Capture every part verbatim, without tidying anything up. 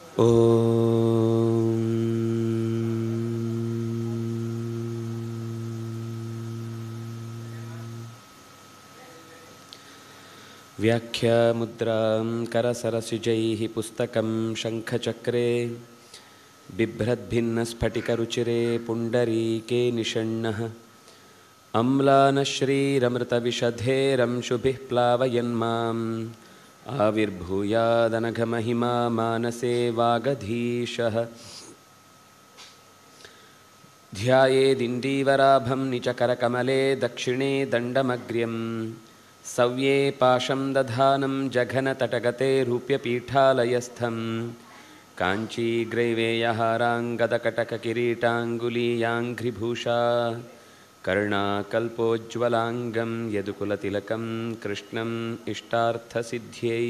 ಓಂ ವ್ಯಾಖ್ಯಾಮುದ್ರಾಂ ಕರಸರಸಿಜೈಃ ಪುಸ್ತಕಂ ಶಂಖಚಕ್ರೆ ಬಿಭ್ರದ್ಭಿನ್ನಸ್ಫಟಿಕರುಚಿರೆ ಪುಂಡರೀಕೆ ನಿಷಣ್ಣಃ ಅಮ್ಲಾನಶ್ರೀರಮೃತವಿಷಧೇರಂಶುಭಿಃ ಪ್ಲಾವಯನ್ಮಾಂ ಆವಿರ್ಭೂಯಾದನಘಮಹಿಮಾ ಮಾನಸೇ ವಾಗಧೀಶಃ ಧ್ಯಾಯೇದಿಂದೀವರಾಭಂ ನಿಚಕರಕಮಲೆ ದಕ್ಷಿಣೇ ದಂಡಮಗ್ರ್ಯಂ ಸವ್ಯೇ ಪಾಶಂ ದಧಾನಂ ಜಘನತಟಗತೆ ರೂಪ್ಯಪೀಠಾಲಯಸ್ಥಂ ಕಾಂಚೀಗ್ರೈವೇಯಹಾರಾಂಗದಕಟಕಕಿರೀಟಾಂಗುಲೀಯಾಂಘ್ರಿಭೂಷಾ ಕರ್ಣಾಕಲ್ಪೋಜ್ವಲಾಂಗಂ ಯದುಕುಲತಿಲಕಂ ಕೃಷ್ಣಂ ಇಷ್ಟಾರ್ಥಸಿದ್ಧ್ಯೈ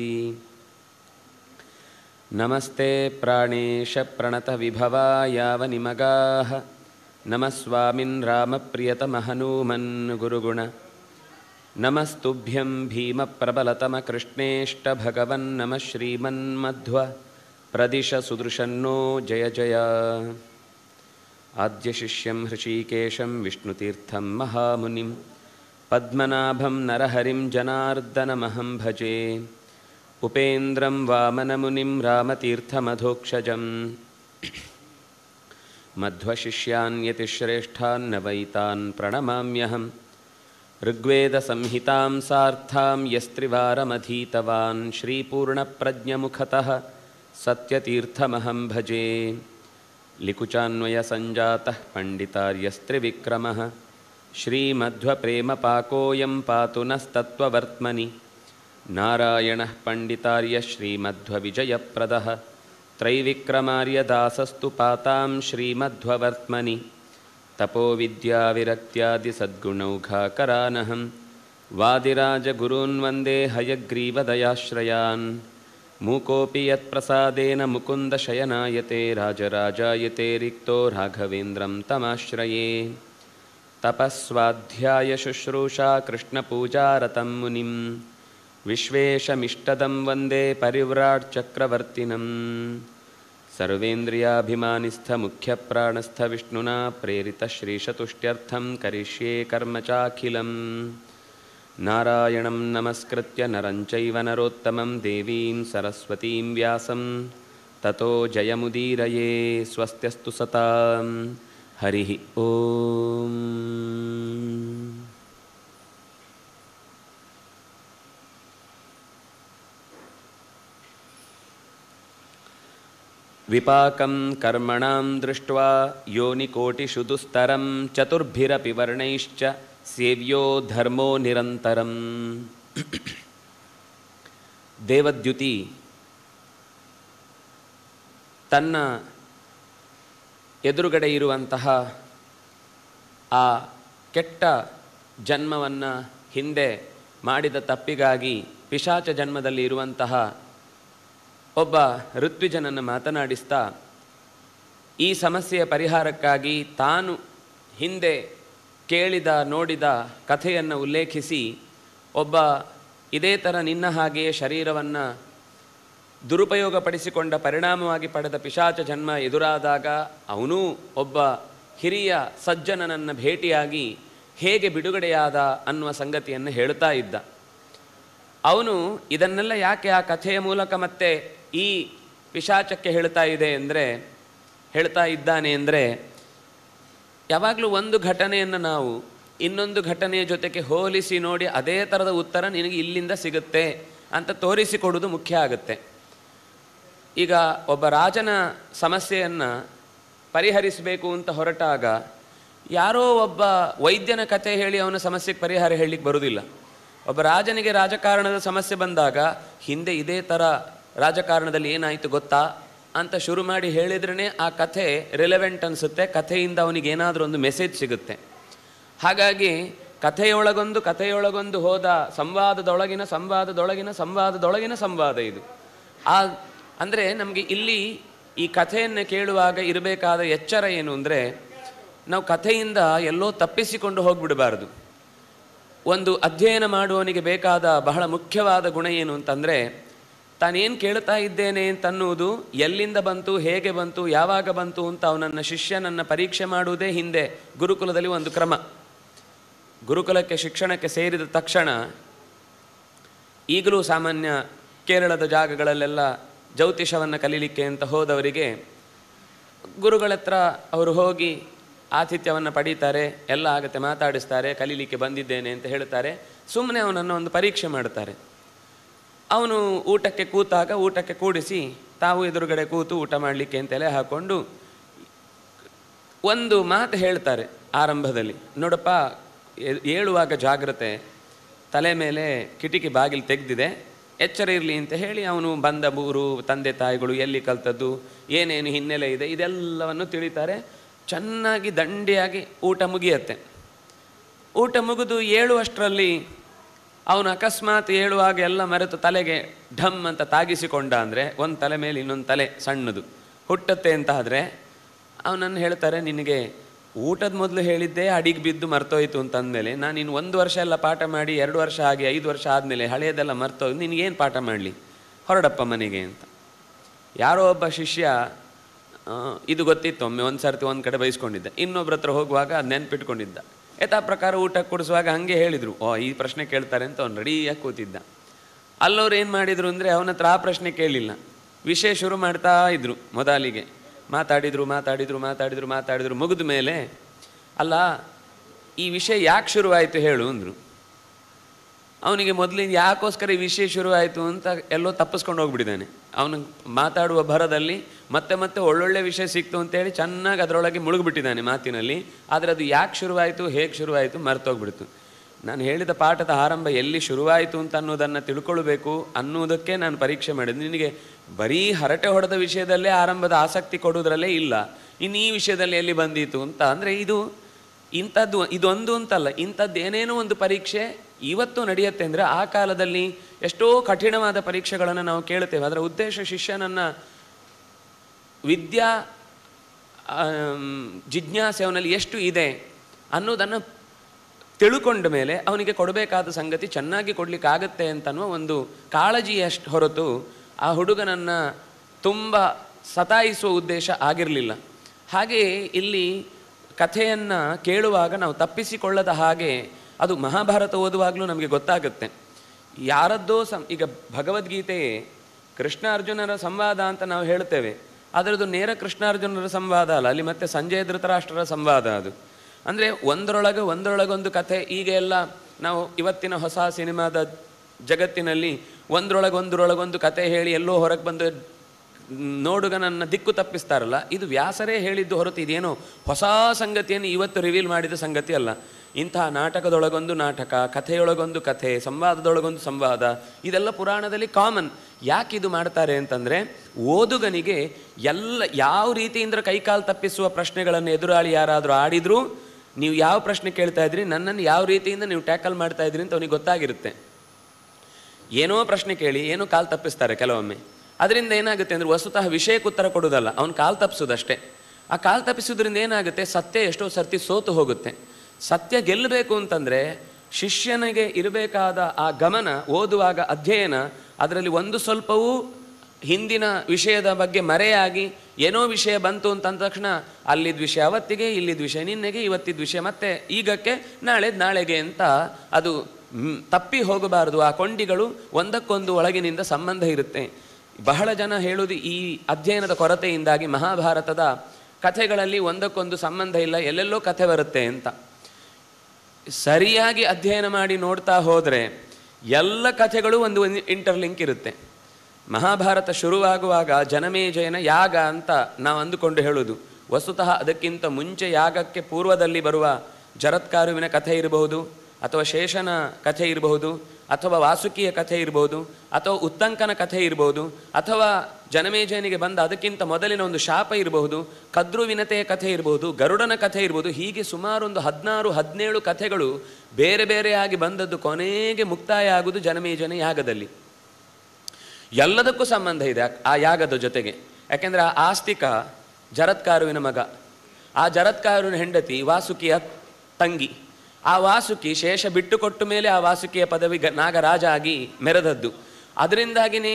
ನಮಸ್ತೆ ಪ್ರಾಣೇಶ ಪ್ರಣತವಿಭವಾಯಾವನಿಮಗಾಃ ನಮಃ ಸ್ವಾಮಿನ್ ರಾಮಪ್ರಿಯತಮಹನೂಮನ್ ಗುರುಗುಣ ನಮಸ್ತುಭ್ಯಂ ಭೀಮಪ್ರಬಲತಮಕೃಷ್ಣೇಷ್ಟಭಗವನ್ ನಮಃ ಶ್ರೀಮನ್ಮಧ್ವ ಪ್ರದಿಶ ಸುದೃಶನ್ನೋ ಜಯ ಜಯ ಆದ್ಯಶಿಷ್ಯಂ ಹೃಷೀಕೇಶಂ ವಿಷ್ಣುತೀರ್ಥಂ ಮಹಾಮುನಿಂ ಪದ್ಮನಾಭಂ ನರಹರಿಂ ಜನಾರ್ದನಮಹಂ ಭಜೆ ಉಪೇಂದ್ರಂ ವಾಮನಮುನಿಂ ರಾಮತೀರ್ಥಮಧೋಕ್ಷಜಂ ಮಧ್ವಶಿಷ್ಯಾನ್ ಯತಿಶ್ರೇಷ್ಠಾನ್ ನವೈತಾನ್ ಪ್ರಣಮಾಮ್ಯಹಂ ಋಗ್ವೇದಸಂಹಿತಾಂ ಸಾರ್ಥಾಂ ಯಸ್ತ್ರಿವಾರಮಧೀತವಾನ್ ಶ್ರೀಪೂರ್ಣಪ್ರಜ್ಞಮುಖತಃ ಸತ್ಯತೀರ್ಥಮಹಂ ಭಜೆ ಲಿಕುಚಾನ್ವಯಸಂಜಾತಃ ಪಂಡಿತಾರ್ಯಸ್ತ್ರಿವಿಕ್ರಮಃ ಶ್ರೀಮಧ್ವಪ್ರೇಮಪಾಕೋಯಂ ಪಾತು ನಸ್ತತ್ವವರ್ತ್ಮನಿ ನಾರಾಯಣಃ ಪಂಡಿತಾರ್ಯ ಶ್ರೀಮಧ್ವವಿಜಯಪ್ರದಃ ತ್ರೈವಿಕ್ರಮಾರ್ಯದಾಸಸ್ತು ಪಾತಾಂ ಶ್ರೀಮಧ್ವವರ್ತ್ಮನಿ ತಪೋವಿದ್ಯಾವಿರಕ್ತ್ಯಾದಿಸದ್ಗುಣೌಘಾಕರಾನಹಂ ವಾದಿರಾಜಗುರೂನ್ ವಂದೇ ಹಯಗ್ರೀವದಯಾಶ್ರಯಾನ್ ಮೂಕೋಪಿ ಯತ್ಪ್ರಸಾದೇನ ಮುಕುಂದಶಯನಾಯತೆ ರಾಜರಾಜಾಯತೆ ರಿಕ್ತೋ ರಾಘವೇಂದ್ರಂ ತಮಾಶ್ರಯೇ ತಪಸ್ವಾಧ್ಯಾಯ ಶುಶ್ರೂಷಾ ಕೃಷ್ಣಪೂಜಾರತಂ ಮುನಿಂ ವಿಶ್ವೇಶಮಿಷ್ಟದಂ ವಂದೇ ಪರಿವ್ರಾಟ್ ಚಕ್ರವರ್ತಿನಂ ಸರ್ವೇಂದ್ರಿಯಾಭಿಮಾನಿಸ್ಥಮುಖ್ಯಪ್ರಾಣಸ್ಥ ವಿಷ್ಣುನಾ ಪ್ರೇರಿತ ಶ್ರೀಶತುಷ್ಟ್ಯರ್ಥಂ ಕರಿಷ್ಯೇ ಕರ್ಮ ಚಾಖಿಲಂ ನಾರಾಯಣಂ ನಮಸ್ಕೃತ್ಯ ನರಂಚೈವ ನರೋತ್ತಮಂ ದೇವೀಂ ಸರಸ್ವತೀಂ ವ್ಯಾಸಂ ತತೋ ಜಯಮುದೀರಯೇ ಸ್ವಸ್ತ್ಯಸ್ತು ಸತಾಂ ಹರಿ ಓಂ. ವಿಪಾಕಂ ಕರ್ಮಣಾಂ ದೃಷ್ಟ್ವಾ ಯೋನಿಕೋಟಿಷು ದುಸ್ತರಂ ಚತುರ್ಭಿರಪಿ ವರ್ಣೈಶ್ಚ ಸೇವ್ಯೋ ಧರ್ಮೋ ನಿರಂತರಂ. ದೇವದ್ಯುತಿ ತನ್ನ ಎದುರುಗಡೆ ಇರುವಂತಹ ಆ ಕೆಟ್ಟ ಜನ್ಮವನ್ನು ಹಿಂದೆ ಮಾಡಿದ ತಪ್ಪಿಗಾಗಿ ಪಿಶಾಚ ಜನ್ಮದಲ್ಲಿ ಇರುವಂತಹ ಒಬ್ಬ ಋತ್ವಿಜನನ್ನು ಮಾತನಾಡಿಸ್ತಾ ಈ ಸಮಸ್ಯೆಯ ಪರಿಹಾರಕ್ಕಾಗಿ ತಾನು ಹಿಂದೆ ಕೇಳಿದ ನೋಡಿದ ಕಥೆಯನ್ನು ಉಲ್ಲೇಖಿಸಿ ಒಬ್ಬ ಇದೇ ಥರ ನಿನ್ನ ಹಾಗೆಯೇ ಶರೀರವನ್ನು ದುರುಪಯೋಗಪಡಿಸಿಕೊಂಡ ಪರಿಣಾಮವಾಗಿ ಪಡೆದ ಪಿಶಾಚ ಜನ್ಮ ಎದುರಾದಾಗ ಅವನೂ ಒಬ್ಬ ಹಿರಿಯ ಸಜ್ಜನನನ್ನು ಭೇಟಿಯಾಗಿ ಹೇಗೆ ಬಿಡುಗಡೆಯಾದ ಅನ್ನುವ ಸಂಗತಿಯನ್ನು ಹೇಳ್ತಾ ಇದ್ದ. ಅವನು ಇದನ್ನೆಲ್ಲ ಯಾಕೆ ಆ ಕಥೆಯ ಮೂಲಕ ಮತ್ತೆ ಈ ಪಿಶಾಚಕ್ಕೆ ಹೇಳ್ತಾ ಇದೆ ಅಂದರೆ ಹೇಳ್ತಾ ಇದ್ದಾನೆ ಅಂದರೆ, ಯಾವಾಗಲೂ ಒಂದು ಘಟನೆಯನ್ನು ನಾವು ಇನ್ನೊಂದು ಘಟನೆಯ ಜೊತೆಗೆ ಹೋಲಿಸಿ ನೋಡಿ ಅದೇ ಥರದ ಉತ್ತರ ನಿನಗೆ ಇಲ್ಲಿಂದ ಸಿಗುತ್ತೆ ಅಂತ ತೋರಿಸಿಕೊಡೋದು ಮುಖ್ಯ ಆಗುತ್ತೆ. ಈಗ ಒಬ್ಬ ರಾಜನ ಸಮಸ್ಯೆಯನ್ನು ಪರಿಹರಿಸಬೇಕು ಅಂತ ಹೊರಟಾಗ ಯಾರೋ ಒಬ್ಬ ವೈದ್ಯನ ಕಥೆ ಹೇಳಿ ಅವನ ಸಮಸ್ಯೆಗೆ ಪರಿಹಾರ ಹೇಳಲಿಕ್ಕೆ ಬರೋದಿಲ್ಲ. ಒಬ್ಬ ರಾಜನಿಗೆ ರಾಜಕಾರಣದ ಸಮಸ್ಯೆ ಬಂದಾಗ ಹಿಂದೆ ಇದೇ ಥರ ರಾಜಕಾರಣದಲ್ಲಿ ಏನಾಯಿತು ಗೊತ್ತಾ ಅಂತ ಶುರು ಮಾಡಿ ಹೇಳಿದ್ರೇ ಆ ಕಥೆ ರಿಲೆವೆಂಟ್ ಅನಿಸುತ್ತೆ, ಕಥೆಯಿಂದ ಅವನಿಗೆ ಏನಾದರೂ ಒಂದು ಮೆಸೇಜ್ ಸಿಗುತ್ತೆ. ಹಾಗಾಗಿ ಕಥೆಯೊಳಗೊಂದು ಕಥೆಯೊಳಗೊಂದು ಹೋದ ಸಂವಾದದೊಳಗಿನ ಸಂವಾದದೊಳಗಿನ ಸಂವಾದದೊಳಗಿನ ಸಂವಾದ ಇದು. ಆ ಅಂದರೆ ನಮಗೆ ಇಲ್ಲಿ ಈ ಕಥೆಯನ್ನು ಕೇಳುವಾಗ ಇರಬೇಕಾದ ಎಚ್ಚರ ಏನು ಅಂದರೆ, ನಾವು ಕಥೆಯಿಂದ ಎಲ್ಲೋ ತಪ್ಪಿಸಿಕೊಂಡು ಹೋಗಿಬಿಡಬಾರ್ದು. ಒಂದು ಅಧ್ಯಯನ ಮಾಡುವವನಿಗೆ ಬೇಕಾದ ಬಹಳ ಮುಖ್ಯವಾದ ಗುಣ ಏನು ಅಂತಂದರೆ, ತಾನೇನು ಕೇಳ್ತಾ ಇದ್ದೇನೆ ಅಂತನ್ನುವುದು ಎಲ್ಲಿಂದ ಬಂತು, ಹೇಗೆ ಬಂತು, ಯಾವಾಗ ಬಂತು ಅಂತ ಅವನನ್ನು ಶಿಷ್ಯನನ್ನು ಪರೀಕ್ಷೆ ಮಾಡುವುದೇ ಹಿಂದೆ ಗುರುಕುಲದಲ್ಲಿ ಒಂದು ಕ್ರಮ. ಗುರುಕುಲಕ್ಕೆ ಶಿಕ್ಷಣಕ್ಕೆ ಸೇರಿದ ತಕ್ಷಣ ಈಗಲೂ ಸಾಮಾನ್ಯ ಕೇರಳದ ಜಾಗಗಳಲ್ಲೆಲ್ಲ ಜ್ಯೋತಿಷವನ್ನು ಕಲೀಲಿಕ್ಕೆ ಅಂತ ಹೋದವರಿಗೆ ಗುರುಗಳ ಹತ್ರ ಅವರು ಹೋಗಿ ಆತಿಥ್ಯವನ್ನು ಪಡೀತಾರೆ, ಎಲ್ಲ ಆಗುತ್ತೆ, ಮಾತಾಡಿಸ್ತಾರೆ, ಕಲೀಲಿಕ್ಕೆ ಬಂದಿದ್ದೇನೆ ಅಂತ ಹೇಳ್ತಾರೆ. ಸುಮ್ಮನೆ ಅವನನ್ನು ಒಂದು ಪರೀಕ್ಷೆ ಮಾಡ್ತಾರೆ. ಅವನು ಊಟಕ್ಕೆ ಕೂತಾಗ ಊಟಕ್ಕೆ ಕೂಡಿಸಿ ತಾವು ಎದುರುಗಡೆ ಕೂತು ಊಟ ಮಾಡಲಿಕ್ಕೆ ಅಂತೆಲ್ಲ ಹಾಕ್ಕೊಂಡು ಒಂದು ಮಾತು ಹೇಳ್ತಾರೆ ಆರಂಭದಲ್ಲಿ, ನೋಡಪ್ಪ ಏಳುವಾಗ ಜಾಗ್ರತೆ, ತಲೆ ಮೇಲೆ ಕಿಟಕಿ ಬಾಗಿಲು ತೆಗೆದಿದೆ, ಎಚ್ಚರ ಇರಲಿ ಅಂತ ಹೇಳಿ ಅವನು ಬಂದ ಊರು, ತಂದೆ ತಾಯಿಗಳು, ಎಲ್ಲಿ ಕಲ್ತದ್ದು, ಏನೇನು ಹಿನ್ನೆಲೆ ಇದೆ ಇದೆಲ್ಲವನ್ನು ತಿಳಿತಾರೆ. ಚೆನ್ನಾಗಿ ದಂಡಿಯಾಗಿ ಊಟ ಮುಗಿಯತ್ತೆ. ಊಟ ಮುಗಿದು ಏಳುವಷ್ಟರಲ್ಲಿ ಅವನು ಅಕಸ್ಮಾತ್ ಏಳುವಾಗ ಎಲ್ಲ ಮರೆತು ತಲೆಗೆ ಢಮ್ ಅಂತ ತಾಗಿಸಿಕೊಂಡ ಅಂದರೆ ಒಂದು ತಲೆ ಮೇಲೆ ಇನ್ನೊಂದು ತಲೆ ಸಣ್ಣದು ಹುಟ್ಟತ್ತೆ ಅಂತ ಆದರೆ ಅವನನ್ನು ಹೇಳ್ತಾರೆ, ನಿನಗೆ ಊಟದ ಮೊದಲು ಹೇಳಿದ್ದೆ ಅಡಿಗೆ ಬಿದ್ದು ಮರ್ತೋಯ್ತು ಅಂತಂದಮೇಲೆ ನಾನು ಇನ್ನು ಒಂದು ವರ್ಷ ಎಲ್ಲ ಪಾಠ ಮಾಡಿ ಎರಡು ವರ್ಷ ಆಗಿ ಐದು ವರ್ಷ ಆದಮೇಲೆ ಹಳೆಯದೆಲ್ಲ ಮರ್ತೋಯ್ತು, ನಿನಗೇನು ಪಾಠ ಮಾಡಲಿ, ಹೊರಡಪ್ಪ ಮನೆಗೆ ಅಂತ. ಯಾರೋ ಒಬ್ಬ ಶಿಷ್ಯ ಇದು ಗೊತ್ತಿತ್ತು, ಒಮ್ಮೆ ಒಂದು ಸರ್ತಿ ಒಂದು ಕಡೆ ಬಯಸ್ಕೊಂಡಿದ್ದ, ಇನ್ನೊಬ್ಬರ ಹತ್ರ ಹೋಗುವಾಗ ಅದು ನೆನ್ಪಿಟ್ಕೊಂಡಿದ್ದ. ಯಥಾ ಪ್ರಕಾರ ಊಟಕ್ಕೆ ಕೊಡಿಸುವಾಗ ಹಾಗೆ ಹೇಳಿದರು, ಓ ಈ ಪ್ರಶ್ನೆ ಕೇಳ್ತಾರೆ ಅಂತ ಅವ್ನು ರೆಡಿಯಾಗಿ ಕೂತಿದ್ದ. ಅಲ್ಲವ್ರು ಏನು ಮಾಡಿದರು ಅಂದರೆ ಅವನ ಹತ್ರ ಆ ಪ್ರಶ್ನೆ ಕೇಳಲಿಲ್ಲ, ವಿಷಯ ಶುರು ಮಾಡ್ತಾ ಇದ್ರು. ಮೊದಲಿಗೆ ಮಾತಾಡಿದರು ಮಾತಾಡಿದರು ಮಾತಾಡಿದರು ಮಾತಾಡಿದರು ಮುಗಿದ ಮೇಲೆ, ಅಲ್ಲ ಈ ವಿಷಯ ಯಾಕೆ ಶುರುವಾಯಿತು ಹೇಳು ಅಂದರು. ಅವನಿಗೆ ಮೊದಲಿಗೆ ಯಾಕೋಸ್ಕರ ಈ ವಿಷಯ ಶುರುವಾಯಿತು ಅಂತ ಎಲ್ಲೋ ತಪ್ಪಿಸ್ಕೊಂಡು ಹೋಗ್ಬಿಟ್ಟಿದ್ದಾನೆ. ಅವನು ಮಾತಾಡುವ ಭರದಲ್ಲಿ ಮತ್ತೆ ಮತ್ತೆ ಒಳ್ಳೊಳ್ಳೆ ವಿಷಯ ಸಿಕ್ತು ಅಂತೇಳಿ ಚೆನ್ನಾಗಿ ಅದರೊಳಗೆ ಮುಳುಗಿಬಿಟ್ಟಿದ್ದಾನೆ ಮಾತಿನಲ್ಲಿ. ಆದರೆ ಅದು ಯಾಕೆ ಶುರುವಾಯಿತು, ಹೇಗೆ ಶುರುವಾಯಿತು ಮರ್ತೋಗ್ಬಿಡ್ತು. ನಾನು ಹೇಳಿದ ಪಾಠದ ಆರಂಭ ಎಲ್ಲಿ ಶುರುವಾಯಿತು ಅಂತ ಅನ್ನೋದನ್ನು ತಿಳ್ಕೊಳ್ಬೇಕು ಅನ್ನೋದಕ್ಕೆ ನಾನು ಪರೀಕ್ಷೆ ಮಾಡಿದ್ದು. ನಿನಗೆ ಬರೀ ಹರಟೆ ಹೊಡೆದ ವಿಷಯದಲ್ಲೇ ಆರಂಭದ ಆಸಕ್ತಿ ಕೊಡೋದ್ರಲ್ಲೇ ಇಲ್ಲ, ಇನ್ನು ಈ ವಿಷಯದಲ್ಲಿ ಎಲ್ಲಿ ಬಂದೀತು ಅಂತ. ಅಂದರೆ ಇದು ಇಂಥದ್ದು ಇದೊಂದು ಅಂತಲ್ಲ, ಇಂಥದ್ದು ಏನೇನೋ ಒಂದು ಪರೀಕ್ಷೆ ಇವತ್ತು ನಡೆಯುತ್ತೆ ಅಂದರೆ ಆ ಕಾಲದಲ್ಲಿ ಎಷ್ಟೋ ಕಠಿಣವಾದ ಪರೀಕ್ಷೆಗಳನ್ನು ನಾವು ಕೇಳ್ತೇವೆ. ಅದರ ಉದ್ದೇಶ ಶಿಷ್ಯನನ್ನು ವಿದ್ಯಾ ಜಿಜ್ಞಾಸೆ ಅವನಲ್ಲಿ ಎಷ್ಟು ಇದೆ ಅನ್ನೋದನ್ನು ತಿಳ್ಕೊಂಡ ಮೇಲೆ ಅವನಿಗೆ ಕೊಡಬೇಕಾದ ಸಂಗತಿ ಚೆನ್ನಾಗಿ ಕೊಡಲಿಕ್ಕಾಗತ್ತೆ ಅಂತನ್ನುವ ಒಂದು ಕಾಳಜಿಯಷ್ಟು ಹೊರತು ಆ ಹುಡುಗನನ್ನು ತುಂಬ ಸತಾಯಿಸುವ ಉದ್ದೇಶ ಆಗಿರಲಿಲ್ಲ. ಹಾಗೆಯೇ ಇಲ್ಲಿ ಕಥೆಯನ್ನು ಕೇಳುವಾಗ ನಾವು ತಪ್ಪಿಸಿಕೊಳ್ಳದ ಹಾಗೆ ಅದು ಮಹಾಭಾರತ ಓದುವಾಗಲೂ ನಮಗೆ ಗೊತ್ತಾಗುತ್ತೆ. ಯಾರದ್ದೋ ಸಂ ಈಗ ಭಗವದ್ಗೀತೆಯೇ ಕೃಷ್ಣ ಅರ್ಜುನರ ಸಂವಾದ ಅಂತ ನಾವು ಹೇಳ್ತೇವೆ, ಅದರದ್ದು ನೇರ ಕೃಷ್ಣಾರ್ಜುನರ ಸಂವಾದ ಅಲ್ಲ, ಅಲ್ಲಿ ಮತ್ತೆ ಸಂಜಯ ಧೃತರಾಷ್ಟ್ರರ ಸಂವಾದ ಅದು. ಅಂದರೆ ಒಂದರೊಳಗೆ ಒಂದರೊಳಗೊಂದು ಕಥೆ. ಈಗ ಎಲ್ಲ ನಾವು ಇವತ್ತಿನ ಹೊಸ ಸಿನಿಮಾದ ಜಗತ್ತಿನಲ್ಲಿ ಒಂದರೊಳಗೊಂದರೊಳಗೊಂದು ಕತೆ ಹೇಳಿ ಎಲ್ಲೋ ಹೊರಗೆ ಬಂದು ನೋಡುಗನನ್ನು ದಿಕ್ಕು ತಪ್ಪಿಸ್ತಾರಲ್ಲ, ಇದು ವ್ಯಾಸರೇ ಹೇಳಿದ್ದು ಹೊರತು ಇದೇನೋ ಹೊಸ ಸಂಗತಿಯನ್ನು ಇವತ್ತು ರಿವೀಲ್ ಮಾಡಿದ ಸಂಗತಿ ಅಲ್ಲ. ಇಂತಹ ನಾಟಕದೊಳಗೊಂದು ನಾಟಕ, ಕಥೆಯೊಳಗೊಂದು ಕಥೆ, ಸಂವಾದದೊಳಗೊಂದು ಸಂವಾದ, ಇದೆಲ್ಲ ಪುರಾಣದಲ್ಲಿ ಕಾಮನ್. ಯಾಕೆ ಇದು ಮಾಡ್ತಾರೆ ಅಂತಂದರೆ ಓದುಗನಿಗೆ ಎಲ್ಲ ಯಾವ ರೀತಿಯಿಂದ ಕೈಕಾಲು ತಪ್ಪಿಸುವ ಪ್ರಶ್ನೆಗಳನ್ನು ಎದುರಾಳಿ ಯಾರಾದರೂ ಆಡಿದರೂ ನೀವು ಯಾವ ಪ್ರಶ್ನೆ ಕೇಳ್ತಾ ಇದ್ರಿ, ನನ್ನನ್ನು ಯಾವ ರೀತಿಯಿಂದ ನೀವು ಟ್ಯಾಕಲ್ ಮಾಡ್ತಾ ಇದ್ರಿ ಅಂತ ಅವನಿಗೆ ಗೊತ್ತಾಗಿರುತ್ತೆ. ಏನೋ ಪ್ರಶ್ನೆ ಕೇಳಿ ಏನೋ ಕಾಲು ತಪ್ಪಿಸ್ತಾರೆ ಕೆಲವೊಮ್ಮೆ. ಅದರಿಂದ ಏನಾಗುತ್ತೆ ಅಂದರೆ ವಸ್ತುತಃ ವಿಷಯಕ್ಕೆ ಉತ್ತರ ಕೊಡೋದಲ್ಲ, ಅವನು ಕಾಲು ತಪ್ಪಿಸೋದಷ್ಟೇ. ಆ ಕಾಲು ತಪ್ಪಿಸೋದ್ರಿಂದ ಏನಾಗುತ್ತೆ, ಸತ್ಯ ಎಷ್ಟೋ ಸರ್ತಿ ಸೋತು ಹೋಗುತ್ತೆ. ಸತ್ಯ ಗೆಲ್ಲಬೇಕು ಅಂತಂದರೆ ಶಿಷ್ಯನಿಗೆ ಇರಬೇಕಾದ ಆ ಗಮನ, ಓದುವಾಗ ಅಧ್ಯಯನ, ಅದರಲ್ಲಿ ಒಂದು ಸ್ವಲ್ಪವೂ ಹಿಂದಿನ ವಿಷಯದ ಬಗ್ಗೆ ಮರೆಯಾಗಿ ಏನೋ ವಿಷಯ ಬಂತು ಅಂತ ಅಂದ ತಕ್ಷಣ ಅಲ್ಲಿದ್ದ ವಿಷಯ ಅವತ್ತಿಗೆ, ಇಲ್ಲಿದ್ದ ವಿಷಯ ನಿನ್ನೆಗೆ, ಇವತ್ತಿದ್ದ ವಿಷಯ ಮತ್ತೆ ಈಗಕ್ಕೆ, ನಾಳೆದು ನಾಳೆಗೆ ಅಂತ ಅದು ತಪ್ಪಿ ಹೋಗಬಾರದು. ಆ ಕೊಂಡಿಗಳು ಒಂದಕ್ಕೊಂದು ಒಳಗಿನಿಂದ ಸಂಬಂಧ ಇರುತ್ತೆ. ಬಹಳ ಜನ ಹೇಳೋದು ಈ ಅಧ್ಯಯನದ ಕೊರತೆಯಿಂದಾಗಿ ಮಹಾಭಾರತದ ಕಥೆಗಳಲ್ಲಿ ಒಂದಕ್ಕೊಂದು ಸಂಬಂಧ ಇಲ್ಲ, ಎಲ್ಲೆಲ್ಲೋ ಕಥೆ ಬರುತ್ತೆ ಅಂತ. ಸರಿಯಾಗಿ ಅಧ್ಯಯನ ಮಾಡಿ ನೋಡ್ತಾ ಹೋದರೆ ಎಲ್ಲ ಕಥೆಗಳು ಒಂದು ಇಂಟರ್ಲಿಂಕ್ ಇರುತ್ತೆ. ಮಹಾಭಾರತ ಶುರುವಾಗುವಾಗ ಜನಮೇಜಯನ ಯಾಗ ಅಂತ ನಾವು ಅಂದುಕೊಂಡು ಹೇಳೋದು, ವಸ್ತುತಃ ಅದಕ್ಕಿಂತ ಮುಂಚೆ ಯಾಗಕ್ಕೆ ಪೂರ್ವದಲ್ಲಿ ಬರುವ ಜರತ್ಕಾರುವಿನ ಕಥೆ ಇರಬಹುದು, ಅಥವಾ ಶೇಷನ ಕಥೆ ಇರಬಹುದು, ಅಥವಾ ವಾಸುಕಿಯ ಕಥೆ ಇರಬಹುದು, ಅಥವಾ ಉತ್ತಂಕನ ಕಥೆ ಇರಬಹುದು, ಅಥವಾ ಜನಮೇಜಯನಿಗೆ ಬಂದ ಅದಕ್ಕಿಂತ ಮೊದಲಿನ ಒಂದು ಶಾಪ ಇರಬಹುದು, ಕದ್ರುವಿನತೆಯ ಕಥೆ ಇರಬಹುದು, ಗರುಡನ ಕಥೆ ಇರಬಹುದು. ಹೀಗೆ ಸುಮಾರು ಒಂದು ಹದಿನಾರು ಹದಿನೇಳು ಕಥೆಗಳು ಬೇರೆ ಬೇರೆಯಾಗಿ ಬಂದದ್ದು ಕೊನೆಗೆ ಮುಕ್ತಾಯ ಆಗುವುದು ಜನಮೇಜಯನ ಯಾಗದಲ್ಲಿ. ಎಲ್ಲದಕ್ಕೂ ಸಂಬಂಧ ಇದೆ ಆ ಯಾಗದ ಜೊತೆಗೆ. ಯಾಕೆಂದರೆ ಆ ಆಸ್ತಿಕ ಜರತ್ಕಾರುವಿನ ಮಗ, ಆ ಜರತ್ಕಾರುವಿನ ಹೆಂಡತಿ ವಾಸುಕಿಯ ತಂಗಿ. ಆ ವಾಸುಕಿ ಶೇಷ ಬಿಟ್ಟು ಕೊಟ್ಟ ಮೇಲೆ ಆ ವಾಸುಕಿಯ ಪದವಿ ನಾಗರಾಜ ಆಗಿ ಮೆರೆದದ್ದು. ಅದರಿಂದಾಗಿಯೇ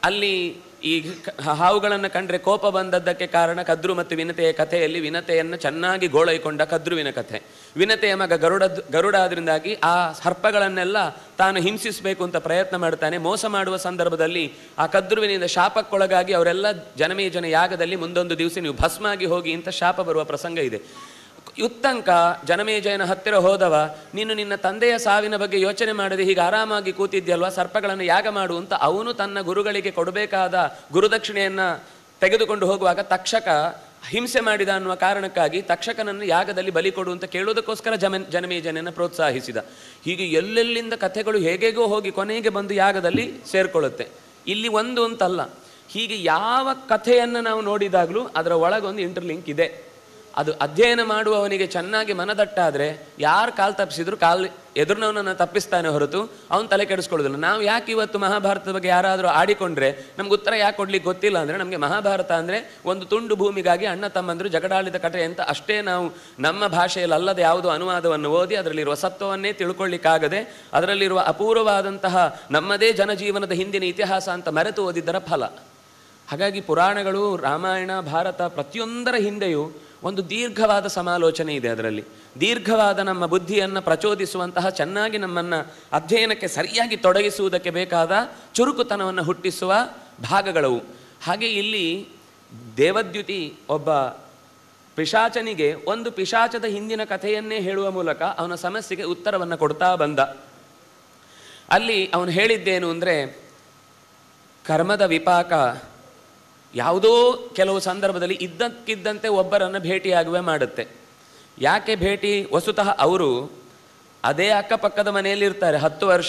ಅಲ್ಲಿ ಈ ಹಾವುಗಳನ್ನು ಕಂಡ್ರೆ ಕೋಪ ಬಂದದ್ದಕ್ಕೆ ಕಾರಣ ಕದ್ರು ಮತ್ತು ವಿನತೆಯ ಕಥೆಯಲ್ಲಿ ವಿನತೆಯನ್ನು ಚೆನ್ನಾಗಿ ಗೋಳೈಕೊಂಡ ಕದ್ರುವಿನ ಕಥೆ. ವಿನತೆಯ ಮಗ ಗರುಡ ಗರುಡ ಆದ್ರಿಂದಾಗಿ ಆ ಸರ್ಪಗಳನ್ನೆಲ್ಲ ತಾನು ಹಿಂಸಿಸಬೇಕು ಅಂತ ಪ್ರಯತ್ನ ಮಾಡ್ತಾನೆ. ಮೋಸ ಮಾಡುವ ಸಂದರ್ಭದಲ್ಲಿ ಆ ಕದ್ರುವಿನಿಂದ ಶಾಪಕ್ಕೊಳಗಾಗಿ ಅವರೆಲ್ಲ ಜನಮೇಜನ ಯಾಗದಲ್ಲಿ ಮುಂದೊಂದು ದಿವಸ ನೀವು ಭಸ್ಮಾಗಿ ಹೋಗಿ ಅಂತ ಶಾಪ ಬರುವ ಪ್ರಸಂಗ ಇದೆ. ಯುತ್ತಂಕ ಜನಮೇಜಯನ ಹತ್ತಿರ ಹೋದವ, ನೀನು ನಿನ್ನ ತಂದೆಯ ಸಾವಿನ ಬಗ್ಗೆ ಯೋಚನೆ ಮಾಡದೆ ಹೀಗೆ ಆರಾಮಾಗಿ ಕೂತಿದ್ಯಲ್ವಾ, ಸರ್ಪಗಳನ್ನು ಯಾಗ ಮಾಡು ಅಂತ ಅವನು ತನ್ನ ಗುರುಗಳಿಗೆ ಕೊಡಬೇಕಾದ ಗುರುದಕ್ಷಿಣೆಯನ್ನು ತೆಗೆದುಕೊಂಡು ಹೋಗುವಾಗ ತಕ್ಷಕ ಹಿಂಸೆ ಮಾಡಿದ ಅನ್ನುವ ಕಾರಣಕ್ಕಾಗಿ ತಕ್ಷಕನನ್ನು ಯಾಗದಲ್ಲಿ ಬಲಿ ಕೊಡು ಅಂತ ಕೇಳುವುದಕ್ಕೋಸ್ಕರ ಜಮ ಜನಮೇಜಯನನ್ನು ಪ್ರೋತ್ಸಾಹಿಸಿದ. ಹೀಗೆ ಎಲ್ಲೆಲ್ಲಿಂದ ಕಥೆಗಳು ಹೇಗೇಗೋ ಹೋಗಿ ಕೊನೆಗೆ ಬಂದು ಯಾಗದಲ್ಲಿ ಸೇರಿಕೊಳ್ಳುತ್ತೆ. ಇಲ್ಲಿ ಒಂದು ಅಂತಲ್ಲ, ಹೀಗೆ ಯಾವ ಕಥೆಯನ್ನು ನಾವು ನೋಡಿದಾಗಲೂ ಅದರ ಒಳಗೊಂದು ಇಂಟರ್ಲಿಂಕ್ ಇದೆ. ಅದು ಅಧ್ಯಯನ ಮಾಡುವವನಿಗೆ ಚೆನ್ನಾಗಿ ಮನದಟ್ಟಾದರೆ ಯಾರು ಕಾಲು ತಪ್ಪಿಸಿದ್ರು ಕಾಲು ಎದುರಿನವನನ್ನು ತಪ್ಪಿಸ್ತಾನೆ ಹೊರತು ಅವನು ತಲೆ ಕೆಡಿಸ್ಕೊಳ್ಳೋದಿಲ್ಲ. ನಾವು ಯಾಕೆ ಇವತ್ತು ಮಹಾಭಾರತದ ಬಗ್ಗೆ ಯಾರಾದರೂ ಆಡಿಕೊಂಡ್ರೆ ನಮ್ಗೆ ಉತ್ತರ ಯಾಕೆ ಕೊಡ್ಲಿಕ್ಕೆ ಗೊತ್ತಿಲ್ಲ ಅಂದರೆ, ನಮಗೆ ಮಹಾಭಾರತ ಅಂದರೆ ಒಂದು ತುಂಡು ಭೂಮಿಗಾಗಿ ಅಣ್ಣ ತಮ್ಮಂದರು ಜಗಡಾಳಿದ ಕಥೆ ಅಂತ ಅಷ್ಟೇ ನಾವು ನಮ್ಮ ಭಾಷೆಯಲ್ಲಿ ಅಲ್ಲದೆ ಯಾವುದೋ ಅನುವಾದವನ್ನು ಓದಿ ಅದರಲ್ಲಿರುವ ಸತ್ವವನ್ನೇ ತಿಳ್ಕೊಳ್ಳಿಕ್ಕಾಗದೆ ಅದರಲ್ಲಿರುವ ಅಪೂರ್ವವಾದಂತಹ ನಮ್ಮದೇ ಜನಜೀವನದ ಹಿಂದಿನ ಇತಿಹಾಸ ಅಂತ ಮರೆತು ಓದಿದ್ದರ ಫಲ. ಹಾಗಾಗಿ ಪುರಾಣಗಳು, ರಾಮಾಯಣ, ಭಾರತ ಪ್ರತಿಯೊಂದರ ಹಿಂದೆಯೂ ಒಂದು ದೀರ್ಘವಾದ ಸಮಾಲೋಚನೆ ಇದೆ. ಅದರಲ್ಲಿ ದೀರ್ಘವಾದ ನಮ್ಮ ಬುದ್ಧಿಯನ್ನು ಪ್ರಚೋದಿಸುವಂತಹ, ಚೆನ್ನಾಗಿ ನಮ್ಮನ್ನು ಅಧ್ಯಯನಕ್ಕೆ ಸರಿಯಾಗಿ ತೊಡಗಿಸುವುದಕ್ಕೆ ಬೇಕಾದ ಚುರುಕುತನವನ್ನು ಹುಟ್ಟಿಸುವ ಭಾಗಗಳವು. ಹಾಗೆ ಇಲ್ಲಿ ದೇವದ್ಯುತಿ ಒಬ್ಬ ಪಿಶಾಚನಿಗೆ ಒಂದು ಪಿಶಾಚದ ಹಿಂದಿನ ಕಥೆಯನ್ನೇ ಹೇಳುವ ಮೂಲಕ ಅವನ ಸಮಸ್ಯೆಗೆ ಉತ್ತರವನ್ನು ಕೊಡ್ತಾ ಬಂದ. ಅಲ್ಲಿ ಅವನು ಹೇಳಿದ್ದೇನು ಅಂದರೆ, ಕರ್ಮದ ವಿಪಾಕ ಯಾವುದೋ ಕೆಲವು ಸಂದರ್ಭದಲ್ಲಿ ಇದ್ದಕ್ಕಿದ್ದಂತೆ ಒಬ್ಬರನ್ನು ಭೇಟಿಯಾಗುವೆ ಮಾಡುತ್ತೆ. ಯಾಕೆ ಭೇಟಿ? ವಸ್ತುತಃ ಅವರು ಅದೇ ಅಕ್ಕಪಕ್ಕದ ಮನೆಯಲ್ಲಿ ಇರ್ತಾರೆ ಹತ್ತು ವರ್ಷ,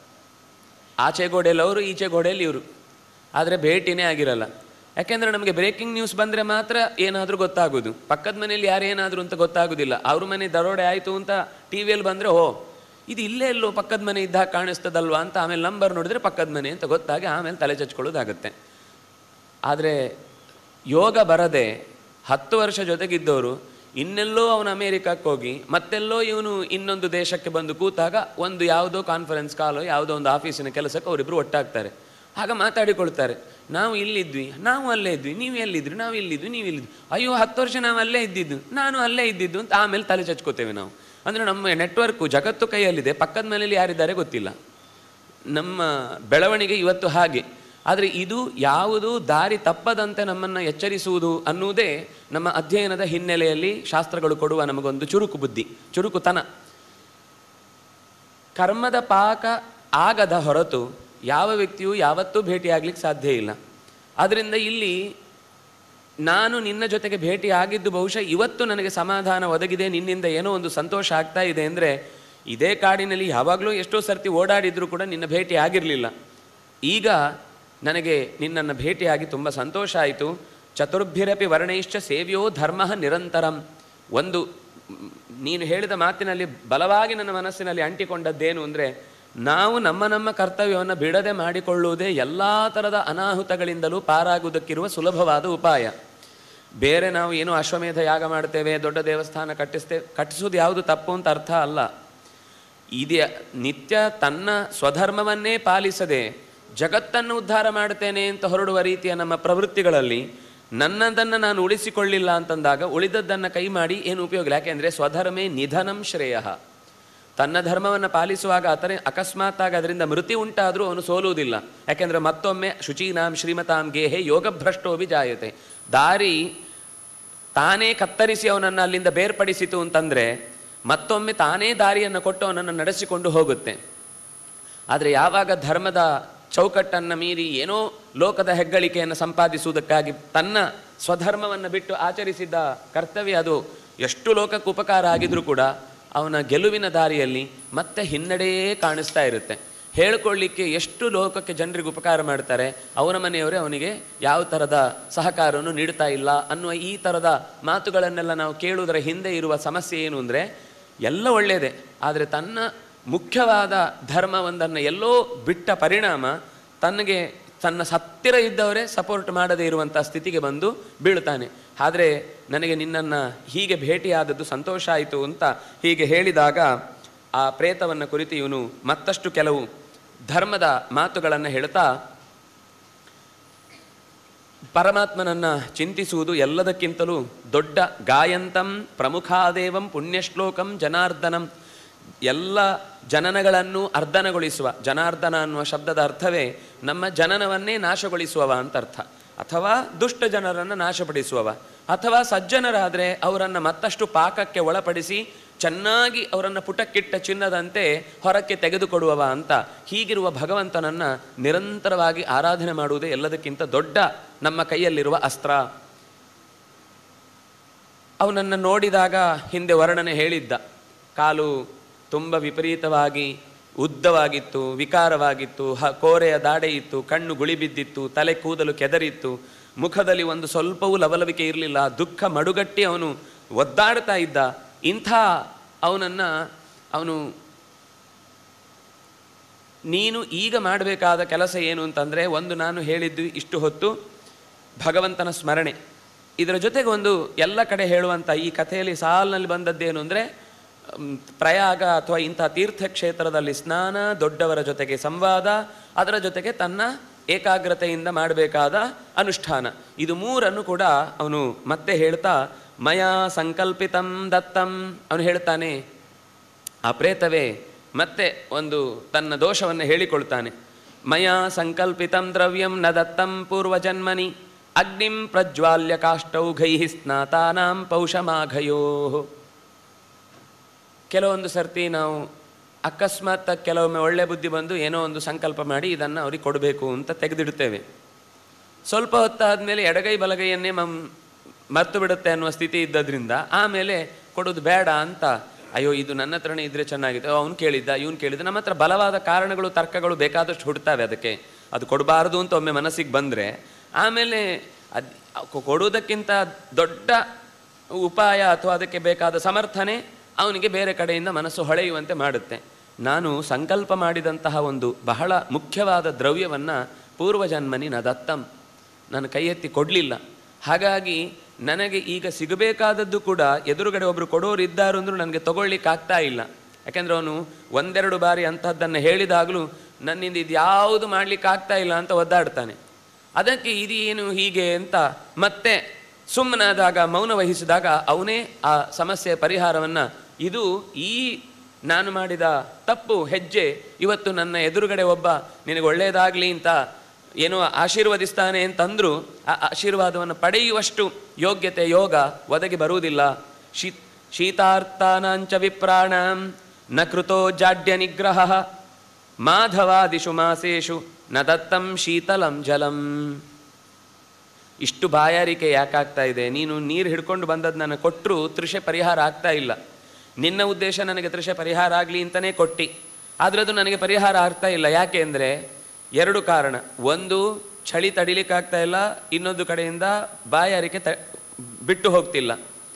ಆಚೆ ಗೋಡೆಯಲ್ಲಿ ಅವರು, ಈಚೆ ಗೋಡೆಯಲ್ಲಿ ಇವರು, ಆದರೆ ಭೇಟಿನೇ ಆಗಿರಲ್ಲ. ಯಾಕೆಂದರೆ ನಮಗೆ ಬ್ರೇಕಿಂಗ್ ನ್ಯೂಸ್ ಬಂದರೆ ಮಾತ್ರ ಏನಾದರೂ ಗೊತ್ತಾಗೋದು, ಪಕ್ಕದ ಮನೆಯಲ್ಲಿ ಯಾರೇನಾದರೂ ಅಂತ ಗೊತ್ತಾಗೋದಿಲ್ಲ. ಅವ್ರ ಮನೆ ದರೋಡೆ ಆಯಿತು ಅಂತ ಟಿ ವಿಯಲ್ಲಿ ಬಂದರೆ ಓ ಇದು ಇಲ್ಲೇ ಎಲ್ಲೋ ಪಕ್ಕದ ಮನೆ ಇದ್ದಾಗ ಕಾಣಿಸ್ತದಲ್ವಾ ಅಂತ ಆಮೇಲೆ ನಂಬರ್ ನೋಡಿದ್ರೆ ಪಕ್ಕದ ಮನೆ ಅಂತ ಗೊತ್ತಾಗಿ ಆಮೇಲೆ ತಲೆ ಚಚ್ಕೊಳ್ಳೋದಾಗತ್ತೆ. ಆದರೆ ಯೋಗ ಬರದೆ ಹತ್ತು ವರ್ಷ ಜೊತೆಗಿದ್ದವರು ಇನ್ನೆಲ್ಲೋ ಅವನು ಅಮೇರಿಕಕ್ಕೆ ಹೋಗಿ ಮತ್ತೆಲ್ಲೋ ಇವನು ಇನ್ನೊಂದು ದೇಶಕ್ಕೆ ಬಂದು ಕೂತಾಗ ಒಂದು ಯಾವುದೋ ಕಾನ್ಫರೆನ್ಸ್ ಕಾಲೋ ಯಾವುದೋ ಒಂದು ಆಫೀಸಿನ ಕೆಲಸಕ್ಕೆ ಅವರಿಬ್ಬರು ಒಟ್ಟಾಗ್ತಾರೆ. ಆಗ ಮಾತಾಡಿಕೊಳ್ತಾರೆ, ನಾವು ಇಲ್ಲಿದ್ವಿ, ನಾವು ಅಲ್ಲೇ ಇದ್ವಿ, ನೀವು ಎಲ್ಲಿದ್ವಿ, ನಾವು ಇಲ್ಲಿದ್ವಿ, ನೀವು ಇಲ್ಲಿದ್ವಿ, ಅಯ್ಯೋ ಹತ್ತು ವರ್ಷ ನಾವು ಅಲ್ಲೇ ಇದ್ದಿದ್ದು, ನಾನು ಅಲ್ಲೇ ಇದ್ದಿದ್ದು ಅಂತ ಆಮೇಲೆ ತಲೆ ಚಚ್ಕೋತೇವೆ ನಾವು. ಅಂದರೆ ನಮ್ಮ ನೆಟ್ವರ್ಕು ಜಗತ್ತು ಕೈಯಲ್ಲಿದೆ, ಪಕ್ಕದ ಮನೆಯಲ್ಲಿ ಯಾರಿದ್ದಾರೆ ಗೊತ್ತಿಲ್ಲ. ನಮ್ಮ ಬೆಳವಣಿಗೆ ಇವತ್ತು ಹಾಗೆ. ಆದರೆ ಇದು ಯಾವುದು ದಾರಿ ತಪ್ಪದಂತೆ ನಮ್ಮನ್ನು ಎಚ್ಚರಿಸುವುದು ಅನ್ನುವುದೇ ನಮ್ಮ ಅಧ್ಯಯನದ ಹಿನ್ನೆಲೆಯಲ್ಲಿ ಶಾಸ್ತ್ರಗಳು ಕೊಡುವ ನಮಗೊಂದು ಚುರುಕು ಬುದ್ಧಿ, ಚುರುಕುತನ. ಕರ್ಮದ ಪಾಕ ಆಗದ ಹೊರತು ಯಾವ ವ್ಯಕ್ತಿಯೂ ಯಾವತ್ತೂ ಭೇಟಿಯಾಗಲಿಕ್ಕೆ ಸಾಧ್ಯ ಇಲ್ಲ. ಆದ್ದರಿಂದ ಇಲ್ಲಿ ನಾನು ನಿನ್ನ ಜೊತೆಗೆ ಭೇಟಿ ಆಗಿದ್ದು ಬಹುಶಃ ಇವತ್ತು ನನಗೆ ಸಮಾಧಾನ ಒದಗಿದೆ, ನಿನ್ನಿಂದ ಏನೋ ಒಂದು ಸಂತೋಷ ಆಗ್ತಾ ಇದೆ ಅಂದರೆ, ಇದೇ ಕಾಡಿನಲ್ಲಿ ಯಾವಾಗಲೂ ಎಷ್ಟೋ ಸರ್ತಿ ಓಡಾಡಿದರೂ ಕೂಡ ನಿನ್ನ ಭೇಟಿ ಆಗಿರಲಿಲ್ಲ. ಈಗ ನನಗೆ ನಿನ್ನನ್ನು ಭೇಟಿಯಾಗಿ ತುಂಬ ಸಂತೋಷ ಆಯಿತು. ಚತುರ್ಭಿರಪಿ ವರ್ಣೈಶ್ಚ ಸೇವ್ಯೋ ಧರ್ಮ ನಿರಂತರಂ. ಒಂದು ನೀನು ಹೇಳಿದ ಮಾತಿನಲ್ಲಿ ಬಲವಾಗಿ ನನ್ನ ಮನಸ್ಸಿನಲ್ಲಿ ಅಂಟಿಕೊಂಡದ್ದೇನು ಅಂದರೆ, ನಾವು ನಮ್ಮ ನಮ್ಮ ಕರ್ತವ್ಯವನ್ನು ಬಿಡದೆ ಮಾಡಿಕೊಳ್ಳುವುದೇ ಎಲ್ಲ ಥರದ ಅನಾಹುತಗಳಿಂದಲೂ ಪಾರಾಗುವುದಕ್ಕಿರುವ ಸುಲಭವಾದ ಉಪಾಯ. ಬೇರೆ ನಾವು ಏನೋ ಅಶ್ವಮೇಧ ಯಾಗ ಮಾಡ್ತೇವೆ, ದೊಡ್ಡ ದೇವಸ್ಥಾನ ಕಟ್ಟಿಸ್ತೇವೆ, ಕಟ್ಟಿಸೋದು ಯಾವುದು ತಪ್ಪು ಅಂತ ಅರ್ಥ ಅಲ್ಲ. ಇದು ನಿತ್ಯ ತನ್ನ ಸ್ವಧರ್ಮವನ್ನೇ ಪಾಲಿಸದೆ ಜಗತ್ತನ್ನು ಉದ್ಧಾರ ಮಾಡ್ತೇನೆ ಅಂತ ಹೊರಡುವ ರೀತಿಯ ನಮ್ಮ ಪ್ರವೃತ್ತಿಗಳಲ್ಲಿ ನನ್ನದನ್ನು ನಾನು ಉಳಿಸಿಕೊಳ್ಳಿಲ್ಲ ಅಂತಂದಾಗ ಉಳಿದದ್ದನ್ನು ಕೈ ಮಾಡಿ ಏನು ಉಪಯೋಗ ಇಲ್ಲ. ಯಾಕೆಂದರೆ ಸ್ವಧರ್ಮೇ ನಿಧನಂ ಶ್ರೇಯ. ತನ್ನ ಧರ್ಮವನ್ನು ಪಾಲಿಸುವಾಗ ಆತನೇ ಅಕಸ್ಮಾತ್ತಾಗಿ ಅದರಿಂದ ಮೃತಿ ಉಂಟಾದರೂ ಅವನು ಸೋಲುವುದಿಲ್ಲ. ಯಾಕೆಂದರೆ ಮತ್ತೊಮ್ಮೆ ಶುಚೀನಾಂ ಶ್ರೀಮತಾಂ ಗೇಹೆ ಯೋಗಭ್ರಷ್ಟೋಭಿ ಜಾಯತೆ. ದಾರಿ ತಾನೇ ಕತ್ತರಿಸಿ ಅವನನ್ನು ಅಲ್ಲಿಂದ ಬೇರ್ಪಡಿಸಿತು ಅಂತಂದರೆ ಮತ್ತೊಮ್ಮೆ ತಾನೇ ದಾರಿಯನ್ನು ಕೊಟ್ಟು ಅವನನ್ನು ನಡೆಸಿಕೊಂಡು ಹೋಗುತ್ತೆ. ಆದರೆ ಯಾವಾಗ ಧರ್ಮದ ಚೌಕಟ್ಟನ್ನು ಮೀರಿ ಏನೋ ಲೋಕದ ಹೆಗ್ಗಳಿಕೆಯನ್ನು ಸಂಪಾದಿಸುವುದಕ್ಕಾಗಿ ತನ್ನ ಸ್ವಧರ್ಮವನ್ನು ಬಿಟ್ಟು ಆಚರಿಸಿದ್ದ ಕರ್ತವ್ಯ ಅದು ಎಷ್ಟು ಲೋಕಕ್ಕೆ ಉಪಕಾರ ಆಗಿದ್ರೂ ಕೂಡ ಅವನ ಗೆಲುವಿನ ದಾರಿಯಲ್ಲಿ ಮತ್ತೆ ಹಿನ್ನಡೆಯೇ ಕಾಣಿಸ್ತಾ ಇರುತ್ತೆ. ಹೇಳ್ಕೊಳ್ಳಿಕ್ಕೆ ಎಷ್ಟು ಲೋಕಕ್ಕೆ ಜನರಿಗೆ ಉಪಕಾರ ಮಾಡ್ತಾರೆ, ಅವನ ಮನೆಯವರೇ ಅವನಿಗೆ ಯಾವ ಥರದ ಸಹಕಾರವನ್ನು ನೀಡ್ತಾ ಇಲ್ಲ ಅನ್ನುವ ಈ ಥರದ ಮಾತುಗಳನ್ನೆಲ್ಲ ನಾವು ಕೇಳುವುದರ ಹಿಂದೆ ಇರುವ ಸಮಸ್ಯೆ ಏನು ಅಂದರೆ, ಎಲ್ಲ ಒಳ್ಳೆಯದೇ, ಆದರೆ ತನ್ನ ಮುಖ್ಯವಾದ ಧರ್ಮವೊಂದನ್ನು ಎಲ್ಲೋ ಬಿಟ್ಟ ಪರಿಣಾಮ ತನಗೆ ತನ್ನ ಹತ್ತಿರ ಇದ್ದವರೇ ಸಪೋರ್ಟ್ ಮಾಡದೇ ಇರುವಂಥ ಸ್ಥಿತಿಗೆ ಬಂದು ಬೀಳ್ತಾನೆ. ಆದರೆ ನನಗೆ ನಿನ್ನನ್ನು ಹೀಗೆ ಭೇಟಿಯಾದದ್ದು ಸಂತೋಷ ಆಯಿತು ಅಂತ ಹೀಗೆ ಹೇಳಿದಾಗ ಆ ಪ್ರೇತವನ್ನು ಕುರಿತು ಇವನು ಮತ್ತಷ್ಟು ಕೆಲವು ಧರ್ಮದ ಮಾತುಗಳನ್ನು ಹೇಳ್ತಾ, ಪರಮಾತ್ಮನನ್ನು ಚಿಂತಿಸುವುದು ಎಲ್ಲದಕ್ಕಿಂತಲೂ ದೊಡ್ಡ. ಗಾಯಂತಂ ಪ್ರಮುಖಾದೇವಂ ಪುಣ್ಯಶ್ಲೋಕಂ ಜನಾರ್ದನಂ, ಎಲ್ಲ ಜನನಗಳನ್ನು ಅರ್ಧನಗೊಳಿಸುವ. ಜನಾರ್ದನ ಅನ್ನುವ ಶಬ್ದದ ಅರ್ಥವೇ ನಮ್ಮ ಜನನವನ್ನೇ ನಾಶಗೊಳಿಸುವವ ಅಂತ ಅರ್ಥ. ಅಥವಾ ದುಷ್ಟ ಜನರನ್ನು ನಾಶಪಡಿಸುವವ, ಅಥವಾ ಸಜ್ಜನರಾದರೆ ಅವರನ್ನು ಮತ್ತಷ್ಟು ಪಾಕಕ್ಕೆ ಒಳಪಡಿಸಿ ಚೆನ್ನಾಗಿ ಅವರನ್ನು ಪುಟಕ್ಕಿಟ್ಟ ಚಿನ್ನದಂತೆ ಹೊರಕ್ಕೆ ತೆಗೆದುಕೊಡುವವ ಅಂತ. ಹೀಗಿರುವ ಭಗವಂತನನ್ನು ನಿರಂತರವಾಗಿ ಆರಾಧನೆ ಮಾಡುವುದೇ ಎಲ್ಲದಕ್ಕಿಂತ ದೊಡ್ಡ ನಮ್ಮ ಕೈಯಲ್ಲಿರುವ ಅಸ್ತ್ರ. ಅವನನ್ನು ನೋಡಿದಾಗ ಹಿಂದೆ ವರ್ಣನೆ ಹೇಳಿದ್ದ, ಕಾಲು ತುಂಬ ವಿಪರೀತವಾಗಿ ಉದ್ದವಾಗಿತ್ತು, ವಿಕಾರವಾಗಿತ್ತು, ಹ ಕೋರೆಯ ದಾಡೆ ಇತ್ತು, ಕಣ್ಣು ಗುಳಿ ಬಿದ್ದಿತ್ತು, ತಲೆ ಕೂದಲು ಕೆದರಿತ್ತು, ಮುಖದಲ್ಲಿ ಒಂದು ಸ್ವಲ್ಪವೂ ಲವಲವಿಕೆ ಇರಲಿಲ್ಲ, ದುಃಖ ಮಡುಗಟ್ಟಿ ಅವನು ಒದ್ದಾಡ್ತಾ ಇದ್ದ. ಇಂಥ ಅವನನ್ನು ಅವನು ನೀನು ಈಗ ಮಾಡಬೇಕಾದ ಕೆಲಸ ಏನು ಅಂತಂದರೆ, ಒಂದು ನಾನು ಹೇಳಿದ್ದು ಇಷ್ಟು ಹೊತ್ತು ಭಗವಂತನ ಸ್ಮರಣೆ, ಇದರ ಜೊತೆಗೆ ಒಂದು ಎಲ್ಲ ಕಡೆ ಹೇಳುವಂಥ ಈ ಕಥೆಯಲ್ಲಿ ಸಾಲಿನಲ್ಲಿ ಬಂದದ್ದೇನು ಅಂದರೆ, ಪ್ರಯಾಗ ಅಥವಾ ಇಂಥ ತೀರ್ಥಕ್ಷೇತ್ರದಲ್ಲಿ ಸ್ನಾನ, ದೊಡ್ಡವರ ಜೊತೆಗೆ ಸಂವಾದ, ಅದರ ಜೊತೆಗೆ ತನ್ನ ಏಕಾಗ್ರತೆಯಿಂದ ಮಾಡಬೇಕಾದ ಅನುಷ್ಠಾನ, ಇದು ಮೂರನ್ನು ಕೂಡ ಅವನು ಮತ್ತೆ ಹೇಳ್ತಾ, ಮಯಾ ಸಂಕಲ್ಪಿತಂ ದತ್ತಂ, ಅವನು ಹೇಳ್ತಾನೆ. ಆ ಪ್ರೇತವೇ ಮತ್ತೆ ಒಂದು ತನ್ನ ದೋಷವನ್ನು ಹೇಳಿಕೊಳ್ತಾನೆ. ಮಯಾ ಸಂಕಲ್ಪಿತಂ ದ್ರವ್ಯಂ ನ ದತ್ತಂ ಪೂರ್ವಜನ್ಮನಿ ಅಗ್ನಿಂ ಪ್ರಜ್ವಾಲ್ಯ ಕಾಷ್ಟೌಘೈ ಸ್ನಾತಾನಾಂ ಪೌಷಮಾಘಯೋ. ಕೆಲವೊಂದು ಸರ್ತಿ ನಾವು ಅಕಸ್ಮಾತ್ ಕೆಲವೊಮ್ಮೆ ಒಳ್ಳೆ ಬುದ್ಧಿ ಬಂದು ಏನೋ ಒಂದು ಸಂಕಲ್ಪ ಮಾಡಿ ಇದನ್ನು ಅವ್ರಿಗೆ ಕೊಡಬೇಕು ಅಂತ ತೆಗೆದಿಡುತ್ತೇವೆ. ಸ್ವಲ್ಪ ಹೊತ್ತಾದಮೇಲೆ ಎಡಗೈ ಬಲಗೈಯನ್ನೇ ಮಮ್ ಮರ್ತು ಬಿಡುತ್ತೆ ಅನ್ನುವ ಸ್ಥಿತಿ ಇದ್ದದ್ರಿಂದ ಆಮೇಲೆ ಕೊಡೋದು ಬೇಡ ಅಂತ, ಅಯ್ಯೋ ಇದು ನನ್ನ ಹತ್ರನೇ ಇದ್ದರೆ ಚೆನ್ನಾಗಿದೆ, ಅವನು ಕೇಳಿದ್ದ ಇವನು ಕೇಳಿದ್ದ, ನಮ್ಮ ಹತ್ರ ಬಲವಾದ ಕಾರಣಗಳು ತರ್ಕಗಳು ಬೇಕಾದಷ್ಟು ಹುಡ್ತಾವೆ ಅದಕ್ಕೆ. ಅದು ಕೊಡಬಾರ್ದು ಅಂತ ಒಮ್ಮೆ ಮನಸ್ಸಿಗೆ ಬಂದರೆ ಆಮೇಲೆ ಅದು ಕೊಡುವುದಕ್ಕಿಂತ ದೊಡ್ಡ ಉಪಾಯ ಅಥವಾ ಅದಕ್ಕೆ ಬೇಕಾದ ಸಮರ್ಥನೆ ಅವನಿಗೆ ಬೇರೆ ಕಡೆಯಿಂದ ಮನಸ್ಸು ಹೊಳೆಯುವಂತೆ ಮಾಡುತ್ತೆ. ನಾನು ಸಂಕಲ್ಪ ಮಾಡಿದಂತಹ ಒಂದು ಬಹಳ ಮುಖ್ಯವಾದ ದ್ರವ್ಯವನ್ನು ಪೂರ್ವಜನ್ಮನಿ ನ ದತ್ತಂ, ನಾನು ಕೈ ಎತ್ತಿ ಕೊಡಲಿಲ್ಲ. ಹಾಗಾಗಿ ನನಗೆ ಈಗ ಸಿಗಬೇಕಾದದ್ದು ಕೂಡ ಎದುರುಗಡೆ ಒಬ್ಬರು ಕೊಡೋರು ಇದ್ದಾರು ಅಂದರೂ ನನಗೆ ತಗೊಳ್ಳಿಕ್ಕೆ ಆಗ್ತಾ ಇಲ್ಲ. ಯಾಕೆಂದರೆ ಅವನು ಒಂದೆರಡು ಬಾರಿ ಅಂಥದ್ದನ್ನು ಹೇಳಿದಾಗಲೂ ನನ್ನಿಂದ ಇದು ಯಾವುದು ಮಾಡಲಿಕ್ಕೆ ಆಗ್ತಾ ಇಲ್ಲ ಅಂತ ಒದ್ದಾಡ್ತಾನೆ. ಅದಕ್ಕೆ ಇದೇನು ಹೀಗೆ ಅಂತ ಮತ್ತೆ ಸುಮ್ಮನಾದಾಗ, ಮೌನ ವಹಿಸಿದಾಗ ಅವನೇ ಆ ಸಮಸ್ಯೆಯ ಪರಿಹಾರವನ್ನು, ಇದು ಈ ನಾನು ಮಾಡಿದ ತಪ್ಪು ಹೆಜ್ಜೆ ಇವತ್ತು ನನ್ನ ಎದುರುಗಡೆ ಒಬ್ಬ ನಿನಗೆ ಒಳ್ಳೆಯದಾಗಲಿ ಅಂತ ಏನೋ ಆಶೀರ್ವದಿಸ್ತಾನೆ ಅಂತಂದರೂ ಆ ಆಶೀರ್ವಾದವನ್ನು ಪಡೆಯುವಷ್ಟು ಯೋಗ್ಯತೆ ಯೋಗ ಒದಗಿ ಬರುವುದಿಲ್ಲ. ಶೀ ಶೀತಾರ್ಥಾನಾಂಚ ವಿಪ್ರಾಣಾಂ ನ ಕೃತೋ ಜಾಡ್ಯ ನಿಗ್ರಹ ಮಾಧವಾದಿಷು ಮಾಸೇಷು ನ ದತ್ತಂ ಶೀತಲಂ ಜಲಂ. ಇಷ್ಟು ಬಾಯಾರಿಕೆ ಯಾಕಾಗ್ತಾ ಇದೆ? ನೀನು ನೀರು ಹಿಡ್ಕೊಂಡು ಬಂದದ್ದು ನನಗೆ ಕೊಟ್ಟರು ತೃಷೆ ಪರಿಹಾರ ಆಗ್ತಾ ಇಲ್ಲ. ನಿನ್ನ ಉದ್ದೇಶ ನನಗೆ ತೃಷೆ ಪರಿಹಾರ ಆಗಲಿ ಅಂತಲೇ ಕೊಟ್ಟು, ಆದರೆ ಅದು ನನಗೆ ಪರಿಹಾರ ಆಗ್ತಾ ಇಲ್ಲ. ಯಾಕೆ ಅಂದರೆ ಎರಡು ಕಾರಣ. ಒಂದು, ಚಳಿ ತಡಿಲಿಕ್ಕಾಗ್ತಾ ಇಲ್ಲ, ಇನ್ನೊಂದು ಕಡೆಯಿಂದ ಬಾಯಾರಿಕೆ ತ ಬಿಟ್ಟು ಹೋಗ್ತಿಲ್ಲ.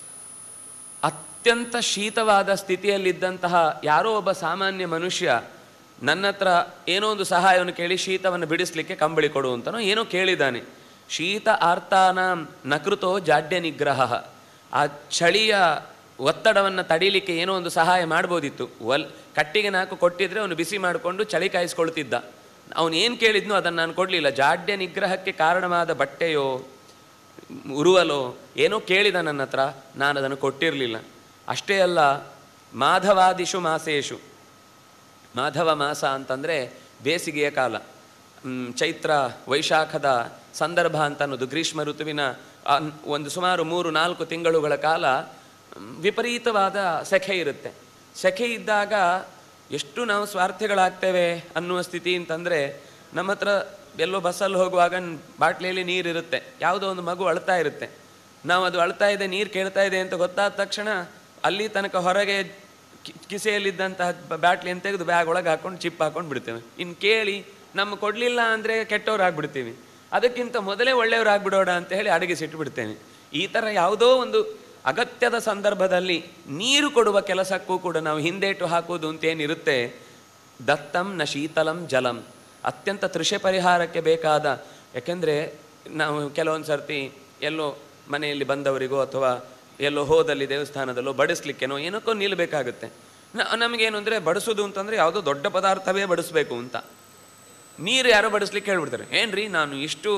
ಅತ್ಯಂತ ಶೀತವಾದ ಸ್ಥಿತಿಯಲ್ಲಿದ್ದಂತಹ ಯಾರೋ ಒಬ್ಬ ಸಾಮಾನ್ಯ ಮನುಷ್ಯ ನನ್ನ ಹತ್ರ ಏನೋ ಒಂದು ಸಹಾಯವನ್ನು ಕೇಳಿ ಶೀತವನ್ನು ಬಿಡಿಸ್ಲಿಕ್ಕೆ ಕಂಬಳಿ ಕೊಡು ಅಂತನೋ ಏನೋ ಕೇಳಿದ್ದಾನೆ. ಶೀತ ಆರ್ತಾನಾಂ ನಕೃತೋ ಜಾಡ್ಯ ನಿಗ್ರಹ, ಆ ಚಳಿಯ ಒತ್ತಡವನ್ನು ತಡೀಲಿಕ್ಕೆ ಏನೋ ಒಂದು ಸಹಾಯ ಮಾಡ್ಬೋದಿತ್ತು. ಒಲ್ ಕಟ್ಟಿಗೆ ನಾಲ್ಕು ಕೊಟ್ಟಿದ್ರೆ ಅವನು ಬಿಸಿ ಮಾಡಿಕೊಂಡು ಚಳಿ ಕಾಯಿಸ್ಕೊಳ್ತಿದ್ದ. ಅವನು ಏನು ಕೇಳಿದ್ನೋ ಅದನ್ನು ನಾನು ಕೊಡಲಿಲ್ಲ. ಜಾಡ್ಯ ನಿಗ್ರಹಕ್ಕೆ ಕಾರಣವಾದ ಬಟ್ಟೆಯೋ ಉರುವಲೋ ಏನೋ ಕೇಳಿದ ನನ್ನ ಹತ್ರ, ನಾನು ಅದನ್ನು ಕೊಟ್ಟಿರಲಿಲ್ಲ. ಅಷ್ಟೇ ಅಲ್ಲ, ಮಾಧವಾದಿಷು ಮಾಸೇಶು, ಮಾಧವ ಮಾಸ ಅಂತಂದರೆ ಬೇಸಿಗೆಯ ಕಾಲ, ಚೈತ್ರ ವೈಶಾಖದ ಸಂದರ್ಭ ಅಂತ ಅನ್ನೋದು. ಗ್ರೀಷ್ಮ ಋತುವಿನ ಒಂದು ಸುಮಾರು ಮೂರು ನಾಲ್ಕು ತಿಂಗಳುಗಳ ಕಾಲ ವಿಪರೀತವಾದ ಸೆಖೆ ಇರುತ್ತೆ. ಸೆಖೆ ಇದ್ದಾಗ ಎಷ್ಟು ನಾವು ಸ್ವಾರ್ಥಿಗಳಾಗ್ತೇವೆ ಅನ್ನುವ ಸ್ಥಿತಿ ಅಂತಂದರೆ, ನಮ್ಮ ಹತ್ರ ಎಲ್ಲೋ ಬಸ್ಸಲ್ಲಿ ಹೋಗುವಾಗ ಬಾಟ್ಲಿಯಲ್ಲಿ ನೀರಿರುತ್ತೆ, ಯಾವುದೋ ಒಂದು ಮಗು ಅಳ್ತಾ ಇರುತ್ತೆ, ನಾವು ಅದು ಅಳ್ತಾ ಇದೆ ನೀರು ಕೇಳ್ತಾ ಇದೆ ಅಂತ ಗೊತ್ತಾದ ತಕ್ಷಣ ಅಲ್ಲಿ ತನಕ ಹೊರಗೆ ಕಿಸೆಯಲ್ಲಿದ್ದಂತಹ ಬ್ಯಾಟ್ಲಿಯನ್ನು ತೆಗೆದು ಬ್ಯಾಗ್ ಒಳಗೆ ಹಾಕ್ಕೊಂಡು ಚಿಪ್ ಹಾಕ್ಕೊಂಡು ಬಿಡ್ತೇವೆ. ಇನ್ನು ಕೇಳಿ ನಮ್ಮ ಕೊಡಲಿಲ್ಲ ಅಂದರೆ ಕೆಟ್ಟವ್ರಾಗ್ಬಿಡ್ತೀವಿ, ಅದಕ್ಕಿಂತ ಮೊದಲೇ ಒಳ್ಳೆಯವರಾಗ್ಬಿಡೋಣ ಅಂತ ಹೇಳಿ ಅಡಗಿಸಿಟ್ಟು ಬಿಡ್ತೇವೆ. ಈ ಥರ ಯಾವುದೋ ಒಂದು ಅಗತ್ಯದ ಸಂದರ್ಭದಲ್ಲಿ ನೀರು ಕೊಡುವ ಕೆಲಸಕ್ಕೂ ಕೂಡ ನಾವು ಹಿಂದೇಟು ಹಾಕುವುದು ಅಂತೇನಿರುತ್ತೆ. ದತ್ತಂ ನ ಶೀತಲಂ ಜಲಂ, ಅತ್ಯಂತ ತೃಷೆ ಪರಿಹಾರಕ್ಕೆ ಬೇಕಾದ. ಯಾಕೆಂದರೆ ನಾವು ಕೆಲವೊಂದು ಸರ್ತಿ ಎಲ್ಲೋ ಮನೆಯಲ್ಲಿ ಬಂದವರಿಗೋ ಅಥವಾ ಎಲ್ಲೋ ಹೋದಲ್ಲಿ ದೇವಸ್ಥಾನದಲ್ಲೋ ಬಡಿಸ್ಲಿಕ್ಕೇನೋ ಏನಕ್ಕೋ ನಿಲ್ಲಬೇಕಾಗುತ್ತೆ. ನಮಗೇನು ಅಂದರೆ ಬಡಿಸೋದು ಅಂತಂದರೆ ಯಾವುದೋ ದೊಡ್ಡ ಪದಾರ್ಥವೇ ಬಡಿಸ್ಬೇಕು ಅಂತ. ನೀರು ಯಾರೋ ಬಡಿಸ್ಲಿಕ್ಕೆ ಹೇಳ್ಬಿಡ್ತಾರೆ. ಏನ್ರಿ ನಾನು ಇಷ್ಟು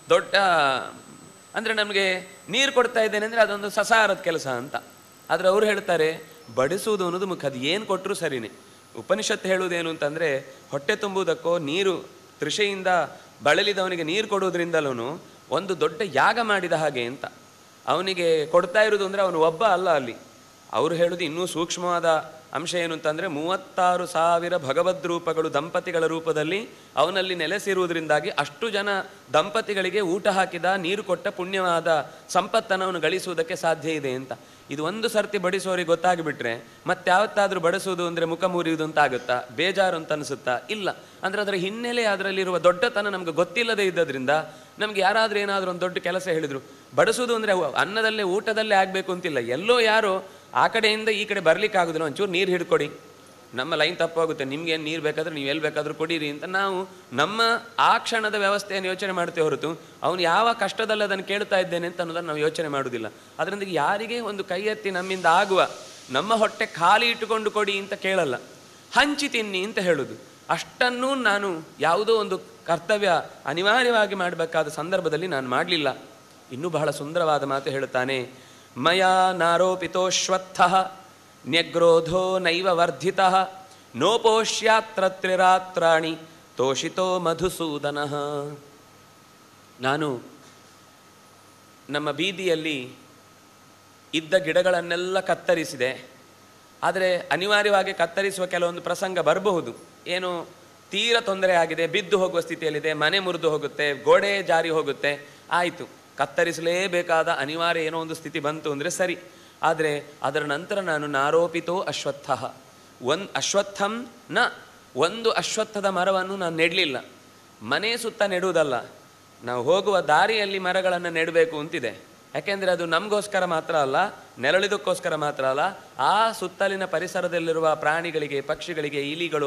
ದೊಡ್ಡ ಅಂದರೆ ನಮಗೆ ನೀರು ಕೊಡ್ತಾ ಇದ್ದೇನೆ ಅಂದರೆ ಅದೊಂದು ಸಸಾರದ ಕೆಲಸ ಅಂತ. ಆದರೆ ಅವ್ರು ಹೇಳ್ತಾರೆ ಬಡಿಸುವುದು ಅನ್ನೋದು ಮುಖ್ಯ. ಅದು ಏನು ಕೊಟ್ಟರು ಸರಿನೇ. ಉಪನಿಷತ್ತು ಹೇಳುವುದೇನು ಅಂತಂದರೆ ಹೊಟ್ಟೆ ತುಂಬುವುದಕ್ಕೋ ನೀರು ತೃಷೆಯಿಂದ ಬಳಲಿದವನಿಗೆ ನೀರು ಕೊಡುವುದರಿಂದಲೂ ಒಂದು ದೊಡ್ಡ ಯಾಗ ಮಾಡಿದ ಹಾಗೆ ಅಂತ. ಅವನಿಗೆ ಕೊಡ್ತಾ ಇರೋದು ಅಂದರೆ ಅವನು ಒಬ್ಬ ಅಲ್ಲ ಅಲ್ಲಿ. ಅವರು ಹೇಳೋದು ಇನ್ನೂ ಸೂಕ್ಷ್ಮವಾದ ಅಂಶ ಏನು ಅಂತಂದರೆ ಮೂವತ್ತಾರು ಸಾವಿರ ಭಗವದ್ ರೂಪಗಳು ದಂಪತಿಗಳ ರೂಪದಲ್ಲಿ ಅವನಲ್ಲಿ ನೆಲೆಸಿರುವುದರಿಂದಾಗಿ ಅಷ್ಟು ಜನ ದಂಪತಿಗಳಿಗೆ ಊಟ ಹಾಕಿದ ನೀರು ಕೊಟ್ಟ ಪುಣ್ಯವಾದ ಸಂಪತ್ತನ್ನು ಅವನು ಗಳಿಸುವುದಕ್ಕೆ ಸಾಧ್ಯ ಇದೆ ಅಂತ. ಇದು ಒಂದು ಸರ್ತಿ ಬಡಿಸೋರಿಗೆ ಗೊತ್ತಾಗಿಬಿಟ್ರೆ ಮತ್ತೆ ಯಾವತ್ತಾದರೂ ಬಡಿಸೋದು ಅಂದರೆ ಮುಖ ಮುರಿಯುವುದು ಅಂತ ಆಗುತ್ತಾ, ಬೇಜಾರು ಅಂತ ಅನಿಸುತ್ತಾ? ಇಲ್ಲ. ಅಂದರೆ ಅದರ ಹಿನ್ನೆಲೆ ಅದರಲ್ಲಿರುವ ದೊಡ್ಡತನ ನಮ್ಗೆ ಗೊತ್ತಿಲ್ಲದೇ ಇದ್ದದ್ರಿಂದ ನಮ್ಗೆ ಯಾರಾದರೂ ಏನಾದರೂ ಒಂದು ದೊಡ್ಡ ಕೆಲಸ ಹೇಳಿದರು, ಬಡಿಸೋದು ಅಂದರೆ ಅನ್ನದಲ್ಲೇ ಊಟದಲ್ಲೇ ಆಗಬೇಕು ಅಂತಿಲ್ಲ. ಎಲ್ಲೋ ಯಾರೋ ಆ ಕಡೆಯಿಂದ ಈ ಕಡೆ ಬರ್ಲಿಕ್ಕೆ ಆಗೋದಿಲ್ಲ, ಒಂಚೂರು ನೀರು ಹಿಡ್ಕೊಡಿ, ನಮ್ಮ ಲೈನ್ ತಪ್ಪಾಗುತ್ತೆ, ನಿಮ್ಗೇನು ನೀರು ಬೇಕಾದ್ರೆ ನೀವು ಎಲ್ಲಿ ಬೇಕಾದರೂ ಕೊಡಿರಿ ಅಂತ ನಾವು ನಮ್ಮ ಆ ಕ್ಷಣದ ವ್ಯವಸ್ಥೆಯನ್ನು ಯೋಚನೆ ಮಾಡ್ತೇವೆ ಹೊರತು ಅವನು ಯಾವ ಕಷ್ಟದಲ್ಲಿ ಅದನ್ನು ಕೇಳ್ತಾ ಇದ್ದೇನೆ ಅಂತ ಅನ್ನೋದನ್ನು ನಾವು ಯೋಚನೆ ಮಾಡೋದಿಲ್ಲ. ಅದರಿಂದ ಯಾರಿಗೆ ಒಂದು ಕೈ ಎತ್ತಿ ನಮ್ಮಿಂದ ಆಗುವ, ನಮ್ಮ ಹೊಟ್ಟೆ ಖಾಲಿ ಇಟ್ಟುಕೊಂಡು ಕೊಡಿ ಅಂತ ಕೇಳಲ್ಲ, ಹಂಚಿ ತಿನ್ನಿ ಅಂತ ಹೇಳೋದು. ಅಷ್ಟನ್ನೂ ನಾನು ಯಾವುದೋ ಒಂದು ಕರ್ತವ್ಯ ಅನಿವಾರ್ಯವಾಗಿ ಮಾಡಬೇಕಾದ ಸಂದರ್ಭದಲ್ಲಿ ನಾನು ಮಾಡಲಿಲ್ಲ. ಇನ್ನೂ ಬಹಳ ಸುಂದರವಾದ ಮಾತು ಹೇಳುತ್ತಾನೆ. ಮಯಾ ನಾರೋಪಿತೋಶ್ವತ್ಥಃ ನ್ಯಗ್ರೋಧೋ ನೈವ ವರ್ಧಿತಃ ನೋಪೋಷ್ಯಾತ್ರ ತ್ರಿರಾತ್ರಾಣಿ ತೋಷಿತೋ ಮಧುಸೂದನಃ. ನಾನು ನಮ್ಮ ಬೀದಿಯಲ್ಲಿ ಇದ್ದ ಗಿಡಗಳನ್ನೆಲ್ಲ ಕತ್ತರಿಸಿದೆ. ಆದರೆ ಅನಿವಾರ್ಯವಾಗಿ ಕತ್ತರಿಸುವ ಕೆಲವೊಂದು ಪ್ರಸಂಗ ಬರಬಹುದು. ಏನು ತೀರ ತೊಂದರೆ ಆಗಿದೆ, ಬಿದ್ದು ಹೋಗುವ ಸ್ಥಿತಿಯಲ್ಲಿದೆ, ಮನೆ ಮುರಿದು ಹೋಗುತ್ತೆ, ಗೋಡೆ ಜಾರಿ ಹೋಗುತ್ತೆ, ಆಯಿತು ಕತ್ತರಿಸಲೇಬೇಕಾದ ಅನಿವಾರ್ಯ ಏನೋ ಒಂದು ಸ್ಥಿತಿ ಬಂತು ಅಂದರೆ ಸರಿ. ಆದರೆ ಅದರ ನಂತರ ನಾನು ನಾರೋಪಿತೋ ಅಶ್ವತ್ಥ ಒಂದು ಅಶ್ವತ್ಥಂ ನ ಒಂದು ಅಶ್ವತ್ಥದ ಮರವನ್ನು ನಾನು ನೆಡಲಿಲ್ಲ. ಮನೆ ಸುತ್ತ ನೆಡುವುದಲ್ಲ, ನಾವು ಹೋಗುವ ದಾರಿಯಲ್ಲಿ ಮರಗಳನ್ನು ನೆಡಬೇಕು ಅಂತಿದೆ. ಯಾಕೆಂದರೆ ಅದು ನಮಗೋಸ್ಕರ ಮಾತ್ರ ಅಲ್ಲ, ನೆರಳಿದಕ್ಕೋಸ್ಕರ ಮಾತ್ರ ಅಲ್ಲ, ಆ ಸುತ್ತಲಿನ ಪರಿಸರದಲ್ಲಿರುವ ಪ್ರಾಣಿಗಳಿಗೆ, ಪಕ್ಷಿಗಳಿಗೆ, ಇಲಿಗಳು,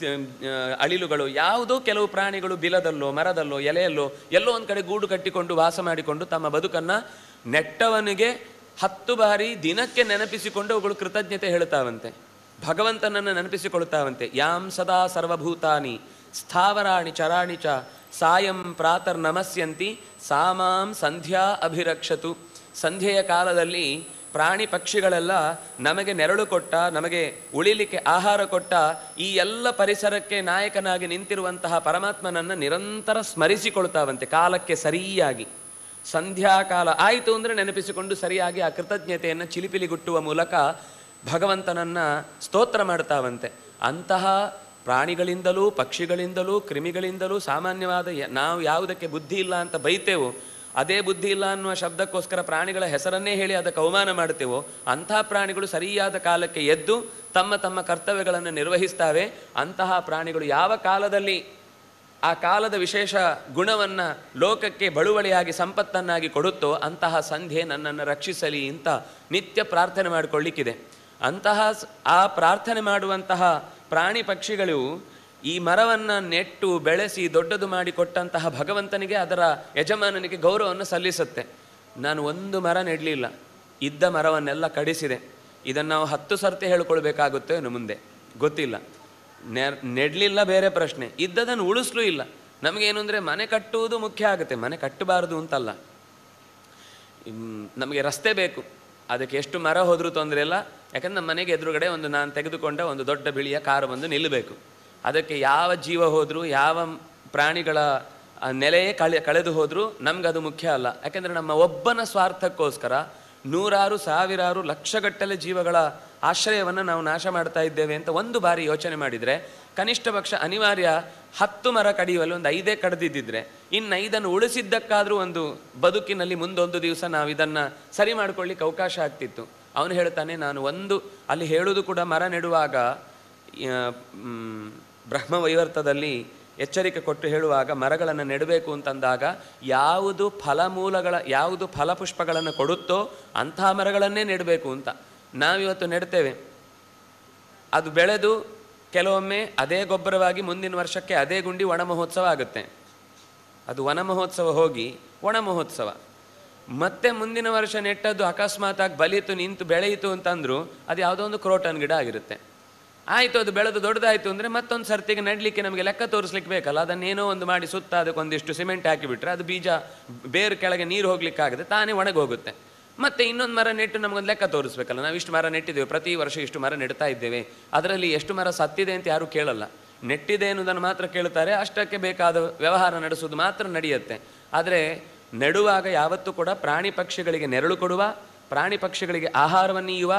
ಅಳಿಲುಗಳು, ಯಾವುದೋ ಕೆಲವು ಪ್ರಾಣಿಗಳು ಬಿಲದಲ್ಲೋ ಮರದಲ್ಲೋ ಎಲೆಯಲ್ಲೋ ಎಲ್ಲೋ ಒಂದು ಕಡೆ ಗೂಡು ಕಟ್ಟಿಕೊಂಡು ವಾಸ ಮಾಡಿಕೊಂಡು ತಮ್ಮ ಬದುಕನ್ನು ನೆಟ್ಟವನಿಗೆ ಹತ್ತು ಬಾರಿ ದಿನಕ್ಕೆ ನೆನಪಿಸಿಕೊಂಡು ಅವುಗಳು ಕೃತಜ್ಞತೆ ಹೇಳ್ತಾವಂತೆ, ಭಗವಂತನನ್ನು ನೆನಪಿಸಿಕೊಳ್ತಾವಂತೆ. ಯಾಂ ಸದಾ ಸರ್ವಭೂತಾನಿ ಸ್ಥಾವರಾಣಿ ಚರಾಣಿ ಚ ಸಾಯಂ ಪ್ರಾತರ್ ನಮಸ್ಯಂತಿ ಸಾಮಾಂ ಸಂಧ್ಯಾ ಅಭಿರಕ್ಷತು. ಸಂಧ್ಯೆಯ ಕಾಲದಲ್ಲಿ ಪ್ರಾಣಿ ಪಕ್ಷಿಗಳೆಲ್ಲ ನಮಗೆ ನೆರಳು ಕೊಟ್ಟ, ನಮಗೆ ಉಳಿಲಿಕ್ಕೆ ಆಹಾರ ಕೊಟ್ಟ, ಈ ಎಲ್ಲ ಪರಿಸರಕ್ಕೆ ನಾಯಕನಾಗಿ ನಿಂತಿರುವಂತಹ ಪರಮಾತ್ಮನನ್ನು ನಿರಂತರ ಸ್ಮರಿಸಿಕೊಳ್ತಾವಂತೆ ಕಾಲಕ್ಕೆ ಸರಿಯಾಗಿ. ಸಂಧ್ಯಾಕಾಲ ಆಯಿತು ಅಂದರೆ ನೆನಪಿಸಿಕೊಂಡು ಸರಿಯಾಗಿ ಆ ಕೃತಜ್ಞತೆಯನ್ನು ಚಿಲಿಪಿಲಿಗುಟ್ಟುವ ಮೂಲಕ ಭಗವಂತನನ್ನು ಸ್ತೋತ್ರ ಮಾಡ್ತಾವಂತೆ. ಅಂತಹ ಪ್ರಾಣಿಗಳಿಂದಲೂ ಪಕ್ಷಿಗಳಿಂದಲೂ ಕ್ರಿಮಿಗಳಿಂದಲೂ ಸಾಮಾನ್ಯವಾದ ನಾವು ಯಾವುದಕ್ಕೆ ಬುದ್ಧಿ ಇಲ್ಲ ಅಂತ ಬೈತೇವೋ, ಅದೇ ಬುದ್ಧಿ ಇಲ್ಲ ಅನ್ನುವ ಶಬ್ದಕ್ಕೋಸ್ಕರ ಪ್ರಾಣಿಗಳ ಹೆಸರನ್ನೇ ಹೇಳಿ ಅದಕ್ಕೆ ಅವಮಾನ ಮಾಡ್ತೇವೋ, ಅಂತಹ ಪ್ರಾಣಿಗಳು ಸರಿಯಾದ ಕಾಲಕ್ಕೆ ಎದ್ದು ತಮ್ಮ ತಮ್ಮ ಕರ್ತವ್ಯಗಳನ್ನು ನಿರ್ವಹಿಸ್ತವೆ. ಅಂತಹ ಪ್ರಾಣಿಗಳು ಯಾವ ಕಾಲದಲ್ಲಿ ಆ ಕಾಲದ ವಿಶೇಷ ಗುಣವನ್ನು ಲೋಕಕ್ಕೆ ಬಳುವಳಿಯಾಗಿ ಸಂಪತ್ತನ್ನಾಗಿ ಕೊಡುತ್ತೋ ಅಂತಹ ಸಂಧ್ಯೆ ನನ್ನನ್ನು ರಕ್ಷಿಸಲಿ ಅಂತ ನಿತ್ಯ ಪ್ರಾರ್ಥನೆ ಮಾಡಿಕೊಳ್ಳಿಕ್ಕಿದೆ. ಅಂತಹ ಆ ಪ್ರಾರ್ಥನೆ ಮಾಡುವಂತಹ ಪ್ರಾಣಿ ಪಕ್ಷಿಗಳು ಈ ಮರವನ್ನು ನೆಟ್ಟು ಬೆಳೆಸಿ ದೊಡ್ಡದು ಮಾಡಿಕೊಟ್ಟಂತಹ ಭಗವಂತನಿಗೆ, ಅದರ ಯಜಮಾನನಿಗೆ ಗೌರವವನ್ನು ಸಲ್ಲಿಸುತ್ತೆ. ನಾನು ಒಂದು ಮರ ನೆಡಲಿಲ್ಲ, ಇದ್ದ ಮರವನ್ನೆಲ್ಲ ಕಡಿಸಿದೆ. ಇದನ್ನು ನಾವು ಹತ್ತು ಸರ್ತಿ ಹೇಳ್ಕೊಳ್ಬೇಕಾಗುತ್ತೆ ಇನ್ನು ಮುಂದೆ ಗೊತ್ತಿಲ್ಲ. ನೆ ನೆಡಲಿಲ್ಲ ಬೇರೆ ಪ್ರಶ್ನೆ, ಇದ್ದದನ್ನು ಉಳಿಸ್ಲೂ ಇಲ್ಲ. ನಮಗೇನು ಅಂದರೆ ಮನೆ ಕಟ್ಟುವುದು ಮುಖ್ಯ ಆಗುತ್ತೆ, ಮನೆ ಕಟ್ಟಬಾರದು ಅಂತಲ್ಲ. ನಮಗೆ ರಸ್ತೆ ಬೇಕು, ಅದಕ್ಕೆ ಎಷ್ಟು ಮರ ಹೋದರೂ ತೊಂದರೆ ಇಲ್ಲ. ಯಾಕಂದ್ರೆ ನಮ್ಮ ಮನೆಗೆ ಎದುರುಗಡೆ ಒಂದು ನಾನು ತೆಗೆದುಕೊಂಡ ಒಂದು ದೊಡ್ಡ ಬಿಳಿಯ ಕಾರು ಬಂದು ನಿಲ್ಲಬೇಕು. ಅದಕ್ಕೆ ಯಾವ ಜೀವ ಹೋದರೂ, ಯಾವ ಪ್ರಾಣಿಗಳ ನೆಲೆಯೇ ಕಳೆ ಕಳೆದು ಹೋದರೂ ನಮಗದು ಮುಖ್ಯ ಅಲ್ಲ. ಯಾಕೆಂದರೆ ನಮ್ಮ ಒಬ್ಬನ ಸ್ವಾರ್ಥಕ್ಕೋಸ್ಕರ ನೂರಾರು ಸಾವಿರಾರು ಲಕ್ಷಗಟ್ಟಲೆ ಜೀವಗಳ ಆಶ್ರಯವನ್ನು ನಾವು ನಾಶ ಮಾಡ್ತಾ ಇದ್ದೇವೆ ಅಂತ ಒಂದು ಬಾರಿ ಯೋಚನೆ ಮಾಡಿದರೆ, ಕನಿಷ್ಠ ಪಕ್ಷ ಅನಿವಾರ್ಯ ಹತ್ತು ಮರ ಕಡಿಯುವಲ್ಲಿ ಒಂದು ಐದೇ ಕಡಿದಿದ್ದರೆ ಇನ್ನು ಐದನ್ನು ಉಳಿಸಿದ್ದಕ್ಕಾದರೂ ಒಂದು ಬದುಕಿನಲ್ಲಿ ಮುಂದೊಂದು ದಿವಸ ನಾವು ಇದನ್ನು ಸರಿ ಮಾಡ್ಕೊಳ್ಳಿಕ್ಕೆ ಅವಕಾಶ ಆಗ್ತಿತ್ತು. ಅವನು ಹೇಳ್ತಾನೆ, ನಾನು ಒಂದು ಅಲ್ಲಿ ಹೇಳುವುದು ಕೂಡ ಮರ ನೆಡುವಾಗ ಬ್ರಹ್ಮವೈವರ್ತದಲ್ಲಿ ಎಚ್ಚರಿಕೆ ಕೊಟ್ಟು ಹೇಳುವಾಗ ಮರಗಳನ್ನು ನೆಡಬೇಕು ಅಂತಂದಾಗ ಯಾವುದು ಫಲಮೂಲಗಳ ಯಾವುದು ಫಲಪುಷ್ಪಗಳನ್ನು ಕೊಡುತ್ತೋ ಅಂತಹ ಮರಗಳನ್ನೇ ನೆಡಬೇಕು ಅಂತ. ನಾವಿವತ್ತು ನೆಡ್ತೇವೆ, ಅದು ಬೆಳೆದು ಕೆಲವೊಮ್ಮೆ ಅದೇ ಗೊಬ್ಬರವಾಗಿ ಮುಂದಿನ ವರ್ಷಕ್ಕೆ ಅದೇ ಗುಂಡಿ ಒಣ ಮಹೋತ್ಸವ ಆಗುತ್ತೆ. ಅದು ವನ ಮಹೋತ್ಸವ ಹೋಗಿ ಒಣ ಮಹೋತ್ಸವ. ಮತ್ತೆ ಮುಂದಿನ ವರ್ಷ ನೆಟ್ಟದ್ದು ಅಕಸ್ಮಾತಾಗಿ ಬಲಿತು ನಿಂತು ಬೆಳೆಯಿತು ಅಂತಂದರೂ ಅದು ಯಾವುದೋ ಒಂದು ಕ್ರೋಟನ್ ಗಿಡ ಆಗಿರುತ್ತೆ. ಆಯಿತು, ಅದು ಬೆಳೆದು ದೊಡ್ಡದಾಯಿತು ಅಂದರೆ ಮತ್ತೊಂದು ಸರ್ತಿಗೆ ನೆಡಲಿಕ್ಕೆ ನಮಗೆ ಲೆಕ್ಕ ತೋರಿಸ್ಲಿಕ್ಕೆ ಬೇಕಲ್ಲ. ಅದನ್ನೇನೋ ಒಂದು ಮಾಡಿ ಸುತ್ತ ಅದಕ್ಕೊಂದಿಷ್ಟು ಸಿಮೆಂಟ್ ಹಾಕಿಬಿಟ್ರೆ ಅದು ಬೀಜ ಬೇರು ಕೆಳಗೆ ನೀರು ಹೋಗ್ಲಿಕ್ಕಾಗದೆ ತಾನೇ ಒಣಗಿ ಹೋಗುತ್ತೆ. ಮತ್ತು ಇನ್ನೊಂದು ಮರ ನೆಟ್ಟು ನಮಗೊಂದು ಲೆಕ್ಕ ತೋರಿಸ್ಬೇಕಲ್ಲ. ನಾವು ಇಷ್ಟು ಮರ ನೆಟ್ಟಿದ್ದೇವೆ, ಪ್ರತಿ ವರ್ಷ ಇಷ್ಟು ಮರ ನೆಡ್ತಾ ಇದ್ದೇವೆ, ಅದರಲ್ಲಿ ಎಷ್ಟು ಮರ ಸತ್ತಿದೆ ಅಂತ ಯಾರೂ ಕೇಳಲ್ಲ. ನೆಟ್ಟಿದೆ ಎನ್ನುವುದನ್ನು ಮಾತ್ರ ಕೇಳ್ತಾರೆ. ಅಷ್ಟಕ್ಕೆ ಬೇಕಾದ ವ್ಯವಹಾರ ನಡೆಸೋದು ಮಾತ್ರ ನಡೆಯುತ್ತೆ. ಆದರೆ ನೆಡುವಾಗ ಯಾವತ್ತೂ ಕೂಡ ಪ್ರಾಣಿ ಪಕ್ಷಿಗಳಿಗೆ ನೆರಳು ಕೊಡುವ, ಪ್ರಾಣಿ ಪಕ್ಷಿಗಳಿಗೆ ಆಹಾರವನ್ನು ನೀಯುವ,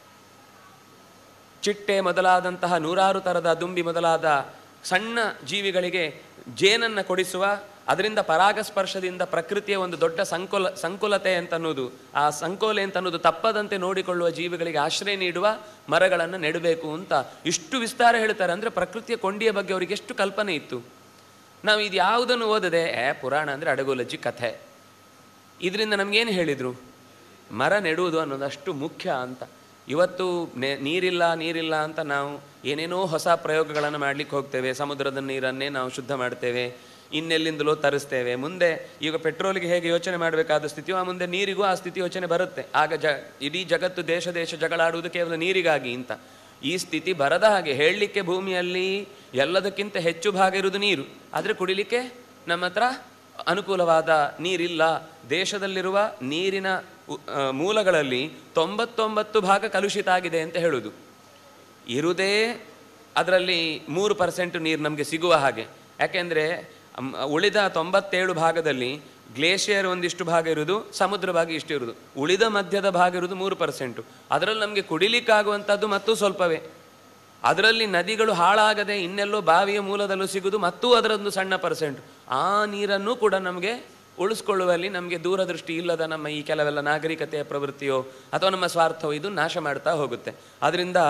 ಚಿಟ್ಟೆ ಮೊದಲಾದಂತಹ ನೂರಾರು ಥರದ ದುಂಬಿ ಮೊದಲಾದ ಸಣ್ಣ ಜೀವಿಗಳಿಗೆ ಜೇನನ್ನು ಕೊಡಿಸುವ, ಅದರಿಂದ ಪರಾಗಸ್ಪರ್ಶದಿಂದ ಪ್ರಕೃತಿಯ ಒಂದು ದೊಡ್ಡ ಸಂಕುಲ ಸಂಕುಲತೆ ಅಂತನ್ನೋದು, ಆ ಸಂಕೋಲೆ ಅಂತನ್ನೋದು ತಪ್ಪದಂತೆ ನೋಡಿಕೊಳ್ಳುವ ಜೀವಿಗಳಿಗೆ ಆಶ್ರಯ ನೀಡುವ ಮರಗಳನ್ನು ನೆಡಬೇಕು ಅಂತ ಇಷ್ಟು ವಿಸ್ತಾರ ಹೇಳ್ತಾರೆ. ಅಂದರೆ ಪ್ರಕೃತಿಯ ಕೊಂಡಿಯ ಬಗ್ಗೆ ಅವರಿಗೆ ಎಷ್ಟು ಕಲ್ಪನೆ ಇತ್ತು. ನಾವು ಇದು ಯಾವುದನ್ನು ಓದದೆ ಏ ಪುರಾಣ ಅಂದರೆ ಅಡಗೋಲಜ್ಜಿ ಕಥೆ, ಇದರಿಂದ ನಮಗೇನು ಹೇಳಿದರು? ಮರ ನೆಡುವುದು ಅನ್ನೋದಷ್ಟು ಮುಖ್ಯ ಅಂತ. ಇವತ್ತು ನೆ ನೀರಿಲ್ಲ ನೀರಿಲ್ಲ ಅಂತ ನಾವು ಏನೇನೋ ಹೊಸ ಪ್ರಯೋಗಗಳನ್ನು ಮಾಡಲಿಕ್ಕೆ ಹೋಗ್ತೇವೆ. ಸಮುದ್ರದ ನೀರನ್ನೇ ನಾವು ಶುದ್ಧ ಮಾಡ್ತೇವೆ, ಇನ್ನೆಲ್ಲಿಂದಲೋ ತರಿಸ್ತೇವೆ. ಮುಂದೆ ಈಗ ಪೆಟ್ರೋಲಿಗೆ ಹೇಗೆ ಯೋಚನೆ ಮಾಡಬೇಕಾದ ಸ್ಥಿತಿಯೋ ಆ ಮುಂದೆ ನೀರಿಗೂ ಆ ಸ್ಥಿತಿ ಯೋಚನೆ ಬರುತ್ತೆ. ಆಗ ಜ ಇಡೀ ಜಗತ್ತು ದೇಶ ದೇಶ ಜಗಳಾಡುವುದು ಕೇವಲ ನೀರಿಗಾಗಿ ಅಂತ. ಈ ಸ್ಥಿತಿ ಬರದ ಹಾಗೆ ಹೇಳಲಿಕ್ಕೆ ಭೂಮಿಯಲ್ಲಿ ಎಲ್ಲದಕ್ಕಿಂತ ಹೆಚ್ಚು ಭಾಗ ಇರುವುದು ನೀರು, ಆದರೆ ಕುಡಿಲಿಕ್ಕೆ ನಮ್ಮ ಹತ್ರ ಅನುಕೂಲವಾದ ನೀರಿಲ್ಲ. ದೇಶದಲ್ಲಿರುವ ನೀರಿನ ಮೂಲಗಳಲ್ಲಿ ತೊಂಬತ್ತೊಂಬತ್ತು ಭಾಗ ಕಲುಷಿತ ಆಗಿದೆ ಅಂತ ಹೇಳೋದು. ಇರುವುದೇ ಅದರಲ್ಲಿ ಮೂರು ಪರ್ಸೆಂಟ್ ನೀರು ನಮಗೆ ಸಿಗುವ ಹಾಗೆ. ಯಾಕೆಂದರೆ ಉಳಿದ ತೊಂಬತ್ತೇಳು ಭಾಗದಲ್ಲಿ ಗ್ಲೇಷಿಯರ್ ಒಂದಿಷ್ಟು ಭಾಗ ಇರೋದು, ಸಮುದ್ರ ಭಾಗ ಇಷ್ಟು ಇರೋದು, ಉಳಿದ ಮಧ್ಯದ ಭಾಗ ಇರೋದು ಮೂರು ಪರ್ಸೆಂಟು. ಅದರಲ್ಲಿ ನಮಗೆ ಕುಡಿಲಿಕ್ಕಾಗುವಂಥದ್ದು ಮತ್ತೂ ಸ್ವಲ್ಪವೇ. ಅದರಲ್ಲಿ ನದಿಗಳು ಹಾಳಾಗದೆ ಇನ್ನೆಲ್ಲೋ ಬಾವಿಯ ಮೂಲದಲ್ಲೂ ಸಿಗುವುದು ಮತ್ತೂ ಅದರೊಂದು ಸಣ್ಣ ಪರ್ಸೆಂಟು. ಆ ನೀರನ್ನು ಕೂಡ ನಮಗೆ ಉಳಿಸ್ಕೊಳ್ಳುವಲ್ಲಿ ನಮಗೆ ದೂರದೃಷ್ಟಿ ಇಲ್ಲದ ನಮ್ಮ ಈ ಕೆಲವೆಲ್ಲ ನಾಗರಿಕತೆಯ ಪ್ರವೃತ್ತಿಯೋ ಅಥವಾ ನಮ್ಮ ಸ್ವಾರ್ಥವೋ ಇದು ನಾಶ ಮಾಡ್ತಾ ಹೋಗುತ್ತೆ. ಆದ್ದರಿಂದ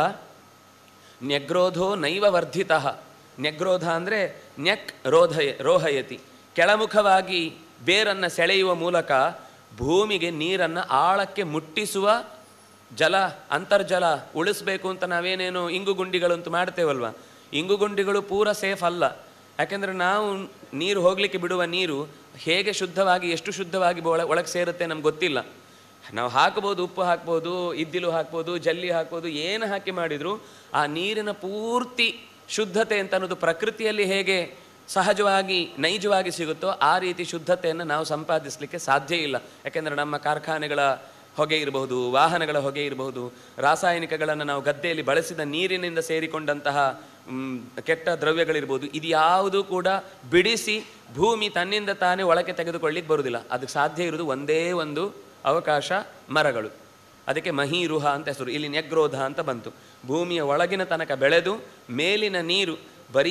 ನ್ಯಗ್ರೋಧೋ ನೈವ ವರ್ಧಿತ. ನ್ಯಗ್ರೋಧ ಅಂದರೆ ನ್ಯಕ್ ರೋಧಯ ರೋಹಯತಿ, ಕೆಳಮುಖವಾಗಿ ಬೇರನ್ನು ಸೆಳೆಯುವ ಮೂಲಕ ಭೂಮಿಗೆ ನೀರನ್ನು ಆಳಕ್ಕೆ ಮುಟ್ಟಿಸುವ ಜಲ ಅಂತರ್ಜಲ ಉಳಿಸ್ಬೇಕು ಅಂತ ನಾವೇನೇನು ಇಂಗುಗುಂಡಿಗಳಂತೂ ಮಾಡ್ತೇವಲ್ವ. ಇಂಗುಗುಂಡಿಗಳು ಪೂರ ಸೇಫ್ ಅಲ್ಲ. ಯಾಕೆಂದರೆ ನಾವು ನೀರು ಹೋಗಲಿಕ್ಕೆ ಬಿಡುವ ನೀರು ಹೇಗೆ ಶುದ್ಧವಾಗಿ ಎಷ್ಟು ಶುದ್ಧವಾಗಿ ಒಳ ಒಳಗೆ ಸೇರುತ್ತೆ ನಮ್ಗೆ ಗೊತ್ತಿಲ್ಲ. ನಾವು ಹಾಕ್ಬೋದು, ಉಪ್ಪು ಹಾಕ್ಬೋದು, ಇದ್ದಿಲು ಹಾಕ್ಬೋದು, ಜಲ್ಲಿ ಹಾಕ್ಬೋದು, ಏನು ಹಾಕಿ ಮಾಡಿದರೂ ಆ ನೀರಿನ ಪೂರ್ತಿ ಶುದ್ಧತೆ ಅಂತ ಅನ್ನೋದು ಪ್ರಕೃತಿಯಲ್ಲಿ ಹೇಗೆ ಸಹಜವಾಗಿ ನೈಜವಾಗಿ ಸಿಗುತ್ತೋ ಆ ರೀತಿ ಶುದ್ಧತೆಯನ್ನು ನಾವು ಸಂಪಾದಿಸಲಿಕ್ಕೆ ಸಾಧ್ಯ ಇಲ್ಲ. ಯಾಕೆಂದರೆ ನಮ್ಮ ಕಾರ್ಖಾನೆಗಳ ಹೊಗೆ ಇರಬಹುದು, ವಾಹನಗಳ ಹೊಗೆ ಇರಬಹುದು, ರಾಸಾಯನಿಕಗಳನ್ನು ನಾವು ಗದ್ದೆಯಲ್ಲಿ ಬಳಸಿದ ನೀರಿನಿಂದ ಸೇರಿಕೊಂಡಂತಹ ಕೆಟ್ಟ ದ್ರವ್ಯಗಳಿರ್ಬೋದು, ಇದು ಯಾವುದೂ ಕೂಡ ಬಿಡಿಸಿ ಭೂಮಿ ತನ್ನಿಂದ ತಾನೇ ಒಳಗೆ ತೆಗೆದುಕೊಳ್ಳಿಕ್ಕೆ ಬರುವುದಿಲ್ಲ. ಅದಕ್ಕೆ ಸಾಧ್ಯ ಇರುವುದು ಒಂದೇ ಒಂದು ಅವಕಾಶ, ಮರಗಳು. ಅದಕ್ಕೆ ಮಹೀರುಹ ಅಂತ ಹೆಸರು. ಇಲ್ಲಿ ನ್ಯಗ್ರೋಧ ಅಂತ ಬಂತು. ಭೂಮಿಯ ಒಳಗಿನ ತನಕ ಬೆಳೆದು ಮೇಲಿನ ನೀರು ಬರೀ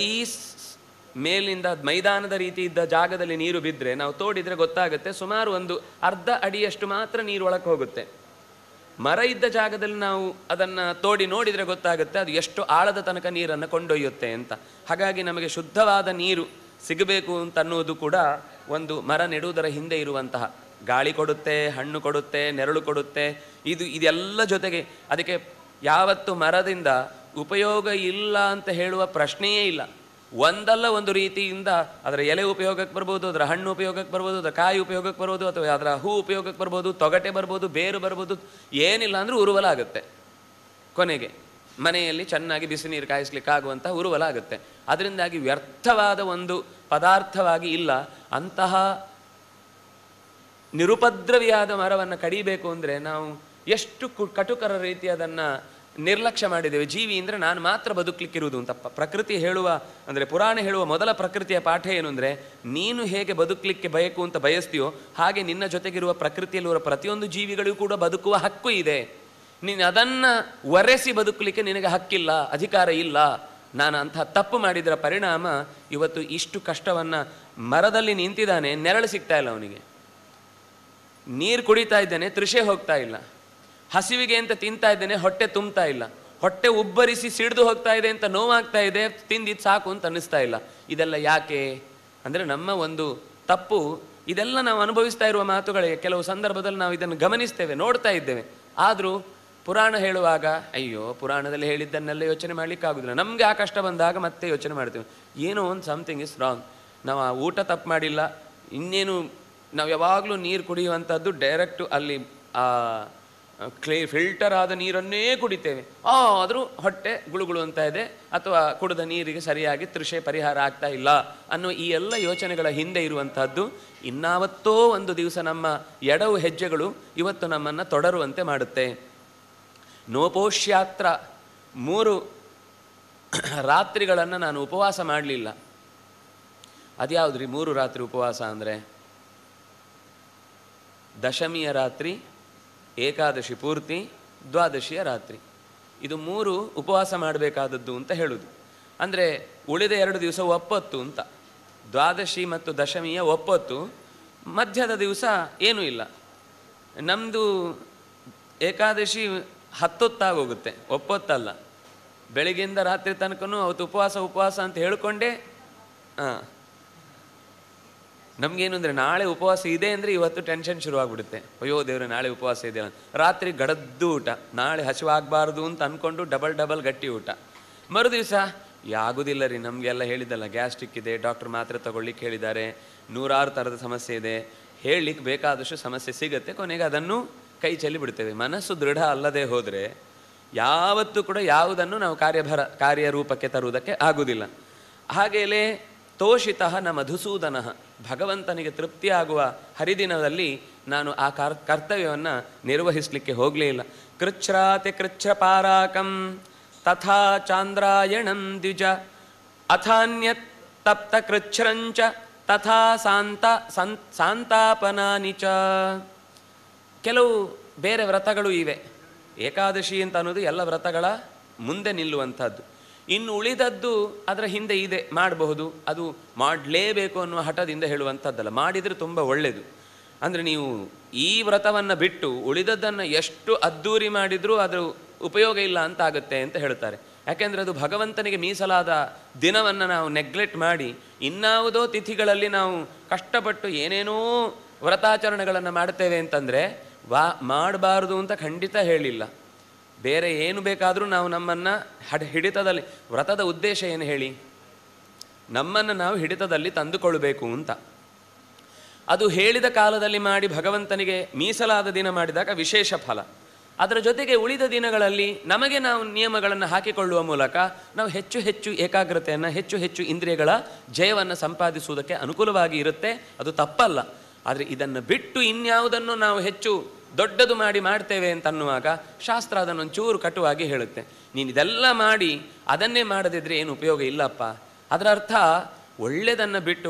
ಮೇಲಿಂದ ಮೈದಾನದ ರೀತಿ ಇದ್ದ ಜಾಗದಲ್ಲಿ ನೀರು ಬಿದ್ದರೆ ನಾವು ತೋಡಿದರೆ ಗೊತ್ತಾಗುತ್ತೆ ಸುಮಾರು ಒಂದು ಅರ್ಧ ಅಡಿಯಷ್ಟು ಮಾತ್ರ ನೀರು ಒಳಕ್ಕೆ ಹೋಗುತ್ತೆ. ಮರ ಇದ್ದ ಜಾಗದಲ್ಲಿ ನಾವು ಅದನ್ನು ತೋಡಿ ನೋಡಿದರೆ ಗೊತ್ತಾಗುತ್ತೆ ಅದು ಎಷ್ಟು ಆಳದ ತನಕ ನೀರನ್ನು ಕೊಂಡೊಯ್ಯುತ್ತೆ ಅಂತ. ಹಾಗಾಗಿ ನಮಗೆ ಶುದ್ಧವಾದ ನೀರು ಸಿಗಬೇಕು ಅಂತ ಅನ್ನೋದು ಕೂಡ ಒಂದು ಮರ ನೆಡುವುದರ ಹಿಂದೆ ಇರುವಂತಹ ಗಾಳಿ ಕೊಡುತ್ತೆ, ಹಣ್ಣು ಕೊಡುತ್ತೆ, ನೆರಳು ಕೊಡುತ್ತೆ. ಇದು ಇದೆಲ್ಲ ಜೊತೆಗೆ ಅದಕ್ಕೆ ಯಾವತ್ತು ಮರದಿಂದ ಉಪಯೋಗ ಇಲ್ಲ ಅಂತ ಹೇಳುವ ಪ್ರಶ್ನೆಯೇ ಇಲ್ಲ. ಒಂದಲ್ಲ ಒಂದು ರೀತಿಯಿಂದ ಅದರ ಎಲೆ ಉಪಯೋಗಕ್ಕೆ ಬರ್ಬೋದು, ಅದರ ಹಣ್ಣು ಉಪಯೋಗಕ್ಕೆ ಬರ್ಬೋದು, ಅದರ ಕಾಯಿ ಉಪಯೋಗಕ್ಕೆ ಬರ್ಬೋದು, ಅಥವಾ ಅದರ ಹೂ ಉಪಯೋಗಕ್ಕೆ ಬರ್ಬೋದು, ತೊಗಟೆ ಬರ್ಬೋದು, ಬೇರು ಬರ್ಬೋದು, ಏನಿಲ್ಲ ಅಂದರೂ ಉರುವಲಾಗುತ್ತೆ. ಕೊನೆಗೆ ಮನೆಯಲ್ಲಿ ಚೆನ್ನಾಗಿ ಬಿಸಿ ನೀರು ಕಾಯಿಸ್ಲಿಕ್ಕಾಗುವಂತಹ ಉರುವಲಾಗುತ್ತೆ. ಅದರಿಂದಾಗಿ ವ್ಯರ್ಥವಾದ ಒಂದು ಪದಾರ್ಥವಾಗಿ ಇಲ್ಲ. ಅಂತಹ ನಿರುಪದ್ರವಿಯಾದ ಮರವನ್ನು ಕಡಿಬೇಕು ಅಂದರೆ ನಾವು ಎಷ್ಟು ಕಟುಕರ ರೀತಿ ಅದನ್ನು ನಿರ್ಲಕ್ಷ್ಯ ಮಾಡಿದ್ದೇವೆ. ಜೀವಿ ಅಂದರೆ ನಾನು ಮಾತ್ರ ಬದುಕಲಿಕ್ಕಿರುವುದು ಅಂತ ಪ್ರಕೃತಿ ಹೇಳುವ ಅಂದರೆ ಪುರಾಣ ಹೇಳುವ ಮೊದಲ ಪ್ರಕೃತಿಯ ಪಾಠ ಏನು ಅಂದರೆ, ನೀನು ಹೇಗೆ ಬದುಕಲಿಕ್ಕೆ ಬಯಕು ಅಂತ ಬಯಸ್ತೀಯೋ ಹಾಗೆ ನಿನ್ನ ಜೊತೆಗಿರುವ ಪ್ರಕೃತಿಯಲ್ಲಿರುವ ಪ್ರತಿಯೊಂದು ಜೀವಿಗಳಿಗೂ ಕೂಡ ಬದುಕುವ ಹಕ್ಕು ಇದೆ. ನೀನು ಅದನ್ನು ಒರೆಸಿ ಬದುಕಲಿಕ್ಕೆ ನಿನಗೆ ಹಕ್ಕಿಲ್ಲ, ಅಧಿಕಾರ ಇಲ್ಲ. ನಾನು ಅಂತಹ ತಪ್ಪು ಮಾಡಿದರ ಪರಿಣಾಮ ಇವತ್ತು ಇಷ್ಟು ಕಷ್ಟವನ್ನು. ಮರದಲ್ಲಿ ನಿಂತಿದ್ದಾನೆ, ನೆರಳು ಸಿಗ್ತಾ ಇಲ್ಲ ಅವನಿಗೆ. ನೀರು ಕುಡಿತಾ ಇದ್ದಾನೆ, ತೃಷೆ ಹೋಗ್ತಾ ಇಲ್ಲ. ಹಸಿವಿಗೆ ಅಂತ ತಿಂತಾ ಇದ್ದೇನೆ, ಹೊಟ್ಟೆ ತುಂಬ್ತಾ ಇಲ್ಲ. ಹೊಟ್ಟೆ ಉಬ್ಬರಿಸಿ ಸಿಡಿದು ಹೋಗ್ತಾ ಇದೆ ಅಂತ ನೋವಾಗ್ತಾ ಇದೆ, ತಿಂದಿದ್ದು ಸಾಕು ಅಂತ ಅನ್ನಿಸ್ತಾ ಇಲ್ಲ. ಇದೆಲ್ಲ ಯಾಕೆ ಅಂದರೆ ನಮ್ಮ ಒಂದು ತಪ್ಪು. ಇದೆಲ್ಲ ನಾವು ಅನುಭವಿಸ್ತಾ ಇರುವ ಮಾತುಗಳೇ. ಕೆಲವು ಸಂದರ್ಭದಲ್ಲಿ ನಾವು ಇದನ್ನು ಗಮನಿಸ್ತೇವೆ, ನೋಡ್ತಾ ಇದ್ದೇವೆ. ಆದರೂ ಪುರಾಣ ಹೇಳುವಾಗ ಅಯ್ಯೋ ಪುರಾಣದಲ್ಲಿ ಹೇಳಿದ್ದನ್ನೆಲ್ಲ ಯೋಚನೆ ಮಾಡಲಿಕ್ಕಾಗೋದಿಲ್ಲ. ನಮಗೆ ಆ ಕಷ್ಟ ಬಂದಾಗ ಮತ್ತೆ ಯೋಚನೆ ಮಾಡ್ತೇವೆ, ಏನೋ ಒಂದು ಸಮಥಿಂಗ್ ಇಸ್ ರಾಂಗ್. ನಾವು ಆ ಊಟ ತಪ್ಪು ಮಾಡಿಲ್ಲ, ಇನ್ನೇನು ನಾವು ಯಾವಾಗಲೂ ನೀರು ಕುಡಿಯುವಂಥದ್ದು ಡೈರೆಕ್ಟು ಅಲ್ಲಿ ಆ ಕ್ಲೇ ಫಿಲ್ಟರ್ ಆದ ನೀರನ್ನೇ ಕುಡಿತೇವೆ, ಆದರೂ ಹೊಟ್ಟೆ ಗುಳುಗುಳು ಅಂತ ಇದೆ, ಅಥವಾ ಕುಡಿದ ನೀರಿಗೆ ಸರಿಯಾಗಿ ತೃಷೆ ಪರಿಹಾರ ಆಗ್ತಾ ಇಲ್ಲ ಅನ್ನೋ ಈ ಎಲ್ಲ ಯೋಚನೆಗಳ ಹಿಂದೆ ಇರುವಂತಹದ್ದು ಇನ್ನಾವತ್ತೋ ಒಂದು ದಿವಸ ನಮ್ಮ ಎಡವು ಹೆಜ್ಜೆಗಳು ಇವತ್ತು ನಮ್ಮನ್ನು ತೊಡರುವಂತೆ ಮಾಡುತ್ತೆ. ನೋಪೋಷ್ಯಾತ್ರ, ಮೂರು ರಾತ್ರಿಗಳನ್ನು ನಾನು ಉಪವಾಸ ಮಾಡಲಿಲ್ಲ. ಅದ್ಯಾವುದ್ರಿ ಮೂರು ರಾತ್ರಿ ಉಪವಾಸ ಅಂದರೆ? ದಶಮಿಯ ರಾತ್ರಿ, ಏಕಾದಶಿ ಪೂರ್ತಿ, ದ್ವಾದಶಿಯ ರಾತ್ರಿ, ಇದು ಮೂರು ಉಪವಾಸ ಮಾಡಬೇಕಾದದ್ದು ಅಂತ ಹೇಳುವುದು. ಅಂದರೆ ಉಳಿದ ಎರಡು ದಿವಸ ಒಪ್ಪತ್ತು ಅಂತ. ದ್ವಾದಶಿ ಮತ್ತು ದಶಮಿಯ ಒಪ್ಪತ್ತು, ಮಧ್ಯದ ದಿವಸ ಏನೂ ಇಲ್ಲ. ನಮ್ಮದು ಏಕಾದಶಿ ಹತ್ತೊತ್ತಾಗೋಗುತ್ತೆ, ಒಪ್ಪತ್ತಲ್ಲ. ಬೆಳಿಗ್ಗೆಯಿಂದ ರಾತ್ರಿ ತನಕನೂ ಅವತ್ತು ಉಪವಾಸ ಉಪವಾಸ ಅಂತ ಹೇಳಿಕೊಂಡೇ. ಹಾಂ, ನಮಗೇನು ಅಂದರೆ ನಾಳೆ ಉಪವಾಸ ಇದೆ ಅಂದರೆ ಇವತ್ತು ಟೆನ್ಷನ್ ಶುರುವಾಗ್ಬಿಡುತ್ತೆ. ಅಯ್ಯೋ ದೇವ್ರೆ ನಾಳೆ ಉಪವಾಸ ಇದೆ. ರಾತ್ರಿ ಗಡದ್ದು ಊಟ, ನಾಳೆ ಹಸಿವಾಗಬಾರ್ದು ಅಂತ ಅಂದ್ಕೊಂಡು ಡಬಲ್ ಡಬಲ್ ಗಟ್ಟಿ ಊಟ. ಮರು ದಿವಸ ಆಗೋದಿಲ್ಲ ರೀ, ನಮಗೆಲ್ಲ ಹೇಳಿದ್ದಲ್ಲ, ಗ್ಯಾಸ್ಟ್ರಿಕ್ ಇದೆ, ಡಾಕ್ಟ್ರ್ ಮಾತ್ರೆ ತಗೊಳ್ಳಿಕ್ಕೆ ಹೇಳಿದ್ದಾರೆ, ನೂರಾರು ಥರದ ಸಮಸ್ಯೆ ಇದೆ, ಹೇಳಲಿಕ್ಕೆ ಬೇಕಾದಷ್ಟು ಸಮಸ್ಯೆ ಸಿಗುತ್ತೆ. ಕೊನೆಗೆ ಅದನ್ನು ಕೈ ಚೆಲ್ಲಿ ಬಿಡ್ತೇವೆ. ಮನಸ್ಸು ದೃಢ ಅಲ್ಲದೆ ಹೋದರೆ ಯಾವತ್ತೂ ಕೂಡ ಯಾವುದನ್ನು ನಾವು ಕಾರ್ಯಭರ ಕಾರ್ಯರೂಪಕ್ಕೆ ತರುವುದಕ್ಕೆ ಆಗುವುದಿಲ್ಲ. ಹಾಗೆಯೇ ತೋಷಿತಃ ನ ಮಧುಸೂದನ, ಭಗವಂತನಿಗೆ ತೃಪ್ತಿಯಾಗುವ ಹರಿದಿನದಲ್ಲಿ ನಾನು ಆ ಕರ್ ಕರ್ತವ್ಯವನ್ನು ನಿರ್ವಹಿಸಲಿಕ್ಕೆ ಹೋಗಲೇ ಇಲ್ಲ. ಕೃಚ್ಛ್ರಾತಿ ಕೃಚ್ಛಪಾರಾಕಂ ತಥಾ ಚಾಂದ್ರಾಯಣಂ ದ್ವಿಜ ಅಥಾನ್ಯತ್ ತಪ್ತ ಕೃಚ್ಛ್ರಂಚ ತಥಾ ಸಾಂತ ಸಾಂತಾಪನಾನಿ ಚ. ಕೆಲವು ಬೇರೆ ವ್ರತಗಳು ಇವೆ. ಏಕಾದಶಿ ಅಂತ ಅನ್ನೋದು ಎಲ್ಲ ವ್ರತಗಳ ಮುಂದೆ ನಿಲ್ಲುವಂಥದ್ದು. ಇನ್ನು ಉಳಿದದ್ದು ಅದರ ಹಿಂದೆ ಇದೆ, ಮಾಡಬಹುದು, ಅದು ಮಾಡಲೇಬೇಕು ಅನ್ನುವ ಹಠದಿಂದ ಹೇಳುವಂಥದ್ದಲ್ಲ. ಮಾಡಿದರೆ ತುಂಬ ಒಳ್ಳೆಯದು. ಅಂದರೆ ನೀವು ಈ ವ್ರತವನ್ನು ಬಿಟ್ಟು ಉಳಿದದ್ದನ್ನು ಎಷ್ಟು ಅದ್ದೂರಿ ಮಾಡಿದರೂ ಅದು ಉಪಯೋಗ ಇಲ್ಲ ಅಂತ ಆಗುತ್ತೆ ಅಂತ ಹೇಳ್ತಾರೆ. ಯಾಕೆಂದರೆ ಅದು ಭಗವಂತನಿಗೆ ಮೀಸಲಾದ ದಿನವನ್ನು ನಾವು ನೆಗ್ಲೆಕ್ಟ್ ಮಾಡಿ ಇನ್ಯಾವುದೋ ತಿಥಿಗಳಲ್ಲಿ ನಾವು ಕಷ್ಟಪಟ್ಟು ಏನೇನೋ ವ್ರತಾಚರಣೆಗಳನ್ನು ಮಾಡ್ತೇವೆ ಅಂತಂದರೆ ವಾ ಮಾಡಬಾರ್ದು ಅಂತ ಖಂಡಿತ ಹೇಳಿಲ್ಲ. ಬೇರೆ ಏನು ಬೇಕಾದರೂ ನಾವು ನಮ್ಮನ್ನು ಹಡ್ ಹಿಡಿತದಲ್ಲಿ, ವ್ರತದ ಉದ್ದೇಶ ಏನು ಹೇಳಿ? ನಮ್ಮನ್ನು ನಾವು ಹಿಡಿತದಲ್ಲಿ ತಂದುಕೊಳ್ಬೇಕು ಅಂತ. ಅದು ಹೇಳಿದ ಕಾಲದಲ್ಲಿ ಮಾಡಿ ಭಗವಂತನಿಗೆ ಮೀಸಲಾದ ದಿನ ಮಾಡಿದಾಗ ವಿಶೇಷ ಫಲ. ಅದರ ಜೊತೆಗೆ ಉಳಿದ ದಿನಗಳಲ್ಲಿ ನಮಗೆ ನಾವು ನಿಯಮಗಳನ್ನು ಹಾಕಿಕೊಳ್ಳುವ ಮೂಲಕ ನಾವು ಹೆಚ್ಚು ಹೆಚ್ಚು ಏಕಾಗ್ರತೆಯನ್ನು, ಹೆಚ್ಚು ಹೆಚ್ಚು ಇಂದ್ರಿಯಗಳ ಜಯವನ್ನು ಸಂಪಾದಿಸುವುದಕ್ಕೆ ಅನುಕೂಲವಾಗಿ ಇರುತ್ತೆ. ಅದು ತಪ್ಪಲ್ಲ. ಆದರೆ ಇದನ್ನು ಬಿಟ್ಟು ಇನ್ಯಾವುದನ್ನು ನಾವು ಹೆಚ್ಚು ದೊಡ್ಡದು ಮಾಡಿ ಮಾಡ್ತೇವೆ ಅಂತನ್ನುವಾಗ ಶಾಸ್ತ್ರ ಅದನ್ನೊಂಚೂರು ಕಟುವಾಗಿ ಹೇಳುತ್ತೆ. ನೀನು ಇದೆಲ್ಲ ಮಾಡಿ ಅದನ್ನೇ ಮಾಡದಿದ್ದರೆ ಏನು ಉಪಯೋಗ ಇಲ್ಲಪ್ಪ. ಅದರ ಅರ್ಥ ಒಳ್ಳೆಯದನ್ನು ಬಿಟ್ಟು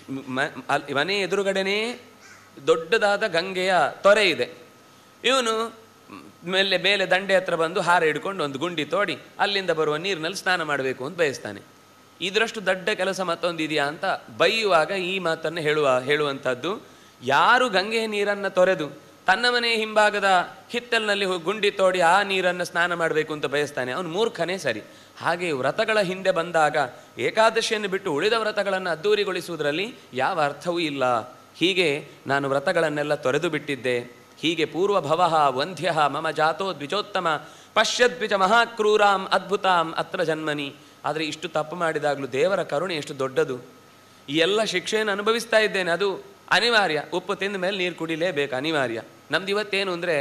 ಮನೆ ಎದುರುಗಡೆನೇ ದೊಡ್ಡದಾದ ಗಂಗೆಯ ತೊರೆ ಇದೆ, ಇವನು ಮೇಲೆ ಮೇಲೆ ದಂಡೆ ಹತ್ರ ಬಂದು ಹಾರ ಹಿಡ್ಕೊಂಡು ಒಂದು ಗುಂಡಿ ತೋಡಿ ಅಲ್ಲಿಂದ ಬರುವ ನೀರಿನಲ್ಲಿ ಸ್ನಾನ ಮಾಡಬೇಕು ಅಂತ ಬಯಸ್ತಾನೆ. ಇದರಷ್ಟು ದೊಡ್ಡ ಕೆಲಸ ಮತ್ತೊಂದು ಇದೆಯಾ ಅಂತ ಬೈಯುವಾಗ ಈ ಮಾತನ್ನು ಹೇಳುವ ಹೇಳುವಂಥದ್ದು. ಯಾರು ಗಂಗೆಯ ನೀರನ್ನು ತೊರೆದು ತನ್ನ ಮನೆ ಹಿಂಭಾಗದ ಹಿತ್ತಲಿನಲ್ಲಿ ಗುಂಡಿ ತೋಡಿ ಆ ನೀರನ್ನು ಸ್ನಾನ ಮಾಡಬೇಕು ಅಂತ ಬಯಸ್ತಾನೆ, ಅವನು ಮೂರ್ಖನೇ ಸರಿ. ಹಾಗೆ ವ್ರತಗಳ ಹಿಂದೆ ಬಂದಾಗ ಏಕಾದಶಿಯನ್ನು ಬಿಟ್ಟು ಉಳಿದ ವ್ರತಗಳನ್ನು ಅದ್ದೂರಿಗೊಳಿಸುವುದರಲ್ಲಿ ಯಾವ ಅರ್ಥವೂ ಇಲ್ಲ. ಹೀಗೆ ನಾನು ವ್ರತಗಳನ್ನೆಲ್ಲ ತೊರೆದು ಬಿಟ್ಟಿದ್ದೆ. ಹೀಗೆ ಪೂರ್ವಭವ ವಂದ್ಯ ಮಮ ಜಾತೋ ದ್ವಿಜೋತ್ತಮ ಪಶ್ಯದ್ವಿಜ ಮಹಾಕ್ರೂರಾಂ ಅದ್ಭುತಾಂ ಅತ್ರ ಜನ್ಮನಿ. ಆದರೆ ಇಷ್ಟು ತಪ್ಪು ಮಾಡಿದಾಗಲೂ ದೇವರ ಕರುಣೆ ಎಷ್ಟು ದೊಡ್ಡದು. ಈ ಎಲ್ಲ ಶಿಕ್ಷೆಯನ್ನು ಅನುಭವಿಸ್ತಾ ಇದ್ದೇನೆ, ಅದು ಅನಿವಾರ್ಯ. ಉಪ್ಪು ತಿಂದ ಮೇಲೆ ನೀರು ಕುಡಿಲೇಬೇಕು, ಅನಿವಾರ್ಯ. ನಮ್ದು ಇವತ್ತೇನು ಅಂದರೆ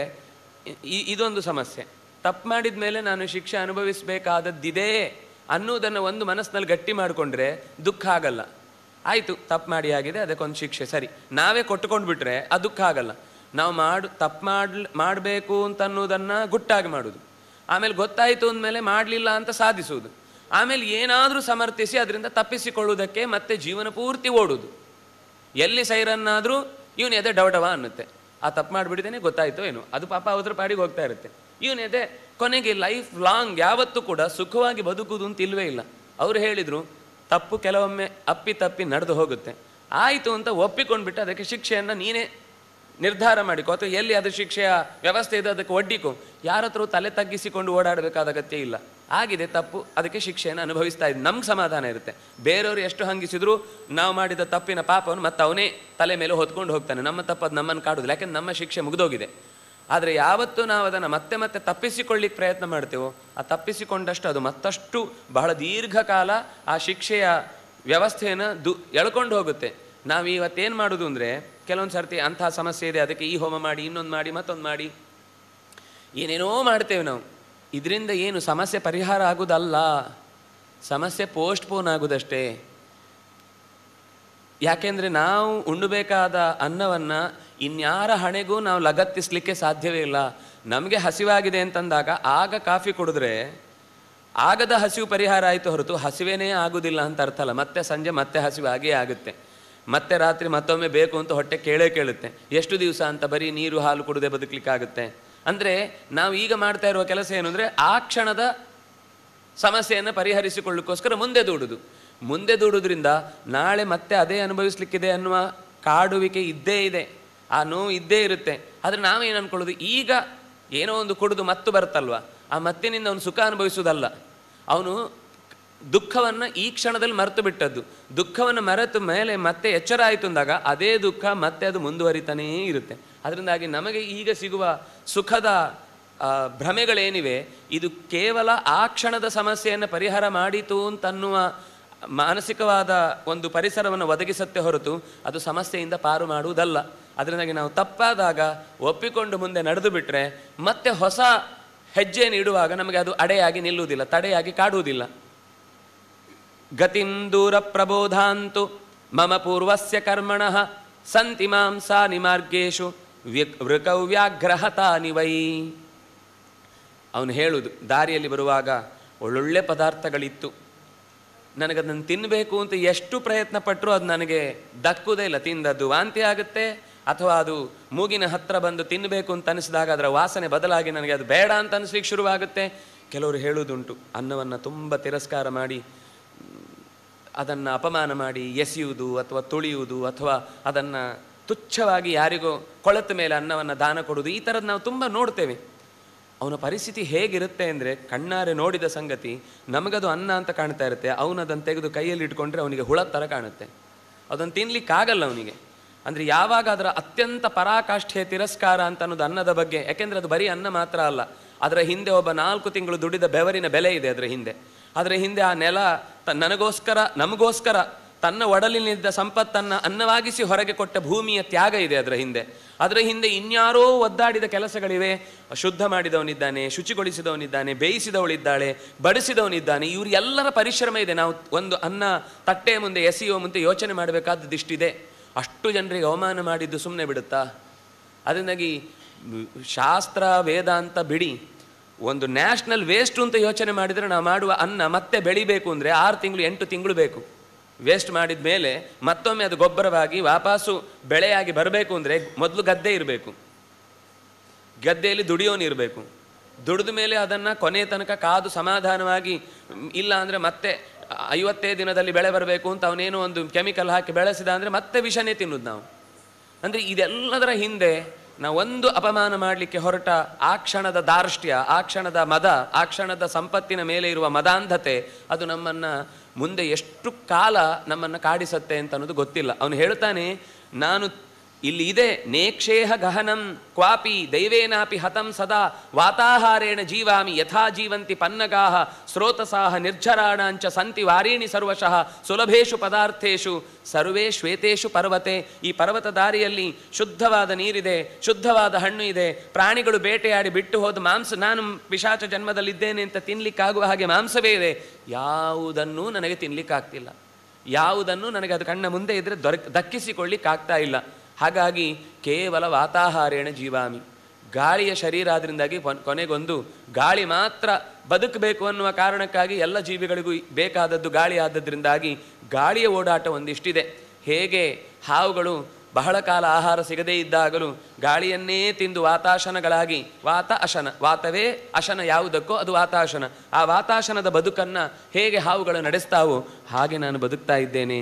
ಇದೊಂದು ಸಮಸ್ಯೆ. ತಪ್ಪು ಮಾಡಿದ ಮೇಲೆ ನಾನು ಶಿಕ್ಷೆ ಅನುಭವಿಸಬೇಕಾದದ್ದಿದೆ ಅನ್ನೋದನ್ನು ಒಂದು ಮನಸ್ಸಿನಲ್ಲಿ ಗಟ್ಟಿ ಮಾಡಿಕೊಂಡ್ರೆ ದುಃಖ ಆಗಲ್ಲ. ಆಯಿತು, ತಪ್ಪು ಮಾಡಿ ಆಗಿದೆ, ಅದಕ್ಕೊಂದು ಶಿಕ್ಷೆ ಸರಿ, ನಾವೇ ಕೊಟ್ಟುಕೊಂಡು ಬಿಟ್ರೆ ಆ ದುಃಖ ಆಗಲ್ಲ. ನಾವು ಮಾಡು ತಪ್ಪು ಮಾಡ್ ಮಾಡಬೇಕು ಅಂತ ಅನ್ನೋದನ್ನು ಗುಟ್ಟಾಗಿ ಮಾಡೋದು, ಆಮೇಲೆ ಗೊತ್ತಾಯಿತು ಅಂದಮೇಲೆ ಮಾಡಲಿಲ್ಲ ಅಂತ ಸಾಧಿಸುವುದು, ಆಮೇಲೆ ಏನಾದರೂ ಸಮರ್ಥಿಸಿ ಅದರಿಂದ ತಪ್ಪಿಸಿಕೊಳ್ಳುವುದಕ್ಕೆ ಮತ್ತೆ ಜೀವನ ಪೂರ್ತಿ ಓಡುವುದು. ಎಲ್ಲಿ ಸೈರನ್ನಾದರೂ ಇವನು ಎದೆ ಡವಡವ ಅನ್ನುತ್ತೆ. ಆ ತಪ್ಪು ಮಾಡಿಬಿಟ್ಟಿದ್ದೇನೆ, ಗೊತ್ತಾಯಿತು ಏನು, ಅದು ಪಾಪ ಅವತರ ಪಾಡಿಗೆ ಹೋಗ್ತಾ ಇರುತ್ತೆ. ಇವನು ಎದೆ ಕೊನೆಗೆ ಲೈಫ್ ಲಾಂಗ್ ಯಾವತ್ತೂ ಕೂಡ ಸುಖವಾಗಿ ಬದುಕುವುದು ಅಂತ ಇಲ್ಲವೇ ಇಲ್ಲ. ಅವರು ಹೇಳಿದರು, ತಪ್ಪು ಕೆಲವೊಮ್ಮೆ ಅಪ್ಪಿ ತಪ್ಪಿ ನಡೆದು ಹೋಗುತ್ತೆ, ಆಯಿತು ಅಂತ ಒಪ್ಪಿಕೊಂಡ್ಬಿಟ್ಟು ಅದಕ್ಕೆ ಶಿಕ್ಷೆಯನ್ನು ನೀನೇ ನಿರ್ಧಾರ ಮಾಡಿಕೊ, ಅಥವಾ ಎಲ್ಲಿ ಅದು ಶಿಕ್ಷೆಯ ವ್ಯವಸ್ಥೆ ಇದೆ ಅದಕ್ಕೆ ಒಡ್ಡಿಕೊ. ಯಾರ ಹತ್ರ ತಲೆ ತಗ್ಗಿಸಿಕೊಂಡು ಓಡಾಡಬೇಕಾದ ಅಗತ್ಯ ಇಲ್ಲ. ಆಗಿದೆ ತಪ್ಪು, ಅದಕ್ಕೆ ಶಿಕ್ಷೆಯನ್ನು ಅನುಭವಿಸ್ತಾ ಇದ್ದು ನಮ್ಗೆ ಸಮಾಧಾನ ಇರುತ್ತೆ. ಬೇರೆಯವರು ಎಷ್ಟು ಹಂಗಿಸಿದ್ರು ನಾವು ಮಾಡಿದ ತಪ್ಪಿನ ಪಾಪವನ್ನು ಮತ್ತೆ ಅವನೇ ತಲೆ ಮೇಲೆ ಹೊತ್ಕೊಂಡು ಹೋಗ್ತಾನೆ. ನಮ್ಮ ತಪ್ಪದು ನಮ್ಮನ್ನು ಕಾಡುದಿಲ್ಲ, ಯಾಕೆಂದ್ರೆ ನಮ್ಮ ಶಿಕ್ಷೆ ಮುಗಿದೋಗಿದೆ. ಆದರೆ ಯಾವತ್ತೂ ನಾವು ಅದನ್ನು ಮತ್ತೆ ಮತ್ತೆ ತಪ್ಪಿಸಿಕೊಳ್ಳಿಕ್ಕೆ ಪ್ರಯತ್ನ ಮಾಡ್ತೇವೋ, ಆ ತಪ್ಪಿಸಿಕೊಂಡಷ್ಟು ಅದು ಮತ್ತಷ್ಟು ಬಹಳ ದೀರ್ಘಕಾಲ ಆ ಶಿಕ್ಷೆಯ ವ್ಯವಸ್ಥೆಯನ್ನು ದು ಎಳ್ಕೊಂಡು ಹೋಗುತ್ತೆ. ನಾವು ಇವತ್ತೇನು ಮಾಡೋದು ಅಂದರೆ, ಕೆಲವೊಂದು ಸರ್ತಿ ಅಂತಹ ಸಮಸ್ಯೆ ಇದೆ, ಅದಕ್ಕೆ ಈ ಹೋಮ ಮಾಡಿ, ಇನ್ನೊಂದು ಮಾಡಿ, ಮತ್ತೊಂದು ಮಾಡಿ, ಏನೇನೋ ಮಾಡ್ತೇವೆ ನಾವು. ಇದರಿಂದ ಏನು ಸಮಸ್ಯೆ ಪರಿಹಾರ ಆಗುವುದಲ್ಲ, ಸಮಸ್ಯೆ ಪೋಸ್ಟ್ಪೋನ್ ಆಗುವುದಷ್ಟೇ. ಯಾಕೆಂದರೆ ನಾವು ಉಣ್ಣಬೇಕಾದ ಅನ್ನವನ್ನು ಇನ್ಯಾರ ಹಣೆಗೂ ನಾವು ಲಗತ್ತಿಸಲಿಕ್ಕೆ ಸಾಧ್ಯವೇ ಇಲ್ಲ. ನಮಗೆ ಹಸಿವಾಗಿದೆ ಅಂತಂದಾಗ ಆಗ ಕಾಫಿ ಕುಡಿದ್ರೆ ಆಗದ ಹಸಿವು ಪರಿಹಾರ ಆಯಿತು ಹೊರತು ಹಸಿವೇನೇ ಆಗುವುದಿಲ್ಲ ಅಂತ ಅರ್ಥ ಅಲ್ಲ. ಮತ್ತೆ ಸಂಜೆ ಮತ್ತೆ ಹಸಿವು ಆಗೇ ಆಗುತ್ತೆ, ಮತ್ತೆ ರಾತ್ರಿ ಮತ್ತೊಮ್ಮೆ ಬೇಕು ಅಂತ ಹೊಟ್ಟೆ ಕೇಳೇ ಕೇಳುತ್ತೆ. ಎಷ್ಟು ದಿವಸ ಅಂತ ಬರೀ ನೀರು ಹಾಲು ಕುಡದೆ ಬದುಕಲಿಕ್ಕಾಗುತ್ತೆ? ಅಂದರೆ ನಾವು ಈಗ ಮಾಡ್ತಾ ಇರುವ ಕೆಲಸ ಏನು ಅಂದರೆ ಆ ಕ್ಷಣದ ಸಮಸ್ಯೆಯನ್ನು ಪರಿಹರಿಸಿಕೊಳ್ಳಿಕ್ಕೋಸ್ಕರ ಮುಂದೆ ದೂಡುದು. ಮುಂದೆ ದೂಡುವುದರಿಂದ ನಾಳೆ ಮತ್ತೆ ಅದೇ ಅನುಭವಿಸ್ಲಿಕ್ಕಿದೆ ಅನ್ನುವ ಕಾಡುವಿಕೆ ಇದ್ದೇ ಇದೆ, ಆ ನೋವು ಇದ್ದೇ ಇರುತ್ತೆ. ಆದರೆ ನಾವೇನು ಅಂದ್ಕೊಳ್ಳೋದು, ಈಗ ಏನೋ ಒಂದು ಕುಡಿದು ಮತ್ತು ಬರುತ್ತಲ್ವ, ಆ ಮತ್ತಿನಿಂದ ಅವನು ಸುಖ ಅನುಭವಿಸುವುದಲ್ಲ, ಅವನು ದುಃಖವನ್ನು ಈ ಕ್ಷಣದಲ್ಲಿ ಮರೆತು ಬಿಟ್ಟದ್ದು. ದುಃಖವನ್ನು ಮರೆತು ಮೇಲೆ ಮತ್ತೆ ಎಚ್ಚರ ಆಯಿತು ಅಂದಾಗ ಅದೇ ದುಃಖ ಮತ್ತೆ ಅದು ಮುಂದುವರಿತಾನೇ ಇರುತ್ತೆ. ಅದರಿಂದಾಗಿ ನಮಗೆ ಈಗ ಸಿಗುವ ಸುಖದ ಭ್ರಮೆಗಳೇನಿವೆ, ಇದು ಕೇವಲ ಆ ಕ್ಷಣದ ಸಮಸ್ಯೆಯನ್ನು ಪರಿಹಾರ ಮಾಡಿತು ಅಂತನ್ನುವ ಮಾನಸಿಕವಾದ ಒಂದು ಪರಿಸರವನ್ನು ಒದಗಿಸುತ್ತೆ ಹೊರತು ಅದು ಸಮಸ್ಯೆಯಿಂದ ಪಾರು ಮಾಡುವುದಲ್ಲ. ಅದರಿಂದಾಗಿ ನಾವು ತಪ್ಪಾದಾಗ ಒಪ್ಪಿಕೊಂಡು ಮುಂದೆ ನಡೆದು ಬಿಟ್ಟರೆ ಮತ್ತೆ ಹೊಸ ಹೆಜ್ಜೆಯನ್ನು ಇಡುವಾಗ ನಮಗೆ ಅದು ಅಡೆಯಾಗಿ ನಿಲ್ಲುವುದಿಲ್ಲ, ತಡೆಯಾಗಿ ಕಾಡುವುದಿಲ್ಲ. ಗತಿಂ ದೂರ ಪ್ರಬೋಧಾಂತು ಮಮ ಪೂರ್ವಸ್ಯ ಕರ್ಮಣಃ ಸಂತಿ ಮಾಂಸಾನಿ ಮಾರ್ಗೇಶು ವೃಕೌ ವ್ಯಾಘ್ರಹತಾನಿ ವೈ. ಅವನು ಹೇಳುವುದು, ದಾರಿಯಲ್ಲಿ ಬರುವಾಗ ಒಳ್ಳೊಳ್ಳೆ ಪದಾರ್ಥಗಳಿತ್ತು, ನನಗದನ್ನು ತಿನ್ನಬೇಕು ಅಂತ ಎಷ್ಟು ಪ್ರಯತ್ನ ಪಟ್ಟರೂ ಅದು ನನಗೆ ದಕ್ಕುವುದೇ ಇಲ್ಲ. ತಿಂದದ್ದು ವಾಂತಿ ಆಗುತ್ತೆ, ಅಥವಾ ಅದು ಮೂಗಿನ ಹತ್ತಿರ ಬಂದು ತಿನ್ನಬೇಕು ಅಂತ ಅನಿಸಿದಾಗ ಅದರ ವಾಸನೆ ಬದಲಾಗಿ ನನಗೆ ಅದು ಬೇಡ ಅಂತ ಅನಿಸ್ಲಿಕ್ಕೆ ಶುರುವಾಗುತ್ತೆ. ಕೆಲವರು ಹೇಳುವುದುಂಟು, ಅನ್ನವನ್ನು ತುಂಬ ತಿರಸ್ಕಾರ ಮಾಡಿ ಅದನ್ನು ಅಪಮಾನ ಮಾಡಿ ಎಸೆಯುವುದು ಅಥವಾ ತುಳಿಯುವುದು ಅಥವಾ ಅದನ್ನು ತುಚ್ಛವಾಗಿ ಯಾರಿಗೋ ಕೊಳೆತ ಮೇಲೆ ಅನ್ನವನ್ನು ದಾನ ಕೊಡುವುದು, ಈ ಥರದ್ದು ನಾವು ತುಂಬ ನೋಡ್ತೇವೆ. ಅವನ ಪರಿಸ್ಥಿತಿ ಹೇಗಿರುತ್ತೆ ಅಂದರೆ, ಕಣ್ಣಾರೆ ನೋಡಿದ ಸಂಗತಿ ನಮಗದು ಅನ್ನ ಅಂತ ಕಾಣ್ತಾ ಇರುತ್ತೆ, ಅವನು ಅದನ್ನು ತೆಗೆದು ಕೈಯಲ್ಲಿ ಇಟ್ಕೊಂಡ್ರೆ ಅವನಿಗೆ ಹುಳದ ಥರ ಕಾಣುತ್ತೆ, ಅದನ್ನು ತಿನ್ನಲಿಕ್ಕಾಗಲ್ಲ ಅವನಿಗೆ. ಅಂದರೆ ಯಾವಾಗ ಅದರ ಅತ್ಯಂತ ಪರಾಕಾಷ್ಠೆಯ ತಿರಸ್ಕಾರ ಅಂತ ಅನ್ನೋದು ಅನ್ನದ ಬಗ್ಗೆ, ಯಾಕೆಂದರೆ ಅದು ಬರೀ ಅನ್ನ ಮಾತ್ರ ಅಲ್ಲ, ಅದರ ಹಿಂದೆ ಒಬ್ಬ ನಾಲ್ಕು ತಿಂಗಳು ದುಡಿದ ಬೆವರಿನ ಬೆಲೆ ಇದೆ. ಅದರ ಹಿಂದೆ ಅದರ ಹಿಂದೆ ಆ ನೆಲ ತ ನನಗೋಸ್ಕರ ನಮಗೋಸ್ಕರ ತನ್ನ ಒಡಲಿನಿದ್ದ ಸಂಪತ್ತನ್ನು ಅನ್ನವಾಗಿಸಿ ಹೊರಗೆ ಕೊಟ್ಟ ಭೂಮಿಯ ತ್ಯಾಗ ಇದೆ ಅದರ ಹಿಂದೆ. ಅದರ ಹಿಂದೆ ಇನ್ಯಾರೋ ಒದ್ದಾಡಿದ ಕೆಲಸಗಳಿವೆ. ಶುದ್ಧ ಮಾಡಿದವನಿದ್ದಾನೆ, ಶುಚಿಗೊಳಿಸಿದವನಿದ್ದಾನೆ, ಬೇಯಿಸಿದವಳಿದ್ದಾಳೆ, ಬಡಿಸಿದವನಿದ್ದಾನೆ, ಇವರು ಎಲ್ಲರ ಪರಿಶ್ರಮ ಇದೆ. ನಾವು ಒಂದು ಅನ್ನ ತಟ್ಟೆಯ ಮುಂದೆ ಎಸೆಯುವ ಮುಂದೆ ಯೋಚನೆ ಮಾಡಬೇಕಾದದ್ದಿಷ್ಟಿದೆ. ಅಷ್ಟು ಜನರಿಗೆ ಅವಮಾನ ಮಾಡಿದ್ದು ಸುಮ್ಮನೆ ಬಿಡುತ್ತಾ? ಅದರಿಂದಾಗಿ ಶಾಸ್ತ್ರ ವೇದಾಂತ ಬಿಡಿ, ಒಂದು ನ್ಯಾಷನಲ್ ವೇಸ್ಟು ಅಂತ ಯೋಚನೆ ಮಾಡಿದರೆ ನಾವು ಮಾಡುವ ಅನ್ನ ಮತ್ತೆ ಬೆಳಿಬೇಕು ಅಂದರೆ ಆರು ತಿಂಗಳು ಎಂಟು ತಿಂಗಳು ಬೇಕು. ವೇಸ್ಟ್ ಮಾಡಿದ ಮೇಲೆ ಮತ್ತೊಮ್ಮೆ ಅದು ಗೊಬ್ಬರವಾಗಿ ವಾಪಸ್ಸು ಬೆಳೆಯಾಗಿ ಬರಬೇಕು ಅಂದರೆ ಮೊದಲು ಗದ್ದೆ ಇರಬೇಕು, ಗದ್ದೆಯಲ್ಲಿ ದುಡಿಯೋನು ಇರಬೇಕು, ದುಡಿದ ಮೇಲೆ ಅದನ್ನು ಕೊನೆಯ ತನಕ ಕಾದು ಸಮಾಧಾನವಾಗಿ, ಇಲ್ಲ ಅಂದರೆ ಮತ್ತೆ ಐವತ್ತೇ ದಿನದಲ್ಲಿ ಬೆಳೆ ಬರಬೇಕು ಅಂತ ಅವನೇನೋ ಒಂದು ಕೆಮಿಕಲ್ ಹಾಕಿ ಬೆಳೆಸಿದ ಅಂದರೆ ಮತ್ತೆ ವಿಷನೇ ತಿನ್ನೋದು ನಾವು. ಅಂದರೆ ಇದೆಲ್ಲದರ ಹಿಂದೆ ನಾವು ಒಂದು ಅಪಮಾನ ಮಾಡಲಿಕ್ಕೆ ಹೊರಟ ಆ ಕ್ಷಣದ ದಾರ್ಷ್ಟ್ಯ, ಆ ಕ್ಷಣದ ಮದ, ಆ ಕ್ಷಣದ ಸಂಪತ್ತಿನ ಮೇಲೆ ಇರುವ ಮದಾಂಧತೆ, ಅದು ನಮ್ಮನ್ನು ಮುಂದೆ ಎಷ್ಟು ಕಾಲ ನಮ್ಮನ್ನು ಕಾಡಿಸತ್ತೆ ಅಂತ ಅನ್ನೋದು ಗೊತ್ತಿಲ್ಲ. ಅವನು ಹೇಳ್ತಾನೆ, ನಾನು ಇಲ್ಲಿ ಇದೆ, ನೇಕ್ಷೇಹ ಗಹನಂ ಕ್ವಾಪಿ ದೈವೇನಾಪಿ ಹತಂ ಸದಾ ವಾತಾಹಾರೇಣ ಜೀವಾಮಿ ಯಥಾ ಜೀವಂತಿ ಪನ್ನಗಾಹ ಸ್ರೋತಸಾಹ ನಿರ್ಜರಾಣಾಂಚ ಸಂತಿ ವಾರೀಣಿ ಸರ್ವಶಃ ಸುಲಭೇಶು ಪದಾರ್ಥೇಶು ಸರ್ವೇ ಶ್ವೇತೇಶು ಪರ್ವತೆ. ಈ ಪರ್ವತ ದಾರಿಯಲ್ಲಿ ಶುದ್ಧವಾದ ನೀರಿದೆ, ಶುದ್ಧವಾದ ಹಣ್ಣು ಇದೆ, ಪ್ರಾಣಿಗಳು ಬೇಟೆಯಾಡಿ ಬಿಟ್ಟು ಹೋದ ಮಾಂಸ, ನಾನು ಪಿಶಾಚ ಜನ್ಮದಲ್ಲಿದ್ದೇನೆ ಅಂತ ತಿನ್ನಲಿಕ್ಕಾಗುವ ಹಾಗೆ ಮಾಂಸವೇ ಇದೆ. ಯಾವುದನ್ನೂ ನನಗೆ ತಿನ್ನಲಿಕ್ಕಾಗ್ತಿಲ್ಲ, ಯಾವುದನ್ನು ನನಗೆ ಅದು ಕಣ್ಣ ಮುಂದೆ ಇದ್ದರೆ ದೊರ ದಕ್ಕಿಸಿಕೊಳ್ಳಿಕ್ಕಾಗ್ತಾ ಇಲ್ಲ. ಹಾಗಾಗಿ ಕೇವಲ ವಾತಾಹಾರೇಣ ಜೀವಾಮಿ, ಗಾಳಿಯ ಶರೀರ ಆದ್ದರಿಂದಾಗಿ ಕೊನೆಗೊಂದು ಗಾಳಿ ಮಾತ್ರ ಬದುಕಬೇಕು ಅನ್ನುವ ಕಾರಣಕ್ಕಾಗಿ ಎಲ್ಲ ಜೀವಿಗಳಿಗೂ ಬೇಕಾದದ್ದು ಗಾಳಿ ಆದದ್ರಿಂದಾಗಿ ಗಾಳಿಯ ಓಡಾಟ ಒಂದಿಷ್ಟಿದೆ. ಹೇಗೆ ಹಾವುಗಳು ಬಹಳ ಕಾಲ ಆಹಾರ ಸಿಗದೇ ಇದ್ದಾಗಲೂ ಗಾಳಿಯನ್ನೇ ತಿಂದು ವಾತಾಶನಗಳಾಗಿ, ವಾತ ಅಶನ, ವಾತವೇ ಅಶನ ಯಾವುದಕ್ಕೋ ಅದು ವಾತಾಶನ, ಆ ವಾತಾಶನದ ಬದುಕನ್ನು ಹೇಗೆ ಹಾವುಗಳು ನಡೆಸ್ತಾವೋ ಹಾಗೆ ನಾನು ಬದುಕ್ತಾ ಇದ್ದೇನೆ.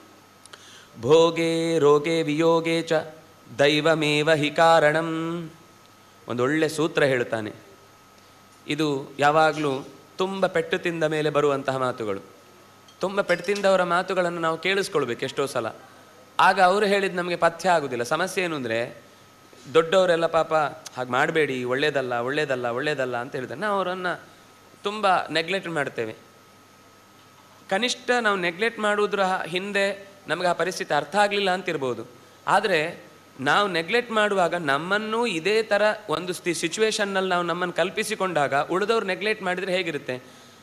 ಭೋಗೇ ರೋಗೆ ವಿಯೋಗೇ ಚ ದೈವಮೇವ ಹಿ ಕಾರಣಂ. ಒಂದೊಳ್ಳೆ ಸೂತ್ರ ಹೇಳ್ತಾನೆ. ಇದು ಯಾವಾಗಲೂ ತುಂಬ ಪೆಟ್ಟು ತಿಂದ ಮೇಲೆ ಬರುವಂತಹ ಮಾತುಗಳು. ತುಂಬ ಪೆಟ್ಟು ತಿಂದವರ ಮಾತುಗಳನ್ನು ನಾವು ಕೇಳಿಸ್ಕೊಳ್ಬೇಕು ಎಷ್ಟೋ ಸಲ. ಆಗ ಅವರು ಹೇಳಿದ್ದು ನಮಗೆ ಪಥ್ಯ ಆಗೋದಿಲ್ಲ. ಸಮಸ್ಯೆ ಏನು ಅಂದರೆ, ದೊಡ್ಡವರೆಲ್ಲ ಪಾಪ ಹಾಗೆ ಮಾಡಬೇಡಿ, ಒಳ್ಳೇದಲ್ಲ ಒಳ್ಳೇದಲ್ಲ ಒಳ್ಳೇದಲ್ಲ ಅಂತ ಹೇಳ್ತಾರೆ. ನಾವು ಅವರನ್ನು ತುಂಬ ನೆಗ್ಲೆಕ್ಟ್ ಮಾಡ್ತೇವೆ. ಕನಿಷ್ಠ ನಾವು ನೆಗ್ಲೆಕ್ಟ್ ಮಾಡುವುದರ ಹಿಂದೆ ನಮಗೆ ಆ ಪರಿಸ್ಥಿತಿ ಅರ್ಥ ಆಗಲಿಲ್ಲ ಅಂತಿರ್ಬೋದು. ಆದರೆ ನಾವು ನೆಗ್ಲೆಕ್ಟ್ ಮಾಡುವಾಗ ನಮ್ಮನ್ನು ಇದೇ ಥರ ಒಂದು ಸ್ಥಿ ಸಿಚುವೇಶನ್ನಲ್ಲಿ ನಾವು ನಮ್ಮನ್ನು ಕಲ್ಪಿಸಿಕೊಂಡಾಗ ಉಳಿದವ್ರು ನೆಗ್ಲೆಕ್ಟ್ ಮಾಡಿದರೆ ಹೇಗಿರುತ್ತೆ?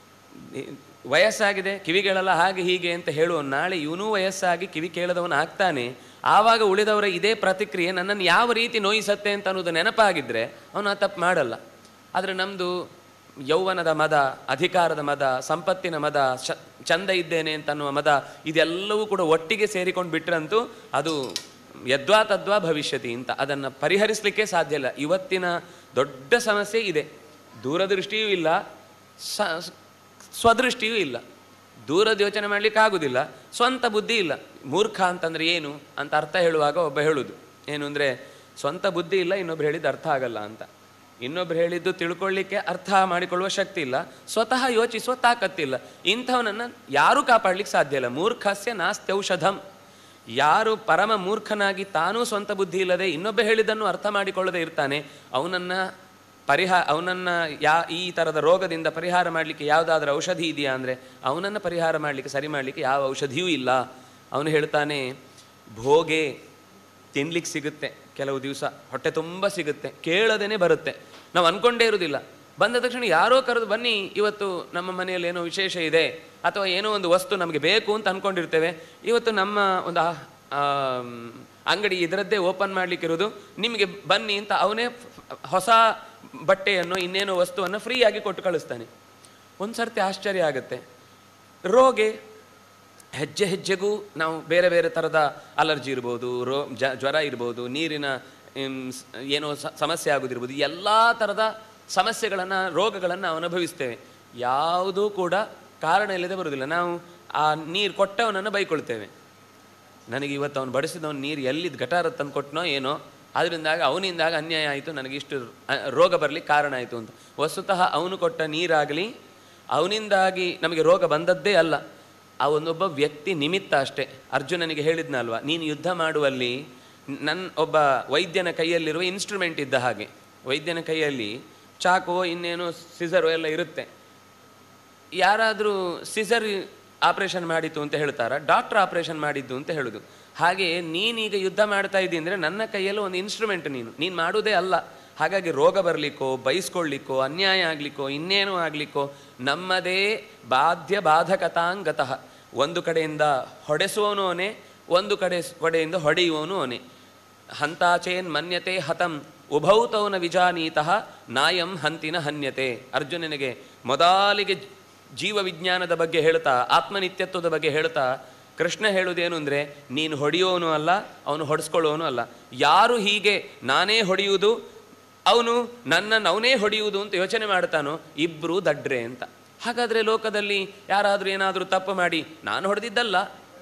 ವಯಸ್ಸಾಗಿದೆ ಕಿವಿಗಳೆಲ್ಲ ಹಾಗೆ ಹೀಗೆ ಅಂತ ಹೇಳುವ ನಾಳೆ ಇವನೂ ವಯಸ್ಸಾಗಿ ಕಿವಿ ಕೇಳದವನು ಆಗ್ತಾನೆ. ಆವಾಗ ಉಳಿದವರ ಇದೇ ಪ್ರತಿಕ್ರಿಯೆ ನನ್ನನ್ನು ಯಾವ ರೀತಿ ನೋಯಿಸತ್ತೆ ಅಂತ ಅನ್ನೋದು ನೆನಪಾಗಿದ್ದರೆ ಅವನು ಆ ತಪ್ಪು ಮಾಡಲ್ಲ. ಆದರೆ ನಮ್ಮದು ಯೌವನದ ಮದ, ಅಧಿಕಾರದ ಮದ, ಸಂಪತ್ತಿನ ಮದ, ಚ ಚಂದ ಇದ್ದೇನೆ ಅಂತನ್ನುವ ಮದ, ಇದೆಲ್ಲವೂ ಕೂಡ ಒಟ್ಟಿಗೆ ಸೇರಿಕೊಂಡು ಬಿಟ್ರಂತೂ ಅದು ಯದ್ವಾ ತದ್ವಾ ಭವಿಷ್ಯತಿ ಅಂತ ಅದನ್ನು ಪರಿಹರಿಸಲಿಕ್ಕೆ ಸಾಧ್ಯ ಇಲ್ಲ. ಇವತ್ತಿನ ದೊಡ್ಡ ಸಮಸ್ಯೆ ಇದೆ. ದೂರದೃಷ್ಟಿಯೂ ಇಲ್ಲ, ಸ ಸ್ವದೃಷ್ಟಿಯೂ ಇಲ್ಲ. ದೂರದ ಯೋಚನೆ ಮಾಡಲಿಕ್ಕೆ ಆಗೋದಿಲ್ಲ, ಸ್ವಂತ ಬುದ್ಧಿ ಇಲ್ಲ. ಮೂರ್ಖ ಅಂತಂದರೆ ಏನು ಅಂತ ಅರ್ಥ ಹೇಳುವಾಗ ಒಬ್ಬ ಹೇಳೋದು ಏನು ಅಂದರೆ, ಸ್ವಂತ ಬುದ್ಧಿ ಇಲ್ಲ, ಇನ್ನೊಬ್ರು ಹೇಳಿದ್ದು ಅರ್ಥ ಆಗಲ್ಲ ಅಂತ. ಇನ್ನೊಬ್ರು ಹೇಳಿದ್ದು ತಿಳ್ಕೊಳ್ಳಿಕ್ಕೆ, ಅರ್ಥ ಮಾಡಿಕೊಳ್ಳುವ ಶಕ್ತಿ ಇಲ್ಲ, ಸ್ವತಃ ಯೋಚಿಸುವ ತಾಕತ್ತಿಲ್ಲ. ಇಂಥವನನ್ನು ಯಾರೂ ಕಾಪಾಡಲಿಕ್ಕೆ ಸಾಧ್ಯ ಇಲ್ಲ. ಮೂರ್ಖಸ್ಯ ನಾಸ್ತ್ಯೌಷಧಂ. ಯಾರು ಪರಮ ಮೂರ್ಖನಾಗಿ ತಾನೂ ಸ್ವಂತ ಬುದ್ಧಿ ಇಲ್ಲದೆ ಇನ್ನೊಬ್ಬ ಹೇಳಿದ್ದನ್ನು ಅರ್ಥ ಮಾಡಿಕೊಳ್ಳದೆ ಇರ್ತಾನೆ, ಅವನನ್ನು ಪರಿಹಾರ ಅವನನ್ನು ಯಾ ಈ ಥರದ ರೋಗದಿಂದ ಪರಿಹಾರ ಮಾಡಲಿಕ್ಕೆ ಯಾವುದಾದ್ರೂ ಔಷಧಿ ಇದೆಯಾ ಅಂದರೆ ಅವನನ್ನು ಪರಿಹಾರ ಮಾಡಲಿಕ್ಕೆ, ಸರಿ ಮಾಡಲಿಕ್ಕೆ ಯಾವ ಔಷಧಿಯೂ ಇಲ್ಲ. ಅವನು ಹೇಳ್ತಾನೆ, ಭೋಗೆ ತಿನ್ಲಿಕ್ಕೆ ಸಿಗುತ್ತೆ, ಕೆಲವು ದಿವಸ ಹೊಟ್ಟೆ ತುಂಬ ಸಿಗುತ್ತೆ, ಕೇಳದೇನೆ ಬರುತ್ತೆ, ನಾವು ಅಂದ್ಕೊಂಡೇ ಇರೋದಿಲ್ಲ. ಬಂದ ತಕ್ಷಣ ಯಾರೋ ಕರೆದು ಬನ್ನಿ ಇವತ್ತು ನಮ್ಮ ಮನೆಯಲ್ಲಿ ಏನೋ ವಿಶೇಷ ಇದೆ ಅಥವಾ ಏನೋ ಒಂದು ವಸ್ತು ನಮಗೆ ಬೇಕು ಅಂತ ಅಂದ್ಕೊಂಡಿರ್ತೇವೆ. ಇವತ್ತು ನಮ್ಮ ಒಂದು ಅಂಗಡಿ ಇದರದ್ದೇ ಓಪನ್ ಮಾಡಲಿಕ್ಕಿರೋದು, ನಿಮಗೆ ಬನ್ನಿ ಅಂತ ಅವನೇ ಹೊಸ ಬಟ್ಟೆಯನ್ನು ಇನ್ನೇನೋ ವಸ್ತುವನ್ನು ಫ್ರೀಯಾಗಿ ಕೊಟ್ಟು ಕಳಿಸ್ತಾನೆ. ಒಂದು ಸರ್ತಿ ಆಶ್ಚರ್ಯ ಆಗುತ್ತೆ. ರೋಗೆ ಹೆಜ್ಜೆ ಹೆಜ್ಜೆಗೂ ನಾವು ಬೇರೆ ಬೇರೆ ಥರದ ಅಲರ್ಜಿ ಇರ್ಬೋದು, ರೋ ಜ ಜ್ವರ ಇರ್ಬೋದು, ನೀರಿನ ಏನೋ ಸಮಸ್ಯೆ ಆಗೋದಿರ್ಬೋದು, ಎಲ್ಲ ಥರದ ಸಮಸ್ಯೆಗಳನ್ನು, ರೋಗಗಳನ್ನು ನಾವು ಅನುಭವಿಸ್ತೇವೆ. ಯಾವುದೂ ಕೂಡ ಕಾರಣ ಇಲ್ಲದೆ ಬರೋದಿಲ್ಲ. ನಾವು ಆ ನೀರು ಕೊಟ್ಟವನನ್ನು ಬೈಕೊಳ್ತೇವೆ. ನನಗೆ ಇವತ್ತು ಅವನು ಬಡಿಸಿದವನು ನೀರು ಎಲ್ಲಿದ್ದು ಗಟಾರ ತಂದು ಕೊಟ್ಟನೋ ಏನೋ, ಅದರಿಂದಾಗ ಅವನಿಂದಾಗ ಅನ್ಯಾಯ ಆಯಿತು, ನನಗಿಷ್ಟು ರೋಗ ಬರಲಿಕ್ಕೆ ಕಾರಣ ಆಯಿತು ಅಂತ. ವಸ್ತುತಃ ಅವನು ಕೊಟ್ಟ ನೀರಾಗಲಿ ಅವನಿಂದಾಗಿ ನಮಗೆ ರೋಗ ಬಂದದ್ದೇ ಅಲ್ಲ, ಅವನೊಬ್ಬ ವ್ಯಕ್ತಿ ನಿಮಿತ್ತ ಅಷ್ಟೇ. ಅರ್ಜುನನಿಗೆ ಹೇಳಿದ್ನಲ್ವ, ನೀನು ಯುದ್ಧ ಮಾಡುವಲ್ಲಿ ನನ್ನ ಒಬ್ಬ ವೈದ್ಯನ ಕೈಯಲ್ಲಿರುವ ಇನ್ಸ್ಟ್ರೂಮೆಂಟ್ ಇದ್ದ ಹಾಗೆ. ವೈದ್ಯನ ಕೈಯಲ್ಲಿ ಚಾಕೋ ಇನ್ನೇನು ಸಿಸರು ಎಲ್ಲ ಇರುತ್ತೆ. ಯಾರಾದರೂ ಸಿಸರ್ ಆಪ್ರೇಷನ್ ಮಾಡಿತು ಅಂತ ಹೇಳ್ತಾರ, ಡಾಕ್ಟ್ರ್ ಆಪ್ರೇಷನ್ ಮಾಡಿದ್ದು ಅಂತ ಹೇಳೋದು. ಹಾಗೆ ನೀನೀಗ ಯುದ್ಧ ಮಾಡ್ತಾ ಇದ್ದೀನಿ ಅಂದರೆ ನನ್ನ ಕೈಯಲ್ಲೂ ಒಂದು ಇನ್ಸ್ಟ್ರೂಮೆಂಟ್, ನೀನು ನೀನು ಮಾಡೋದೇ ಅಲ್ಲ. ಹಾಗಾಗಿ ರೋಗ ಬರಲಿಕ್ಕೋ, ಬೈಸ್ಕೊಳ್ಳಿಕ್ಕೋ, ಅನ್ಯಾಯ ಆಗಲಿಕ್ಕೋ, ಇನ್ನೇನೋ ಆಗಲಿಕ್ಕೋ ನಮ್ಮದೇ ಬಾಧ್ಯ ಬಾಧಕತಾಂಗತಃ. ಒಂದು ಕಡೆಯಿಂದ ಹೊಡೆಸುವವನು ಅವನೇ, ಒಂದು ಕಡೆ ಕಡೆಯಿಂದ ಹೊಡೆಯುವವನು ಅವನೇ. ಹಂತಾಚೇನ್ ಮನ್ಯತೆ ಹತಂ ಉಭೌತೌನ ವಿಜಾನೀತಃ ನಾಯಂ ಹಂತಿನ ಹನ್ಯತೆ. ಅರ್ಜುನನಿಗೆ ಮೊದಲಿಗೆ ಜೀವ ವಿಜ್ಞಾನದ ಬಗ್ಗೆ ಹೇಳ್ತಾ, ಆತ್ಮನಿತ್ಯತ್ವದ ಬಗ್ಗೆ ಹೇಳ್ತಾ ಕೃಷ್ಣ ಹೇಳುವುದೇನು ಅಂದರೆ, ನೀನು ಹೊಡೆಯೋನು ಅಲ್ಲ, ಅವನು ಹೊಡೆಸ್ಕೊಳ್ಳೋನು ಅಲ್ಲ. ಯಾರು ಹೀಗೆ ನಾನೇ ಹೊಡೆಯುವುದು, ಅವನು ನನ್ನನ್ನು ಅವನೇ ಹೊಡೆಯುವುದು ಅಂತ ಯೋಚನೆ ಮಾಡ್ತಾನೋ, ಇಬ್ಬರು ದಡ್ರೆ ಅಂತ. ಹಾಗಾದರೆ ಲೋಕದಲ್ಲಿ ಯಾರಾದರೂ ಏನಾದರೂ ತಪ್ಪು ಮಾಡಿ, ನಾನು ಹೊಡೆದಿದ್ದಲ್ಲ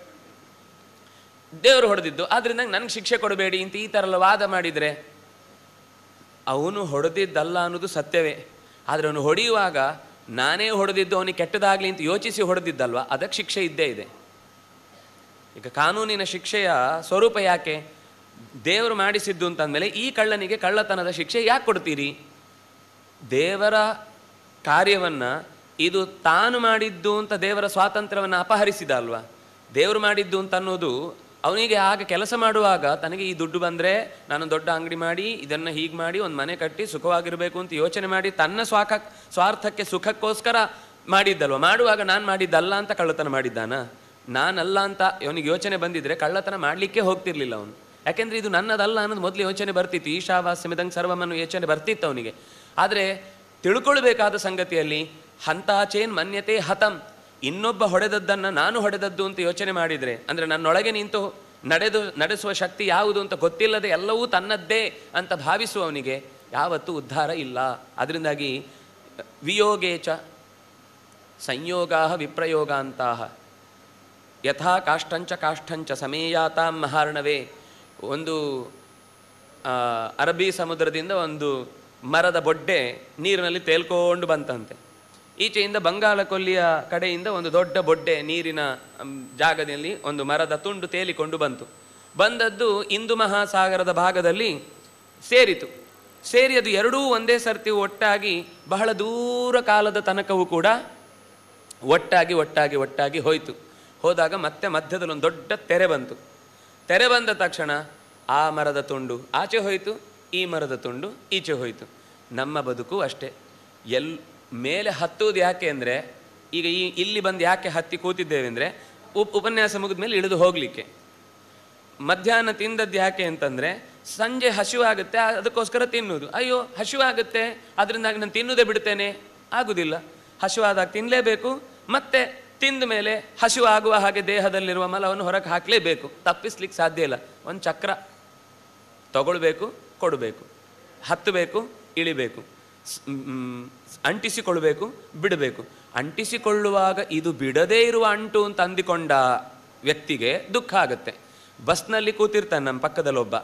ದೇವರು ಹೊಡೆದಿದ್ದು, ಆದ್ದರಿಂದ ನನಗೆ ಶಿಕ್ಷೆ ಕೊಡಬೇಡಿ ಅಂತ ಈ ಥರ ಎಲ್ಲ ವಾದ ಮಾಡಿದರೆ, ಅವನು ಹೊಡೆದಿದ್ದಲ್ಲ ಅನ್ನೋದು ಸತ್ಯವೇ. ಆದರೆ ಅವನು ಹೊಡೆಯುವಾಗ ನಾನೇ ಹೊಡೆದಿದ್ದು ಅವನಿಗೆ ಕೆಟ್ಟದಾಗಲಿ ಅಂತ ಯೋಚಿಸಿ ಹೊಡೆದಿದ್ದಲ್ವ, ಅದಕ್ಕೆ ಶಿಕ್ಷೆ ಇದ್ದೇ ಇದೆ. ಈಗ ಕಾನೂನಿನ ಶಿಕ್ಷೆಯ ಸ್ವರೂಪ ಯಾಕೆ? ದೇವರು ಮಾಡಿಸಿದ್ದು ಅಂತಂದಮೇಲೆ ಈ ಕಳ್ಳನಿಗೆ ಕಳ್ಳತನದ ಶಿಕ್ಷೆ ಯಾಕೆ ಕೊಡ್ತೀರಿ? ದೇವರ ಕಾರ್ಯವನ್ನು ಇದು ತಾನು ಮಾಡಿದ್ದು ಅಂತ ದೇವರ ಸ್ವಾತಂತ್ರ್ಯವನ್ನು ಅಪಹರಿಸಿದ ಅಲ್ವಾ. ದೇವರು ಮಾಡಿದ್ದು ಅಂತ ಅನ್ನೋದು, ಅವನಿಗೆ ಆಗ ಕೆಲಸ ಮಾಡುವಾಗ ತನಗೆ ಈ ದುಡ್ಡು ಬಂದರೆ ನಾನು ದೊಡ್ಡ ಅಂಗಡಿ ಮಾಡಿ ಇದನ್ನು ಹೀಗೆ ಮಾಡಿ ಒಂದು ಮನೆ ಕಟ್ಟಿ ಸುಖವಾಗಿರಬೇಕು ಅಂತ ಯೋಚನೆ ಮಾಡಿ ತನ್ನ ಸ್ವಾಕ ಸ್ವಾರ್ಥಕ್ಕೆ ಸುಖಕ್ಕೋಸ್ಕರ ಮಾಡಿದ್ದಲ್ವ. ಮಾಡುವಾಗ ನಾನು ಮಾಡಿದ್ದಲ್ಲ ಅಂತ ಕಳ್ಳತನ ಮಾಡಿದ್ದಾನ? ನಾನಲ್ಲ ಅಂತ ಅವನಿಗೆ ಯೋಚನೆ ಬಂದಿದ್ದರೆ ಕಳ್ಳತನ ಮಾಡಲಿಕ್ಕೆ ಹೋಗ್ತಿರ್ಲಿಲ್ಲ ಅವನು. ಯಾಕೆಂದರೆ ಇದು ನನ್ನದಲ್ಲ ಅನ್ನೋದು ಮೊದಲು ಯೋಚನೆ ಬರ್ತಿತ್ತು. ಈಶಾವಾಸ್ಯಮಿದಂಗೆ ಸರ್ವಮನ್ನು ಯೋಚನೆ ಬರ್ತಿತ್ತು ಅವನಿಗೆ. ಆದರೆ ತಿಳ್ಕೊಳ್ಬೇಕಾದ ಸಂಗತಿಯಲ್ಲಿ ಹಂತಾಚೇನ್ ಮನ್ಯತೆ ಹತಂ, ಇನ್ನೊಬ್ಬ ಹೊಡೆದದ್ದನ್ನು ನಾನು ಹೊಡೆದದ್ದು ಅಂತ ಯೋಚನೆ ಮಾಡಿದರೆ, ಅಂದರೆ ನನ್ನೊಳಗೆ ನಿಂತು ನಡೆದು ನಡೆಸುವ ಶಕ್ತಿ ಯಾವುದು ಅಂತ ಗೊತ್ತಿಲ್ಲದೆ ಎಲ್ಲವೂ ತನ್ನದ್ದೇ ಅಂತ ಭಾವಿಸುವವನಿಗೆ ಯಾವತ್ತೂ ಉದ್ಧಾರ ಇಲ್ಲ. ಅದರಿಂದಾಗಿ ವಿಯೋಗೇಚ ಸಂಯೋಗಾ ವಿಪ್ರಯೋಗಾಂತಹ ಯಥಾ ಕಾಷ್ಠಂಚ ಕಾಷ್ಠಂಚ ಸಮೇಯಾತಾಂ ಮಹಾರ್ಣವೇ. ಒಂದು ಅರಬ್ಬಿ ಸಮುದ್ರದಿಂದ ಒಂದು ಮರದ ಬೊಡ್ಡೆ ನೀರಿನಲ್ಲಿ ತೇಲ್ಕೊಂಡು ಬಂತಂತೆ. ಈಚೆಯಿಂದ ಬಂಗಾಳ ಕೊಲ್ಲಿಯ ಕಡೆಯಿಂದ ಒಂದು ದೊಡ್ಡ ಬೊಡ್ಡೆ ನೀರಿನ ಜಾಗದಲ್ಲಿ ಒಂದು ಮರದ ತುಂಡು ತೇಲಿಕೊಂಡು ಬಂತು. ಬಂದದ್ದು ಹಿಂದೂ ಮಹಾಸಾಗರದ ಭಾಗದಲ್ಲಿ ಸೇರಿತು. ಸೇರಿ ಅದು ಎರಡೂ ಒಂದೇ ಸರ್ತಿ ಒಟ್ಟಾಗಿ ಬಹಳ ದೂರ ಕಾಲದ ತನಕವೂ ಕೂಡ ಒಟ್ಟಾಗಿ ಒಟ್ಟಾಗಿ ಒಟ್ಟಾಗಿ ಹೋಯಿತು. ಹೋದಾಗ ಮತ್ತೆ ಮಧ್ಯದಲ್ಲಿ ಒಂದು ದೊಡ್ಡ ತೆರೆ ಬಂತು. ತೆರೆ ಬಂದ ತಕ್ಷಣ ಆ ಮರದ ತುಂಡು ಆಚೆ ಹೋಯಿತು, ಈ ಮರದ ತುಂಡು ಈಚೆ ಹೋಯಿತು. ನಮ್ಮ ಬದುಕು ಅಷ್ಟೇ. ಎಲ್ ಮೇಲೆ ಹತ್ತುವುದು ಯಾಕೆ ಅಂದರೆ, ಈಗ ಈ ಇಲ್ಲಿ ಬಂದು ಯಾಕೆ ಹತ್ತಿ ಕೂತಿದ್ದೇವೆ ಅಂದರೆ ಉಪ್ ಉಪನ್ಯಾಸ ಮುಗಿದ ಮೇಲೆ ಇಳಿದು ಹೋಗಲಿಕ್ಕೆ. ಮಧ್ಯಾಹ್ನ ತಿಂದದ್ದು ಯಾಕೆ ಅಂತಂದರೆ ಸಂಜೆ ಹಸಿವಾಗುತ್ತೆ, ಅದಕ್ಕೋಸ್ಕರ ತಿನ್ನುವುದು. ಅಯ್ಯೋ ಹಸಿವಾಗುತ್ತೆ ಅದರಿಂದಾಗಿ ನಾನು ತಿನ್ನುವುದೇ ಬಿಡ್ತೇನೆ, ಆಗುವುದಿಲ್ಲ. ಹಸಿವಾದಾಗ ತಿನ್ನಲೇಬೇಕು, ಮತ್ತೆ ತಿಂದ ಮೇಲೆ ಹಸಿವಾಗುವ ಹಾಗೆ ದೇಹದಲ್ಲಿರುವ ಮಲವನ್ನು ಹೊರಗೆ ಹಾಕಲೇಬೇಕು. ತಪ್ಪಿಸ್ಲಿಕ್ಕೆ ಸಾಧ್ಯ ಇಲ್ಲ. ಒಂದು ಚಕ್ರ ತಗೊಳ್ಬೇಕು, ಕೊಡಬೇಕು, ಹತ್ತಬೇಕು, ಇಳಿಬೇಕು, ಅಂಟಿಸಿಕೊಳ್ಬೇಕು, ಬಿಡಬೇಕು. ಅಂಟಿಸಿಕೊಳ್ಳುವಾಗ ಇದು ಬಿಡದೇ ಇರುವ ಅಂಟು ಅಂತ ಅಂದಿಕೊಂಡ ವ್ಯಕ್ತಿಗೆ ದುಃಖ ಆಗುತ್ತೆ. ಬಸ್ನಲ್ಲಿ ಕೂತಿರ್ತಾನೆ ನಮ್ಮ ಪಕ್ಕದಲ್ಲೊಬ್ಬ,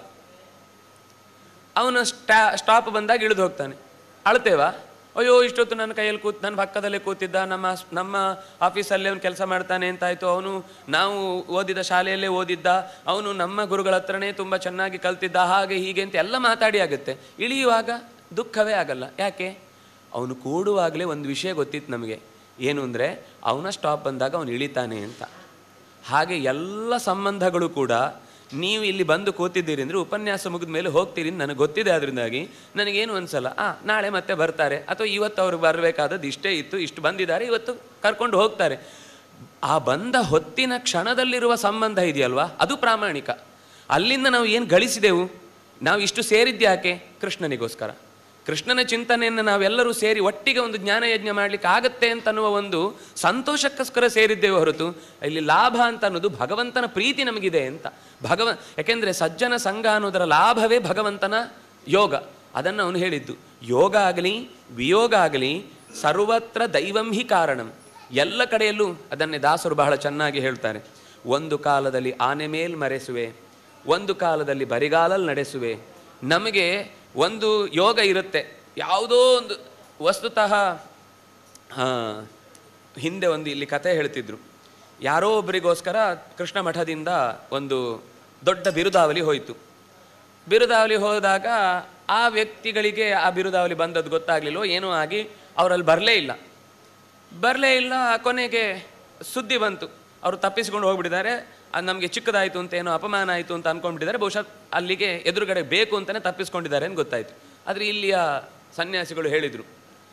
ಅವನು ಸ್ಟಾ ಸ್ಟಾಪ್ ಬಂದಾಗ ಇಳಿದು ಹೋಗ್ತಾನೆ. ಅಳ್ತೇವಾ? ಅಯ್ಯೋ ಇಷ್ಟೊತ್ತು ನನ್ನ ಕೈಯಲ್ಲಿ ಕೂತ್ ನನ್ನ ಪಕ್ಕದಲ್ಲೇ ಕೂತಿದ್ದ, ನಮ್ಮ ನಮ್ಮ ಆಫೀಸಲ್ಲೇ ಅವನು ಕೆಲಸ ಮಾಡ್ತಾನೆ ಅಂತಾಯಿತು, ಅವನು ನಾವು ಓದಿದ ಶಾಲೆಯಲ್ಲೇ ಓದಿದ್ದ, ಅವನು ನಮ್ಮ ಗುರುಗಳ ಹತ್ರನೇ ತುಂಬ ಚೆನ್ನಾಗಿ ಕಲ್ತಿದ್ದ, ಹಾಗೆ ಹೀಗೆ ಅಂತ ಎಲ್ಲ ಮಾತಾಡಿ ಆಗುತ್ತೆ. ಇಳಿಯುವಾಗ ದುಃಖವೇ ಆಗಲ್ಲ. ಯಾಕೆ? ಅವನು ಕೂಡುವಾಗಲೇ ಒಂದು ವಿಷಯ ಗೊತ್ತಿತ್ತು ನಮಗೆ, ಏನು ಅಂದರೆ ಅವನ ಸ್ಟಾಪ್ ಬಂದಾಗ ಅವನು ಇಳಿತಾನೆ ಅಂತ. ಹಾಗೆ ಎಲ್ಲ ಸಂಬಂಧಗಳು ಕೂಡ ನೀವು ಇಲ್ಲಿ ಬಂದು ಕೂತಿದ್ದೀರಿ ಅಂದರೆ ಉಪನ್ಯಾಸ ಮುಗಿದ ಮೇಲೆ ಹೋಗ್ತೀರಿ ನನಗೆ ಗೊತ್ತಿದೆ. ಅದರಿಂದಾಗಿ ನನಗೇನು ಅನ್ಸಲ್ಲ, ಆ ನಾಳೆ ಮತ್ತೆ ಬರ್ತಾರೆ, ಅಥವಾ ಇವತ್ತು ಅವ್ರಿಗೆ ಬರಬೇಕಾದದ್ದು ಇಷ್ಟೇ ಇತ್ತು, ಇಷ್ಟು ಬಂದಿದ್ದಾರೆ, ಇವತ್ತು ಕರ್ಕೊಂಡು ಹೋಗ್ತಾರೆ. ಆ ಬಂದ ಹೊತ್ತಿನ ಕ್ಷಣದಲ್ಲಿರುವ ಸಂಬಂಧ ಇದೆಯಲ್ವಾ, ಅದು ಪ್ರಾಮಾಣಿಕ. ಅಲ್ಲಿಂದ ನಾವು ಏನು ಗಳಿಸಿದೆವು? ನಾವು ಇಷ್ಟು ಸೇರಿದ್ಯಾಕೆ? ಕೃಷ್ಣನಿಗೋಸ್ಕರ. ಕೃಷ್ಣನ ಚಿಂತನೆಯನ್ನು ನಾವೆಲ್ಲರೂ ಸೇರಿ ಒಟ್ಟಿಗೆ ಒಂದು ಜ್ಞಾನಯಜ್ಞ ಮಾಡಲಿಕ್ಕೆ ಆಗತ್ತೆ ಅಂತನ್ನುವ ಒಂದು ಸಂತೋಷಕ್ಕೋಸ್ಕರ ಸೇರಿದ್ದೇವೆ ಹೊರತು ಇಲ್ಲಿ ಲಾಭ ಅಂತ ಅನ್ನೋದು ಭಗವಂತನ ಪ್ರೀತಿ ನಮಗಿದೆ ಅಂತ. ಭಗವ ಯಾಕೆಂದರೆ ಸಜ್ಜನ ಸಂಘ ಅನ್ನೋದರ ಲಾಭವೇ ಭಗವಂತನ ಯೋಗ. ಅದನ್ನು ಅವನು ಹೇಳಿದ್ದು. ಯೋಗ ಆಗಲಿ ವಿಯೋಗ ಆಗಲಿ ಸರ್ವತ್ರ ದೈವಂ ಹಿ ಕಾರಣಂ. ಎಲ್ಲ ಕಡೆಯಲ್ಲೂ ಅದನ್ನೇ ದಾಸರು ಬಹಳ ಚೆನ್ನಾಗಿ ಹೇಳ್ತಾರೆ. ಒಂದು ಕಾಲದಲ್ಲಿ ಆನೆ ಮೇಲ್ ಮರೆಸುವೆ, ಒಂದು ಕಾಲದಲ್ಲಿ ಬರಿಗಾಲಲ್ಲಿ ನಡೆಸುವೆ. ನಮಗೆ ಒಂದು ಯೋಗ ಇರುತ್ತೆ, ಯಾವುದೋ ಒಂದು ವಸ್ತುತಃ ಹಿಂದೆ ಒಂದು ಇಲ್ಲಿ ಕತೆ ಹೇಳ್ತಿದ್ರು. ಯಾರೋ ಒಬ್ಬರಿಗೋಸ್ಕರ ಕೃಷ್ಣ ಮಠದಿಂದ ಒಂದು ದೊಡ್ಡ ಬಿರುದಾವಲಿ ಹೋಯಿತು. ಬಿರುದಾವಲಿ ಹೋದಾಗ ಆ ವ್ಯಕ್ತಿಗಳಿಗೆ ಆ ಬಿರುದಾವಲಿ ಬಂದದ್ದು ಗೊತ್ತಾಗಲಿಲ್ಲೋ ಏನೋ ಆಗಿ ಅವರಲ್ಲಿ ಬರಲೇ ಇಲ್ಲ ಬರಲೇ ಇಲ್ಲ ಕೊನೆಗೆ ಸುದ್ದಿ ಬಂತು, ಅವರು ತಪ್ಪಿಸ್ಕೊಂಡು ಹೋಗ್ಬಿಟ್ಟಿದ್ದಾರೆ, ಅದು ನಮಗೆ ಚಿಕ್ಕದಾಯಿತು ಅಂತ ಏನೋ ಅಪಮಾನ ಆಯಿತು ಅಂತ ಅಂದ್ಕೊಂಡ್ಬಿಟ್ಟಿದ್ದಾರೆ, ಬಹುಶಃ ಅಲ್ಲಿಗೆ ಎದುರುಗಡೆ ಬೇಕು ಅಂತಲೇ ತಪ್ಪಿಸ್ಕೊಂಡಿದ್ದಾರೆ ಅಂತ ಗೊತ್ತಾಯಿತು. ಆದರೆ ಇಲ್ಲಿಯ ಸನ್ಯಾಸಿಗಳು ಹೇಳಿದರು,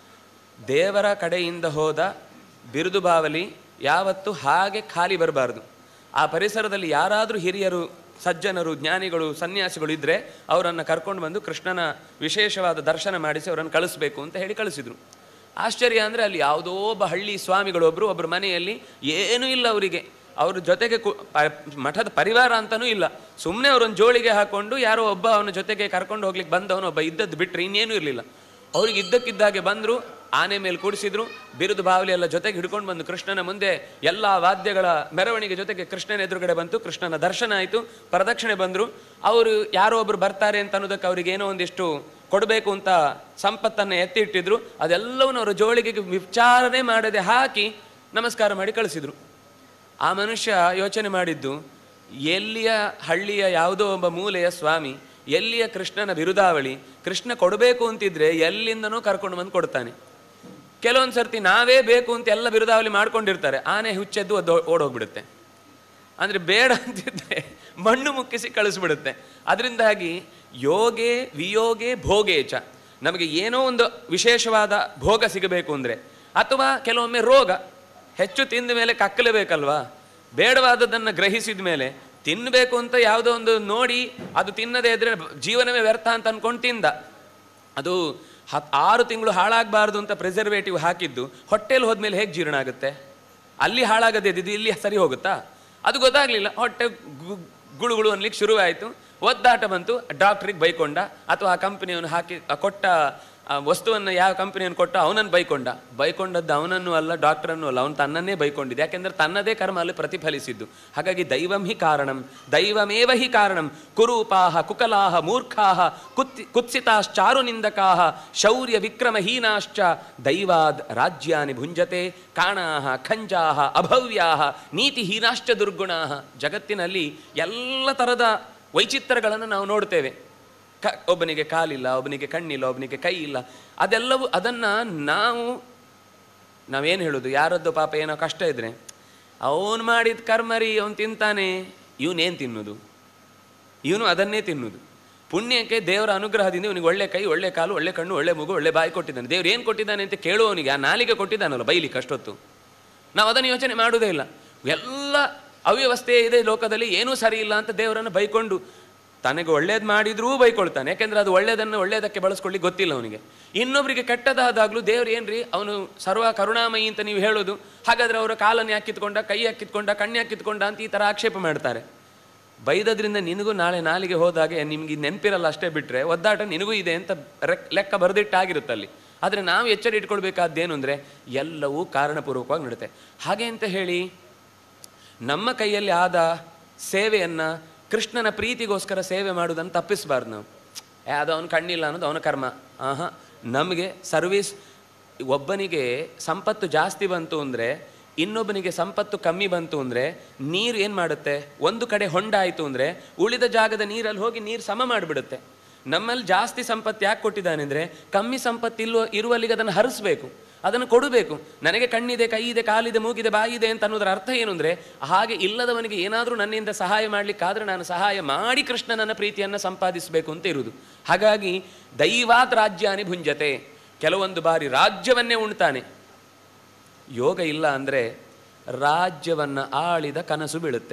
ದೇವರ ಕಡೆಯಿಂದ ಹೋದ ಬಿರುದು ಬಾವಲಿ ಯಾವತ್ತೂ ಹಾಗೆ ಖಾಲಿ ಬರಬಾರ್ದು. ಆ ಪರಿಸರದಲ್ಲಿ ಯಾರಾದರೂ ಹಿರಿಯರು, ಸಜ್ಜನರು, ಜ್ಞಾನಿಗಳು, ಸನ್ಯಾಸಿಗಳು ಇದ್ದರೆ ಅವರನ್ನು ಕರ್ಕೊಂಡು ಬಂದು ಕೃಷ್ಣನ ವಿಶೇಷವಾದ ದರ್ಶನ ಮಾಡಿಸಿ ಅವರನ್ನು ಕಳಿಸ್ಬೇಕು ಅಂತ ಹೇಳಿ ಕಳಿಸಿದರು. ಆಶ್ಚರ್ಯ ಅಂದರೆ ಅಲ್ಲಿ ಯಾವುದೋ ಒಬ್ಬ ಹಳ್ಳಿ ಸ್ವಾಮಿಗಳೊಬ್ಬರು ಒಬ್ಬರ ಮನೆಯಲ್ಲಿ ಏನೂ ಇಲ್ಲ ಅವರಿಗೆ, ಅವ್ರ ಜೊತೆಗೆ ಕು ಮಠದ ಪರಿವಾರ ಅಂತನೂ ಇಲ್ಲ, ಸುಮ್ಮನೆ ಅವರೊಂದು ಜೋಳಿಗೆ ಹಾಕ್ಕೊಂಡು ಯಾರೋ ಒಬ್ಬ ಅವನ ಜೊತೆಗೆ ಕರ್ಕೊಂಡು ಹೋಗ್ಲಿಕ್ಕೆ ಬಂದವನು ಒಬ್ಬ ಇದ್ದದ್ದು ಬಿಟ್ಟರೆ ಇನ್ನೇನೂ ಇರಲಿಲ್ಲ. ಅವ್ರಿಗೆ ಇದ್ದಕ್ಕಿದ್ದಾಗೆ ಬಂದರು, ಆನೆ ಮೇಲೆ ಕೂಡಿಸಿದ್ರು, ಬಿರುದು ಬಾವಲಿ ಎಲ್ಲ ಜೊತೆಗೆ ಹಿಡ್ಕೊಂಡು ಬಂದು ಕೃಷ್ಣನ ಮುಂದೆ ಎಲ್ಲ ವಾದ್ಯಗಳ ಮೆರವಣಿಗೆ ಜೊತೆಗೆ ಕೃಷ್ಣನ ಎದುರುಗಡೆ ಬಂತು. ಕೃಷ್ಣನ ದರ್ಶನ ಆಯಿತು, ಪ್ರದಕ್ಷಿಣೆ ಬಂದರು. ಅವರು ಯಾರೋ ಒಬ್ಬರು ಬರ್ತಾರೆ ಅಂತ ಅನ್ನೋದಕ್ಕೆ ಅವ್ರಿಗೆ ಏನೋ ಒಂದಿಷ್ಟು ಕೊಡಬೇಕು ಅಂತ ಸಂಪತ್ತನ್ನು ಎತ್ತಿ ಇಟ್ಟಿದ್ರು. ಅದೆಲ್ಲವನ್ನು ಅವರ ಜೋಳಿಗೆಗೆ ವಿಚಾರಣೆ ಮಾಡದೆ ಹಾಕಿ ನಮಸ್ಕಾರ ಮಾಡಿ ಕಳಿಸಿದರು. ಆ ಮನುಷ್ಯ ಯೋಚನೆ ಮಾಡಿದ್ದು, ಎಲ್ಲಿಯ ಹಳ್ಳಿಯ ಯಾವುದೋ ಒಬ್ಬ ಮೂಲೆಯ ಸ್ವಾಮಿ, ಎಲ್ಲಿಯ ಕೃಷ್ಣನ ಬಿರುದಾವಳಿ, ಕೃಷ್ಣ ಕೊಡಬೇಕು ಅಂತಿದ್ರೆ ಎಲ್ಲಿಂದನೂ ಕರ್ಕೊಂಡು ಬಂದು ಕೊಡ್ತಾನೆ. ಕೆಲವೊಂದು ಸರ್ತಿ ನಾವೇ ಬೇಕು ಅಂತ ಎಲ್ಲ ಬಿರುದಾವಳಿ ಮಾಡ್ಕೊಂಡಿರ್ತಾರೆ, ಆನೆ ಹುಚ್ಚೆದ್ದು ಅದು ಓಡೋಗ್ಬಿಡುತ್ತೆ. ಅಂದರೆ ಬೇಡ ಅಂತಿದ್ರೆ ಮಣ್ಣು ಮುಕ್ಕಿಸಿ ಕಳಿಸ್ಬಿಡುತ್ತೆ. ಅದರಿಂದಾಗಿ ಯೋಗೆ ವಿಯೋಗೆ ಭೋಗೇಚ, ನಮಗೆ ಏನೋ ಒಂದು ವಿಶೇಷವಾದ ಭೋಗ ಸಿಗಬೇಕು ಅಂದರೆ, ಅಥವಾ ಕೆಲವೊಮ್ಮೆ ರೋಗ, ಹೆಚ್ಚು ತಿಂದ ಮೇಲೆ ಕಕ್ಕಲೇಬೇಕಲ್ವಾ, ಬೇಡವಾದದನ್ನು ಗ್ರಹಿಸಿದ ಮೇಲೆ ತಿನ್ನಬೇಕು ಅಂತ ಯಾವುದೋ ಒಂದು ನೋಡಿ ಅದು ತಿನ್ನದೇ ಇದ್ರೆ ಜೀವನವೇ ವ್ಯರ್ಥ ಅಂತ ಅಂದ್ಕೊಂಡು ತಿಂದ, ಅದು ಹತ್ತು ಆರು ತಿಂಗಳು ಹಾಳಾಗಬಾರ್ದು ಅಂತ ಪ್ರಿಸರ್ವೇಟಿವ್ ಹಾಕಿದ್ದು ಹೊಟ್ಟೆಲಿ ಹೋದ್ಮೇಲೆ ಹೇಗೆ ಜೀರ್ಣ ಆಗುತ್ತೆ? ಅಲ್ಲಿ ಹಾಳಾಗದೇ ಇದ್ದಿದ್ದು ಇಲ್ಲಿ ಸರಿ ಹೋಗುತ್ತಾ? ಅದು ಗೊತ್ತಾಗಲಿಲ್ಲ, ಹೊಟ್ಟೆ ಗುಳುಗುಳು ಅನ್ಲಿಕ್ಕೆ ಶುರುವಾಯಿತು, ಒದ್ದಾಟ ಬಂತು, ಡಾಕ್ಟ್ರಿಗೆ ಬೈಕೊಂಡ, ಅಥವಾ ಆ ಕಂಪನಿಯವನು ಹಾಕಿ ಕೊಟ್ಟ ವಸ್ತುವನ್ನು ಯಾವ ಕಂಪನಿಯನ್ನು ಕೊಟ್ಟ ಅವನನ್ನು ಬೈಕೊಂಡ. ಬೈಕೊಂಡದ್ದು ಅವನನ್ನು ಅಲ್ಲ, ಡಾಕ್ಟರನ್ನು ಅಲ್ಲ, ಅವನು ತನ್ನನ್ನೇ ಬೈಕೊಂಡಿದ್ದೆ. ಯಾಕೆಂದರೆ ತನ್ನದೇ ಕರ್ಮ ಅಲ್ಲಿ ಪ್ರತಿಫಲಿಸಿದ್ದು. ಹಾಗಾಗಿ ದೈವಂ ಹಿ ಕಾರಣಂ, ದೈವಮೇವ ಹಿ ಕಾರಣಂ. ಕುರೂಪಾಹ ಕುಕಲಾಹ ಮೂರ್ಖಾಹ ಕುತ್ಸಿ ಕುತ್ಸಿತಾಶ್ಚಾರು ನಿಂದಕಾಹ ಶೌರ್ಯ ವಿಕ್ರಮಹೀನಾಶ್ಚ ದೈವಾದ್ ರಾಜ್ಯಾನಿ ಭುಂಜತೆ ಕಾಣಾಹ ಖಂಜಾಹ ಅಭವ್ಯಾಹ ನೀತಿಹೀನಾಶ್ಚ ದುರ್ಗುಣಾಹ. ಜಗತ್ತಿನಲ್ಲಿ ಎಲ್ಲ ಥರದ ವೈಚಿತ್ರಗಳನ್ನು ನಾವು ನೋಡ್ತೇವೆ. ಕ ಒಬ್ಬನಿಗೆ ಕಾಲಿಲ್ಲ, ಒಬ್ಬನಿಗೆ ಕಣ್ಣಿಲ್ಲ, ಒಬ್ಬನಿಗೆ ಕೈ ಇಲ್ಲ. ಅದೆಲ್ಲವೂ ಅದನ್ನು ನಾವು ನಾವೇನು ಹೇಳೋದು, ಯಾರದ್ದು ಪಾಪ ಏನೋ ಕಷ್ಟ ಇದ್ದರೆ ಅವನು ಮಾಡಿದ ಕರ್ಮರಿ ಅವನು ತಿಂತಾನೆ, ಇವನೇನು ತಿನ್ನೋದು? ಇವನು ಅದನ್ನೇ ತಿನ್ನುವುದು. ಪುಣ್ಯಕ್ಕೆ ದೇವರ ಅನುಗ್ರಹದಿಂದ ಇವನಿಗೆ ಒಳ್ಳೆ ಕೈ, ಒಳ್ಳೆ ಕಾಲು, ಒಳ್ಳೆ ಕಣ್ಣು, ಒಳ್ಳೆ ಮಗು, ಒಳ್ಳೆ ಬಾಯಿ ಕೊಟ್ಟಿದ್ದಾನೆ. ದೇವ್ರು ಏನು ಕೊಟ್ಟಿದ್ದಾನೆ ಅಂತ ಕೇಳುವವನಿಗೆ ಆ ನಾಲಿಗೆ ಕೊಟ್ಟಿದ್ದಾನಲ್ಲ ಬೈಲಿಕ್ಕೆ ಅಷ್ಟೊತ್ತು. ನಾವು ಅದನ್ನು ಯೋಚನೆ ಮಾಡುವುದೇ ಇಲ್ಲ. ಎಲ್ಲ ಅವ್ಯವಸ್ಥೆ ಇದೆ ಲೋಕದಲ್ಲಿ, ಏನೂ ಸರಿ ಇಲ್ಲ ಅಂತ ದೇವರನ್ನು ಬೈಕೊಂಡು ತನಗೆ ಒಳ್ಳೇದು ಮಾಡಿದ್ರೂ ಬೈಕೊಳ್ತಾನೆ. ಯಾಕೆಂದರೆ ಅದು ಒಳ್ಳೇದನ್ನು ಒಳ್ಳೇದಕ್ಕೆ ಬಳಸ್ಕೊಳ್ಳಿ ಗೊತ್ತಿಲ್ಲ ಅವನಿಗೆ. ಇನ್ನೊಬ್ಬರಿಗೆ ಕೆಟ್ಟದಾದಾಗಲೂ ದೇವ್ರು ಏನ್ರಿ ಅವನು ಸರ್ವ ಕರುಣಾಮಯಿ ಅಂತ ನೀವು ಹೇಳೋದು, ಹಾಗಾದರೆ ಅವರ ಕಾಲನ್ನು ಯಾಕಿತ್ಕೊಂಡ, ಕೈ ಹಾಕಿತ್ಕೊಂಡ, ಕಣ್ಣು ಹಾಕಿತ್ಕೊಂಡ ಅಂತ ಈ ಥರ ಆಕ್ಷೇಪ ಮಾಡ್ತಾರೆ. ಬೈದದ್ರಿಂದ ನಿನಗೂ ನಾಳೆ ನಾಲಿಗೆ ಹೋದಾಗೆ ನಿಮ್ಗೆ ನೆನಪಿರಲ್ಲ ಅಷ್ಟೇ, ಬಿಟ್ಟರೆ ಒದ್ದಾಟ ನಿನಗೂ ಇದೆ ಅಂತ ಲೆಕ್ಕ ಬರೆದಿಟ್ಟಾಗಿರುತ್ತಲ್ಲಿ. ಆದರೆ ನಾವು ಎಚ್ಚರ ಇಟ್ಕೊಳ್ಬೇಕಾದ್ದೇನು ಅಂದರೆ ಎಲ್ಲವೂ ಕಾರಣಪೂರ್ವಕವಾಗಿ ನಡುತ್ತೆ. ಹಾಗೆ ಅಂತ ಹೇಳಿ ನಮ್ಮ ಕೈಯಲ್ಲಿ ಆದ ಸೇವೆಯನ್ನು ಕೃಷ್ಣನ ಪ್ರೀತಿಗೋಸ್ಕರ ಸೇವೆ ಮಾಡೋದನ್ನು ತಪ್ಪಿಸಬಾರ್ದು ನಾವು. ಅದು ಅವನು ಕಣ್ಣಿಲ್ಲ ಅನ್ನೋದು ಅವನ ಕರ್ಮ. ಆಹಾ, ನಮಗೆ ಸರ್ವೀಸ್, ಒಬ್ಬನಿಗೆ ಸಂಪತ್ತು ಜಾಸ್ತಿ ಬಂತು ಅಂದರೆ ಇನ್ನೊಬ್ಬನಿಗೆ ಸಂಪತ್ತು ಕಮ್ಮಿ ಬಂತು ಅಂದರೆ ನೀರು ಏನು ಮಾಡುತ್ತೆ, ಒಂದು ಕಡೆ ಹೊಂಡ ಆಯಿತು ಅಂದರೆ ಉಳಿದ ಜಾಗದ ನೀರಲ್ಲಿ ಹೋಗಿ ನೀರು ಸಮ ಮಾಡಿಬಿಡುತ್ತೆ. ನಮ್ಮಲ್ಲಿ ಜಾಸ್ತಿ ಸಂಪತ್ತು ಯಾಕೆ ಕೊಟ್ಟಿದ್ದಾನೆ ಅಂದರೆ ಕಮ್ಮಿ ಸಂಪತ್ತು ಇಲ್ಲೋ ಇರುವಲ್ಲಿಗೆ ಅದನ್ನು ಹರಿಸ್ಬೇಕು, ಅದನ್ನು ಕೊಡಬೇಕು. ನನಗೆ ಕಣ್ಣಿದೆ, ಕೈ ಇದೆ, ಕಾಲಿದೆ, ಮೂಗಿದೆ, ಬಾಯಿ ಇದೆ ಅಂತ ಅನ್ನೋದರ ಅರ್ಥ ಏನು ಅಂದರೆ ಹಾಗೆ ಇಲ್ಲದವನಿಗೆ ಏನಾದರೂ ನನ್ನಿಂದ ಸಹಾಯ ಮಾಡಲಿಕ್ಕಾದರೆ ನಾನು ಸಹಾಯ ಮಾಡಿ ಕೃಷ್ಣನನ್ನ ಪ್ರೀತಿಯನ್ನು ಸಂಪಾದಿಸಬೇಕು ಅಂತ ಇರುವುದು. ಹಾಗಾಗಿ ದೈವಾತ್ ರಾಜ್ಯಾನಿ ಭುಂಜತೆ, ಕೆಲವೊಂದು ಬಾರಿ ರಾಜ್ಯವನ್ನೇ ಉಣ್ತಾನೆ. ಯೋಗ ಇಲ್ಲ ಅಂದರೆ ರಾಜ್ಯವನ್ನು ಆಳಿದ ಕನಸು ಬೀಳುತ್ತೆ.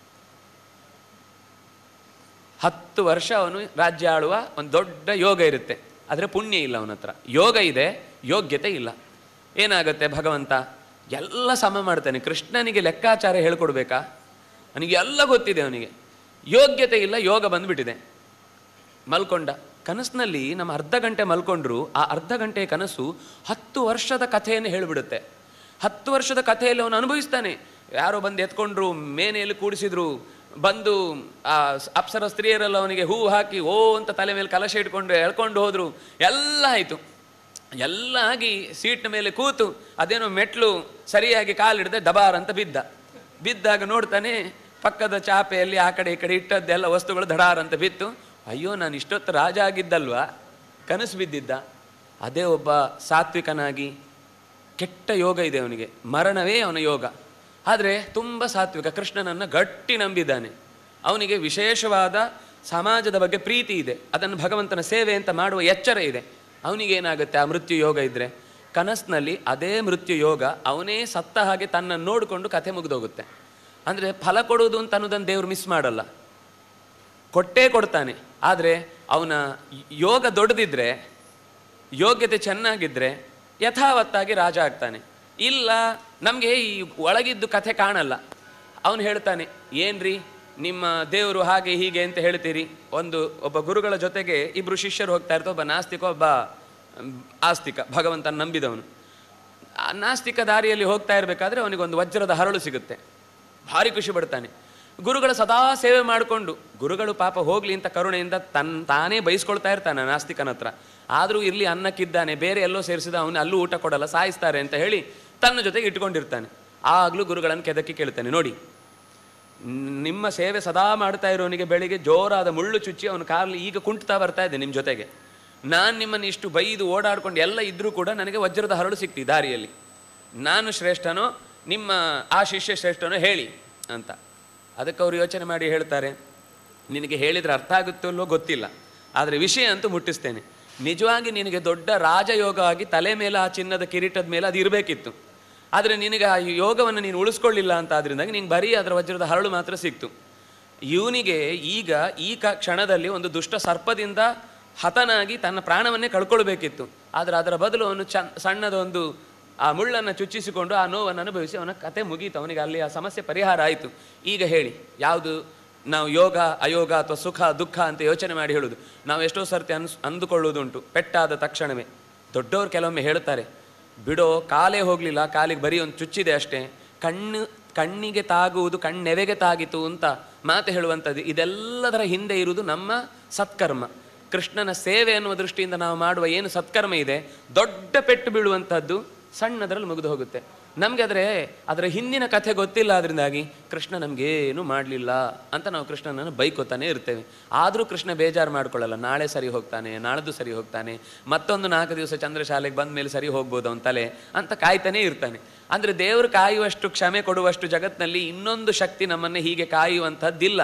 ಹತ್ತು ವರ್ಷ ಅವನು ರಾಜ್ಯ ಆಳುವ ಒಂದು ದೊಡ್ಡ ಯೋಗ ಇರುತ್ತೆ, ಆದರೆ ಪುಣ್ಯ ಇಲ್ಲ ಅವನ ಹತ್ರ. ಯೋಗ ಇದೆ, ಯೋಗ್ಯತೆ ಇಲ್ಲ. ಏನಾಗುತ್ತೆ, ಭಗವಂತ ಎಲ್ಲ ಸಮ ಮಾಡ್ತಾನೆ. ಕೃಷ್ಣನಿಗೆ ಲೆಕ್ಕಾಚಾರ ಹೇಳ್ಕೊಡ್ಬೇಕಾ? ಅವನಿಗೆ ಎಲ್ಲ ಗೊತ್ತಿದೆ, ಅವನಿಗೆ ಯೋಗ್ಯತೆ ಇಲ್ಲ, ಯೋಗ ಬಂದುಬಿಟ್ಟಿದೆ. ಮಲ್ಕೊಂಡ ಕನಸಿನಲ್ಲಿ ನಮ್ಮ ಅರ್ಧ ಗಂಟೆ ಮಲ್ಕೊಂಡ್ರು ಆ ಅರ್ಧ ಗಂಟೆಯ ಕನಸು ಹತ್ತು ವರ್ಷದ ಕಥೆಯನ್ನು ಹೇಳಿಬಿಡುತ್ತೆ. ಹತ್ತು ವರ್ಷದ ಕಥೆಯಲ್ಲಿ ಅವನು ಅನುಭವಿಸ್ತಾನೆ. ಯಾರೋ ಬಂದು ಎತ್ಕೊಂಡ್ರು, ಮೇನೆಯಲ್ಲಿ ಕೂಡಿಸಿದ್ರು, ಬಂದು ಆ ಅಪ್ಸರ ಸ್ತ್ರೀಯರೆಲ್ಲ ಅವನಿಗೆ ಹೂ ಹಾಕಿ ಓ ಅಂತ ತಲೆ ಮೇಲೆ ಕಲಶ ಇಟ್ಕೊಂಡು ಎಳ್ಕೊಂಡು ಹೋದರು. ಎಲ್ಲ ಆಯಿತು. ಎಲ್ಲ ಆಗಿ ಸೀಟ್ನ ಮೇಲೆ ಕೂತು ಅದೇನೋ ಮೆಟ್ಲು ಸರಿಯಾಗಿ ಕಾಲಿಡದೆ ದಬಾರ್ ಅಂತ ಬಿದ್ದ. ಬಿದ್ದಾಗ ನೋಡ್ತಾನೆ ಪಕ್ಕದ ಚಾಪೆಯಲ್ಲಿ ಆ ಕಡೆ ಈ ಕಡೆ ಇಟ್ಟದ್ದೆಲ್ಲ ವಸ್ತುಗಳು ಧಡಾರ್ ಅಂತ ಬಿತ್ತು. ಅಯ್ಯೋ, ನಾನು ಇಷ್ಟೊತ್ತು ರಾಜ ಆಗಿದ್ದಲ್ವಾ, ಕನಸು ಬಿದ್ದಿದ್ದ. ಅದೇ ಒಬ್ಬ ಸಾತ್ವಿಕನಾಗಿ, ಕೆಟ್ಟ ಯೋಗ ಇದೆ ಅವನಿಗೆ, ಮರಣವೇ ಅವನ ಯೋಗ. ಆದರೆ ತುಂಬ ಸಾತ್ವಿಕ, ಕೃಷ್ಣನನ್ನು ಗಟ್ಟಿ ನಂಬಿದ್ದಾನೆ. ಅವನಿಗೆ ವಿಶೇಷವಾದ ಸಮಾಜದ ಬಗ್ಗೆ ಪ್ರೀತಿ ಇದೆ, ಅದನ್ನು ಭಗವಂತನ ಸೇವೆ ಅಂತ ಮಾಡುವ ಎಚ್ಚರ ಇದೆ. ಅವನಿಗೇನಾಗುತ್ತೆ, ಆ ಮೃತ್ಯು ಯೋಗ ಇದ್ದರೆ ಕನಸಿನಲ್ಲಿ ಅದೇ ಮೃತ್ಯು ಯೋಗ ಅವನೇ ಸತ್ತ ಹಾಗೆ ತನ್ನನ್ನು ನೋಡಿಕೊಂಡು ಕಥೆ ಮುಗಿದೋಗುತ್ತೆ. ಅಂದರೆ ಫಲ ಕೊಡುವುದು ಅಂತ ಅನ್ನೋದನ್ನು ದೇವರು ಮಿಸ್ ಮಾಡಲ್ಲ, ಕೊಟ್ಟೇ ಕೊಡ್ತಾನೆ. ಆದರೆ ಅವನ ಯೋಗ ದೊಡ್ಡದಿದ್ದರೆ, ಯೋಗ್ಯತೆ ಚೆನ್ನಾಗಿದ್ದರೆ ಯಥಾವತ್ತಾಗಿ ರಾಜ ಆಗ್ತಾನೆ. ಇಲ್ಲ, ನಮಗೆ ಈ ಒಳಗಿದ್ದು ಕಥೆ ಕಾಣಲ್ಲ. ಅವನು ಹೇಳ್ತಾನೆ, ಏನ್ರಿ ನಿಮ್ಮ ದೇವರು ಹಾಗೆ ಹೀಗೆ ಅಂತ ಹೇಳ್ತೀರಿ. ಒಂದು ಒಬ್ಬ ಗುರುಗಳ ಜೊತೆಗೆ ಇಬ್ಬರು ಶಿಷ್ಯರು ಹೋಗ್ತಾ ಇರ್ತಾರೆ, ಒಬ್ಬ ನಾಸ್ತಿಕ, ಒಬ್ಬ ಆಸ್ತಿಕ, ಭಗವಂತನ ನಂಬಿದವನು. ಆ ನಾಸ್ತಿಕ ದಾರಿಯಲ್ಲಿ ಹೋಗ್ತಾ ಇರಬೇಕಾದ್ರೆ ಅವನಿಗೊಂದು ವಜ್ರದ ಹರಳು ಸಿಗುತ್ತೆ. ಭಾರಿ ಖುಷಿ ಪಡ್ತಾನೆ. ಗುರುಗಳ ಸದಾ ಸೇವೆ ಮಾಡಿಕೊಂಡು, ಗುರುಗಳು ಪಾಪ ಹೋಗ್ಲಿ ಅಂತ ಕರುಣೆಯಿಂದ ತನ್ನ ತಾನೇ ಬಯಸ್ಕೊಳ್ತಾ ಇರ್ತಾನೆ ನಾಸ್ತಿಕನ ಹತ್ರ. ಆದರೂ ಇರಲಿ, ಅನ್ನಕ್ಕಿದ್ದಾನೆ, ಬೇರೆ ಎಲ್ಲೋ ಸೇರಿಸಿದ ಅವನು ಅಲ್ಲೂ ಊಟ ಕೊಡಲ್ಲ, ಸಾಯಿಸ್ತಾರೆ ಅಂತ ಹೇಳಿ ತನ್ನ ಜೊತೆಗೆ ಇಟ್ಕೊಂಡಿರ್ತಾನೆ. ಆಗಲೂ ಗುರುಗಳನ್ನು ಕೆದಕಿ ಕೇಳ್ತಾನೆ, ನೋಡಿ ನಿಮ್ಮ ಸೇವೆ ಸದಾ ಮಾಡ್ತಾ ಇರೋನಿಗೆ ಬೆಳಿಗ್ಗೆ ಜೋರಾದ ಮುಳ್ಳು ಚುಚ್ಚಿ ಅವನ ಕಾರಲ್ಲಿ ಈಗ ಕುಂಟ್ತಾ ಬರ್ತಾ ಇದೆ ನಿಮ್ಮ ಜೊತೆಗೆ. ನಾನು ನಿಮ್ಮನ್ನು ಇಷ್ಟು ಬೈದು ಓಡಾಡ್ಕೊಂಡು ಎಲ್ಲ ಇದ್ದರೂ ಕೂಡ ನನಗೆ ವಜ್ರದ ಹರಳು ಸಿಕ್ತಿ ದಾರಿಯಲ್ಲಿ. ನಾನು ಶ್ರೇಷ್ಠನೋ ನಿಮ್ಮ ಆ ಶಿಷ್ಯ ಶ್ರೇಷ್ಠನೋ ಹೇಳಿ ಅಂತ. ಅದಕ್ಕೆ ಅವರು ಯೋಚನೆ ಮಾಡಿ ಹೇಳ್ತಾರೆ, ನಿನಗೆ ಹೇಳಿದರೆ ಅರ್ಥ ಆಗುತ್ತೋ ಇಲ್ಲೋ ಗೊತ್ತಿಲ್ಲ, ಆದರೆ ವಿಷಯ ಅಂತೂ ಮುಟ್ಟಿಸ್ತೇನೆ. ನಿಜವಾಗಿ ನಿನಗೆ ದೊಡ್ಡ ರಾಜಯೋಗ ಆಗಿ ತಲೆ ಮೇಲೆ ಆ ಚಿನ್ನದ ಕಿರೀಟದ ಮೇಲೆ ಅದು ಇರಬೇಕಿತ್ತು. ಆದರೆ ನಿನಗೆ ಆ ಯೋಗವನ್ನು ನೀನು ಉಳಿಸ್ಕೊಳ್ಳಿಲ್ಲ ಅಂತ ಆದ್ರಿಂದಾಗಿ ನಿಂಗೆ ಬರೀ ಅದರ ವಜ್ರದ ಹರಳು ಮಾತ್ರ ಸಿಕ್ತು. ಇವನಿಗೆ ಈಗ ಈ ಕ ಕ್ಷಣದಲ್ಲಿ ಒಂದು ದುಷ್ಟ ಸರ್ಪದಿಂದ ಹತನಾಗಿ ತನ್ನ ಪ್ರಾಣವನ್ನೇ ಕಳ್ಕೊಳ್ಬೇಕಿತ್ತು. ಆದರೆ ಅದರ ಬದಲು ಅವನು ಚ ಸಣ್ಣದೊಂದು ಆ ಮುಳ್ಳನ್ನು ಚುಚ್ಚಿಸಿಕೊಂಡು ಆ ನೋವನ್ನು ಅನುಭವಿಸಿ ಅವನ ಕತೆ ಮುಗೀತು. ಅವನಿಗೆ ಅಲ್ಲಿ ಆ ಸಮಸ್ಯೆ ಪರಿಹಾರ ಆಯಿತು. ಈಗ ಹೇಳಿ, ಯಾವುದು ನಾವು ಯೋಗ ಅಯೋಗ ಅಥವಾ ಸುಖ ದುಃಖ ಅಂತ ಯೋಚನೆ ಮಾಡಿ ಹೇಳೋದು. ನಾವು ಎಷ್ಟೋ ಸರ್ತಿ ಅನ್ಸ್ ಅಂದುಕೊಳ್ಳೋದುಂಟು ಪೆಟ್ಟಾದ ತಕ್ಷಣವೇ. ದೊಡ್ಡವರು ಕೆಲವೊಮ್ಮೆ ಹೇಳ್ತಾರೆ, ಬಿಡೋ ಕಾಲೇ ಹೋಗಲಿಲ್ಲ, ಕಾಲಿಗೆ ಬರೀ ಒಂದು ಚುಚ್ಚಿದೆ ಅಷ್ಟೇ, ಕಣ್ಣು ಕಣ್ಣಿಗೆ ತಾಗುವುದು ಕಣ್ಣೆವೆಗೆ ತಾಗಿತು ಅಂತ ಮಾತು ಹೇಳುವಂಥದ್ದು. ಇದೆಲ್ಲದರ ಹಿಂದೆ ಇರುವುದು ನಮ್ಮ ಸತ್ಕರ್ಮ. ಕೃಷ್ಣನ ಸೇವೆ ಎನ್ನುವ ದೃಷ್ಟಿಯಿಂದ ನಾವು ಮಾಡುವ ಏನು ಸತ್ಕರ್ಮ ಇದೆ, ದೊಡ್ಡ ಪೆಟ್ಟು ಬೀಳುವಂಥದ್ದು ಸಣ್ಣದರಲ್ಲಿ ಮುಗಿದು ಹೋಗುತ್ತೆ. ನಮಗೆ ಆದರೆ ಅದರ ಹಿಂದಿನ ಕಥೆ ಗೊತ್ತಿಲ್ಲ, ಅದರಿಂದಾಗಿ ಕೃಷ್ಣ ನಮಗೇನು ಮಾಡಲಿಲ್ಲ ಅಂತ ನಾವು ಕೃಷ್ಣನನ್ನು ಬೈಕೋತಾನೆ ಇರ್ತೇವೆ. ಆದರೂ ಕೃಷ್ಣ ಬೇಜಾರು ಮಾಡ್ಕೊಳ್ಳಲ್ಲ, ನಾಳೆ ಸರಿ ಹೋಗ್ತಾನೆ, ನಾಳದ್ದು ಸರಿ ಹೋಗ್ತಾನೆ, ಮತ್ತೊಂದು ನಾಲ್ಕು ದಿವಸ ಚಂದ್ರಶಾಲೆಗೆ ಬಂದ ಮೇಲೆ ಸರಿ ಹೋಗ್ಬೋದು ಅವನ ತಲೆ ಅಂತ ಕಾಯ್ತಾನೆ ಇರ್ತಾನೆ. ಅಂದರೆ ದೇವರು ಕಾಯುವಷ್ಟು ಕ್ಷಮೆ ಕೊಡುವಷ್ಟು ಜಗತ್ತಿನಲ್ಲಿ ಇನ್ನೊಂದು ಶಕ್ತಿ ನಮ್ಮನ್ನು ಹೀಗೆ ಕಾಯುವಂಥದ್ದಿಲ್ಲ.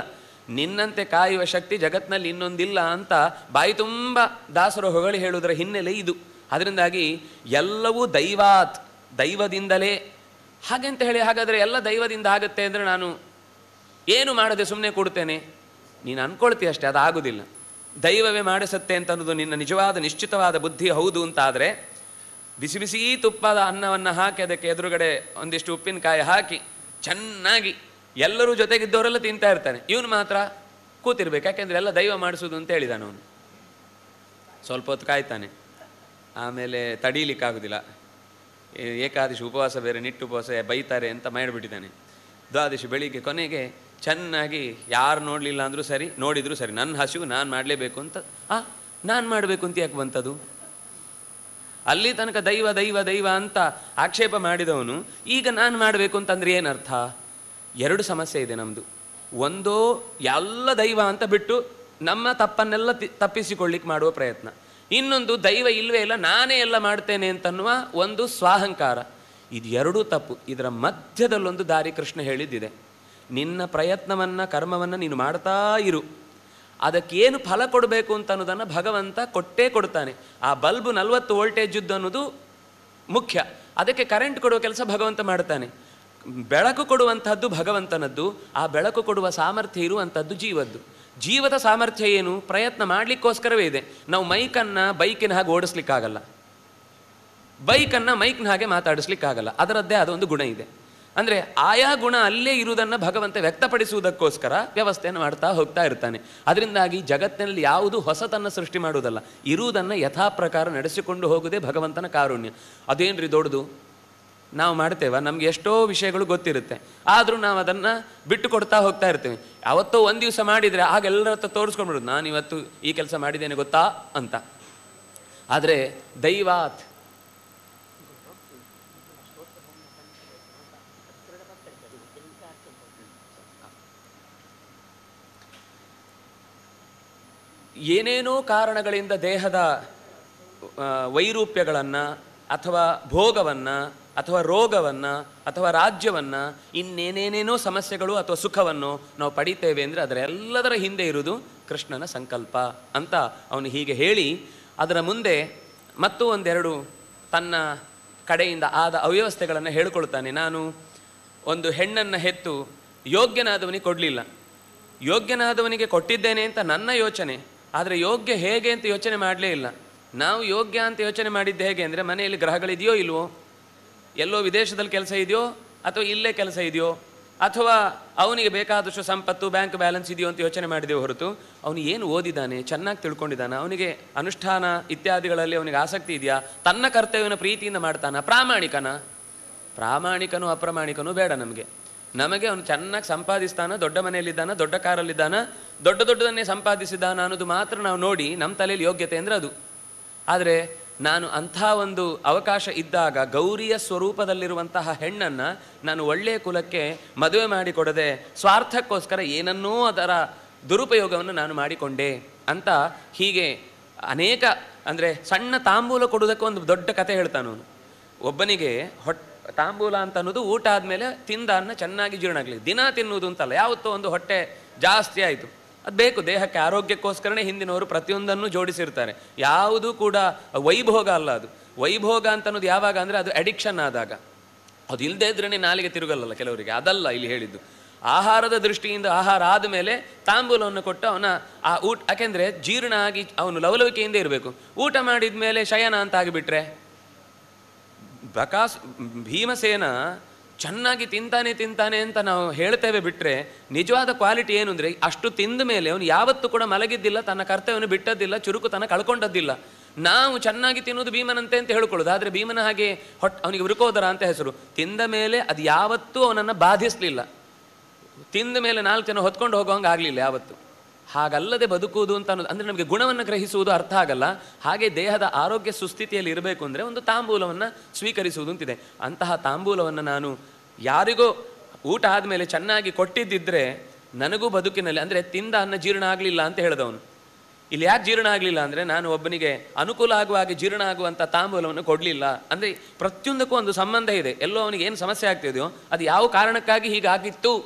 ನಿನ್ನಂತೆ ಕಾಯುವ ಶಕ್ತಿ ಜಗತ್ತಿನಲ್ಲಿ ಇನ್ನೊಂದಿಲ್ಲ ಅಂತ ಬಾಯಿ ತುಂಬ ದಾಸರು ಹೊಗಳಿ ಹೇಳುವುದರ ಹಿನ್ನೆಲೆ ಇದು. ಅದರಿಂದಾಗಿ ಎಲ್ಲವೂ ದೈವಾತ್, ದೈವದಿಂದಲೇ. ಹಾಗೆಂತ ಹೇಳಿ ಹಾಗಾದರೆ ಎಲ್ಲ ದೈವದಿಂದ ಆಗುತ್ತೆ ಅಂದರೆ ನಾನು ಏನು ಮಾಡದೆ ಸುಮ್ಮನೆ ಕೊಡ್ತೇನೆ, ನೀನು ಅಂದ್ಕೊಳ್ತೀಯ ಅಷ್ಟೇ, ಅದಾಗುವುದಿಲ್ಲ. ದೈವವೇ ಮಾಡಿಸುತ್ತೆ ಅಂತ ಅನ್ನೋದು ನಿನ್ನ ನಿಜವಾದ ನಿಶ್ಚಿತವಾದ ಬುದ್ಧಿ ಹೌದು ಅಂತಾದರೆ ಬಿಸಿ ಬಿಸಿ ತುಪ್ಪದ ಅನ್ನವನ್ನು ಹಾಕಿ ಅದಕ್ಕೆ ಎದುರುಗಡೆ ಒಂದಿಷ್ಟು ಉಪ್ಪಿನಕಾಯಿ ಹಾಕಿ ಚೆನ್ನಾಗಿ ಎಲ್ಲರೂ ಜೊತೆಗಿದ್ದವರೆಲ್ಲ ತಿಂತಾ ಇರ್ತಾನೆ, ಇವನು ಮಾತ್ರ ಕೂತಿರ್ಬೇಕು. ಯಾಕೆಂದರೆ ಎಲ್ಲ ದೈವ ಮಾಡಿಸೋದು ಅಂತ ಹೇಳಿದಾನೆ ಅವನು. ಸ್ವಲ್ಪ ಹೊತ್ತು ಕಾಯ್ತಾನೆ, ಆಮೇಲೆ ತಡೀಲಿಕ್ಕಾಗೋದಿಲ್ಲ, ಏಕಾದಶಿ ಉಪವಾಸ ಬೇರೆ, ನಿಟ್ಟು ಉಪವಾಸ ಬೈತಾರೆ ಅಂತ ಮಾಡಿಬಿಟ್ಟಿದ್ದಾನೆ. ದ್ವಾದಶಿ ಬೆಳಿಗ್ಗೆ ಕೊನೆಗೆ ಚೆನ್ನಾಗಿ ಯಾರು ನೋಡಲಿಲ್ಲ ಅಂದರೂ ಸರಿ, ನೋಡಿದರೂ ಸರಿ, ನನ್ನ ಹಸಿವು ನಾನು ಮಾಡಲೇಬೇಕು ಅಂತ. ಆ ನಾನು ಮಾಡಬೇಕು ಅಂತ ಯಾಕೆ ಬಂತದು? ಅಲ್ಲಿ ತನಕ ದೈವ ದೈವ ದೈವ ಅಂತ ಆಕ್ಷೇಪ ಮಾಡಿದವನು ಈಗ ನಾನು ಮಾಡಬೇಕು ಅಂತಂದರೆ ಏನರ್ಥ? ಎರಡು ಸಮಸ್ಯೆ ಇದೆ ನಮ್ಮದು. ಒಂದೋ ಎಲ್ಲ ದೈವ ಅಂತ ಬಿಟ್ಟು ನಮ್ಮ ತಪ್ಪನ್ನೆಲ್ಲ ತಪ್ಪಿಸಿಕೊಳ್ಳಿಕ್ಕೆ ಮಾಡುವ ಪ್ರಯತ್ನ. ಇನ್ನೊಂದು ದೈವ ಇಲ್ಲವೇ ಇಲ್ಲ, ನಾನೇ ಎಲ್ಲ ಮಾಡ್ತೇನೆ ಅಂತನ್ನುವ ಒಂದು ಸ್ವಾಹಂಕಾರ. ಇದು ಎರಡೂ ತಪ್ಪು. ಇದರ ಮಧ್ಯದಲ್ಲೊಂದು ದಾರಿ ಕೃಷ್ಣ ಹೇಳಿದ್ದಿದೆ. ನಿನ್ನ ಪ್ರಯತ್ನವನ್ನು ಕರ್ಮವನ್ನು ನೀನು ಮಾಡ್ತಾ ಇರು, ಅದಕ್ಕೇನು ಫಲ ಕೊಡಬೇಕು ಅಂತ ಅನ್ನೋದನ್ನು ಭಗವಂತ ಕೊಟ್ಟೇ ಕೊಡ್ತಾನೆ. ಆ ಬಲ್ಬು ನಲ್ವತ್ತು ವೋಲ್ಟೇಜದ್ದು ಅನ್ನೋದು ಮುಖ್ಯ, ಅದಕ್ಕೆ ಕರೆಂಟ್ ಕೊಡುವ ಕೆಲಸ ಭಗವಂತ ಮಾಡ್ತಾನೆ. ಬೆಳಕು ಕೊಡುವಂಥದ್ದು ಭಗವಂತನದ್ದು, ಆ ಬೆಳಕು ಕೊಡುವ ಸಾಮರ್ಥ್ಯ ಇರುವಂಥದ್ದು ಜೀವದ್ದು. ಜೀವದ ಸಾಮರ್ಥ್ಯ ಏನು? ಪ್ರಯತ್ನ ಮಾಡಲಿಕ್ಕೋಸ್ಕರವೇ ಇದೆ. ನಾವು ಮೈಕನ್ನು ಬೈಕಿನ ಹಾಗೆ ಓಡಿಸ್ಲಿಕ್ಕಾಗಲ್ಲ, ಬೈಕನ್ನು ಮೈಕ್ನ ಹಾಗೆ ಮಾತಾಡಿಸ್ಲಿಕ್ಕಾಗಲ್ಲ, ಅದರದ್ದೇ ಅದೊಂದು ಗುಣ ಇದೆ. ಅಂದರೆ ಆಯಾ ಗುಣ ಅಲ್ಲೇ ಇರುವುದನ್ನು ಭಗವಂತ ವ್ಯಕ್ತಪಡಿಸುವುದಕ್ಕೋಸ್ಕರ ವ್ಯವಸ್ಥೆಯನ್ನು ಮಾಡ್ತಾ ಹೋಗ್ತಾ ಇರ್ತಾನೆ. ಅದರಿಂದಾಗಿ ಜಗತ್ತಿನಲ್ಲಿ ಯಾವುದು ಹೊಸತನ್ನು ಸೃಷ್ಟಿ ಮಾಡುವುದಲ್ಲ, ಇರುವುದನ್ನು ಯಥಾ ಪ್ರಕಾರ ನಡೆಸಿಕೊಂಡು ಹೋಗುವುದೇ ಭಗವಂತನ ಕಾರುಣ್ಯ. ಅದೇನ್ರಿ ದೊಡ್ಡದು? ನಾವು ಮಾಡ್ತೇವೆ, ನಮ್ಗೆ ಎಷ್ಟೋ ವಿಷಯಗಳು ಗೊತ್ತಿರುತ್ತೆ, ಆದರೂ ನಾವು ಅದನ್ನು ಬಿಟ್ಟು ಕೊಡ್ತಾ ಹೋಗ್ತಾ ಇರ್ತೇವೆ. ಯಾವತ್ತೋ ಒಂದು ದಿವಸ ಮಾಡಿದರೆ ಆಗ ಎಲ್ಲರ ಹತ್ರ ತೋರಿಸ್ಕೊಂಡ್ಬಿಡೋದು, ನಾನು ಇವತ್ತು ಈ ಕೆಲಸ ಮಾಡಿದ್ದೇನೆ ಗೊತ್ತಾ ಅಂತ. ಆದರೆ ದೈವಾತ್ ಏನೇನೋ ಕಾರಣಗಳಿಂದ ದೇಹದ ವೈರೂಪ್ಯಗಳನ್ನು ಅಥವಾ ಭೋಗವನ್ನು ಅಥವಾ ರೋಗವನ್ನು ಅಥವಾ ರಾಜ್ಯವನ್ನು ಇನ್ನೇನೇನೇನೋ ಸಮಸ್ಯೆಗಳು ಅಥವಾ ಸುಖವನ್ನು ನಾವು ಪಡಿತೇವೆ ಅಂದರೆ ಅದರ ಎಲ್ಲದರ ಹಿಂದೆ ಇರುವುದು ಕೃಷ್ಣನ ಸಂಕಲ್ಪ ಅಂತ ಅವನು ಹೀಗೆ ಹೇಳಿ, ಅದರ ಮುಂದೆ ಮತ್ತೂ ಒಂದೆರಡು ತನ್ನ ಕಡೆಯಿಂದ ಆದ ಅವ್ಯವಸ್ಥೆಗಳನ್ನು ಹೇಳಿಕೊಳ್ತಾನೆ. ನಾನು ಒಂದು ಹೆಣ್ಣನ್ನು ಹೆತ್ತು ಯೋಗ್ಯನಾದವನಿಗೆ ಕೊಡಲಿಲ್ಲ, ಯೋಗ್ಯನಾದವನಿಗೆ ಕೊಟ್ಟಿದ್ದೇನೆ ಅಂತ ನನ್ನ ಯೋಚನೆ, ಆದರೆ ಯೋಗ್ಯ ಹೇಗೆ ಅಂತ ಯೋಚನೆ ಮಾಡಲೇ ಇಲ್ಲ. ನಾವು ಯೋಗ್ಯ ಅಂತ ಯೋಚನೆ ಮಾಡಿದ್ದು ಹೇಗೆ ಅಂದರೆ ಮನೆಯಲ್ಲಿ ಗ್ರಹಗಳಿದೆಯೋ ಇಲ್ವೋ, ಎಲ್ಲೋ ವಿದೇಶದಲ್ಲಿ ಕೆಲಸ ಇದೆಯೋ ಅಥವಾ ಇಲ್ಲೇ ಕೆಲಸ ಇದೆಯೋ, ಅಥವಾ ಅವನಿಗೆ ಬೇಕಾದಷ್ಟು ಸಂಪತ್ತು ಬ್ಯಾಂಕ್ ಬ್ಯಾಲೆನ್ಸ್ ಇದೆಯೋ ಅಂತ ಯೋಚನೆ ಮಾಡಿದೆವು ಹೊರತು ಅವನು ಏನು ಓದಿದ್ದಾನೆ, ಚೆನ್ನಾಗಿ ತಿಳ್ಕೊಂಡಿದ್ದಾನೆ, ಅವನಿಗೆ ಅನುಷ್ಠಾನ ಇತ್ಯಾದಿಗಳಲ್ಲಿ ಅವನಿಗೆ ಆಸಕ್ತಿ ಇದೆಯಾ, ತನ್ನ ಕರ್ತವ್ಯನ ಪ್ರೀತಿಯಿಂದ ಮಾಡ್ತಾನ, ಪ್ರಾಮಾಣಿಕನ ಪ್ರಾಮಾಣಿಕನೂ ಅಪ್ರಾಮಾಣಿಕನೂ ಬೇಡ ನಮಗೆ. ನಮಗೆ ಅವನು ಚೆನ್ನಾಗಿ ಸಂಪಾದಿಸ್ತಾನ, ದೊಡ್ಡ ಮನೆಯಲ್ಲಿದ್ದಾನ, ದೊಡ್ಡ ಕಾರಲ್ಲಿದ್ದಾನ, ದೊಡ್ಡ ದೊಡ್ಡದನ್ನೇ ಸಂಪಾದಿಸಿದ್ದಾನ ಅನ್ನೋದು ಮಾತ್ರ ನಾವು ನೋಡಿ ನಮ್ಮ ತಲೆಯಲ್ಲಿ ಯೋಗ್ಯತೆ ಅಂದರೆ ಅದು. ಆದರೆ ನಾನು ಅಂಥ ಒಂದು ಅವಕಾಶ ಇದ್ದಾಗ ಗೌರಿಯ ಸ್ವರೂಪದಲ್ಲಿರುವಂತಹ ಹೆಣ್ಣನ್ನು ನಾನು ಒಳ್ಳೆಯ ಕುಲಕ್ಕೆ ಮದುವೆ ಮಾಡಿಕೊಡದೆ ಸ್ವಾರ್ಥಕ್ಕೋಸ್ಕರ ಏನನ್ನೂ ಅದರ ದುರುಪಯೋಗವನ್ನು ನಾನು ಮಾಡಿಕೊಂಡೆ ಅಂತ ಹೀಗೆ ಅನೇಕ, ಅಂದರೆ ಸಣ್ಣ ತಾಂಬೂಲ ಕೊಡುವುದಕ್ಕೆ ಒಂದು ದೊಡ್ಡ ಕತೆ ಹೇಳ್ತಾನು ಅವನು. ಒಬ್ಬನಿಗೆ ಹೊಟ್ಟೆ ತಾಂಬೂಲ ಅಂತ ಅನ್ನೋದು ಊಟ ಆದಮೇಲೆ ತಿಂದ ಅನ್ನ ಚೆನ್ನಾಗಿ ಜೀರ್ಣ ಆಗಲಿ, ದಿನ ತಿನ್ನುವುದು ಅಂತಲ್ಲ, ಯಾವತ್ತೋ ಒಂದು ಹೊಟ್ಟೆ ಜಾಸ್ತಿ ಆಯಿತು, ಅದು ಬೇಕು ದೇಹಕ್ಕೆ, ಆರೋಗ್ಯಕ್ಕೋಸ್ಕರನೇ ಹಿಂದಿನವರು ಪ್ರತಿಯೊಂದನ್ನು ಜೋಡಿಸಿರ್ತಾರೆ. ಯಾವುದೂ ಕೂಡ ವೈಭೋಗ ಅಲ್ಲ ಅದು. ವೈಭೋಗ ಅಂತ ಅನ್ನೋದು ಯಾವಾಗ ಅಂದರೆ ಅದು ಅಡಿಕ್ಷನ್ ಆದಾಗ, ಅದು ಇಲ್ಲದೇ ಇದ್ರೇ ನಾಲಿಗೆ ತಿರುಗಲ್ಲ ಕೆಲವರಿಗೆ, ಅದಲ್ಲ ಇಲ್ಲಿ ಹೇಳಿದ್ದು. ಆಹಾರದ ದೃಷ್ಟಿಯಿಂದ ಆಹಾರ ಆದಮೇಲೆ ತಾಂಬೂಲವನ್ನು ಕೊಟ್ಟು ಅವನ ಆ ಊಟ, ಯಾಕೆಂದರೆ ಜೀರ್ಣ ಆಗಿ ಅವನು ಲವಲವಿಕೆಯಿಂದ ಇರಬೇಕು. ಊಟ ಮಾಡಿದ ಮೇಲೆ ಶಯನ ಅಂತ ಆಗಿಬಿಟ್ರೆ, ಬಕಾಸ್ ಭೀಮಸೇನ ಚೆನ್ನಾಗಿ ತಿಂತಾನೆ ತಿಂತಾನೆ ಅಂತ ನಾವು ಹೇಳ್ತೇವೆ ಬಿಟ್ಟರೆ ನಿಜವಾದ ಕ್ವಾಲಿಟಿ ಏನು ಅಂದರೆ ಅಷ್ಟು ತಿಂದ ಮೇಲೆ ಅವನು ಯಾವತ್ತೂ ಕೂಡ ಮಲಗಿದ್ದಿಲ್ಲ, ತನ್ನ ಕರ್ತವ್ಯವನ್ನು ಬಿಟ್ಟದ್ದಿಲ್ಲ, ಚುರುಕುತನ ಕಳ್ಕೊಂಡದ್ದಿಲ್ಲ. ನಾವು ಚೆನ್ನಾಗಿ ತಿನ್ನೋದು ಭೀಮನಂತೆ ಅಂತ ಹೇಳ್ಕೊಳ್ಳೋದು, ಆದರೆ ಭೀಮನ ಹಾಗೆ ಹೊಟ್ಟೆ ಅವನಿಗೆ ವೃಕೋದರ ಅಂತ ಹೆಸರು. ತಿಂದ ಮೇಲೆ ಅದು ಯಾವತ್ತೂ ಅವನನ್ನು ಬಾಧಿಸಲಿಲ್ಲ, ತಿಂದ ಮೇಲೆ ನಾಲ್ಕು ಜನ ಹೊತ್ಕೊಂಡು ಹೋಗೋಂಗೆ ಆಗಲಿಲ್ಲ ಯಾವತ್ತು. ಹಾಗಲ್ಲದೆ ಬದುಕುವುದು ಅಂತ ಅನ್ನೋದು ಅಂದರೆ ನಮಗೆ ಗುಣವನ್ನು ಗ್ರಹಿಸುವುದು ಅರ್ಥ ಆಗಲ್ಲ. ಹಾಗೆ ದೇಹದ ಆರೋಗ್ಯ ಸುಸ್ಥಿತಿಯಲ್ಲಿ ಇರಬೇಕು ಅಂದರೆ ಒಂದು ತಾಂಬೂಲವನ್ನು ಸ್ವೀಕರಿಸುವುದು ಅಂತಿದೆ. ಅಂತಹ ತಾಂಬೂಲವನ್ನು ನಾನು ಯಾರಿಗೋ ಊಟ ಆದಮೇಲೆ ಚೆನ್ನಾಗಿ ಕೊಟ್ಟಿದ್ದಿದ್ರೆ ನನಗೂ ಬದುಕಿನಲ್ಲಿ, ಅಂದರೆ ತಿಂದ ಅನ್ನ ಜೀರ್ಣ ಆಗಲಿಲ್ಲ ಅಂತ ಹೇಳಿದವನು. ಇಲ್ಲಿ ಯಾಕೆ ಜೀರ್ಣ ಆಗಲಿಲ್ಲ ಅಂದರೆ ನಾನು ಒಬ್ಬನಿಗೆ ಅನುಕೂಲ ಆಗುವ ಹಾಗೆ ಜೀರ್ಣ ಆಗುವಂಥ ತಾಂಬೂಲವನ್ನು ಕೊಡಲಿಲ್ಲ. ಅಂದರೆ ಪ್ರತಿಯೊಂದಕ್ಕೂ ಒಂದು ಸಂಬಂಧ ಇದೆ. ಎಲ್ಲೋ ಅವನಿಗೆ ಏನು ಸಮಸ್ಯೆ ಆಗ್ತಿದೆಯೋ ಅದು ಯಾವ ಕಾರಣಕ್ಕಾಗಿ ಹೀಗಾಗಿತ್ತು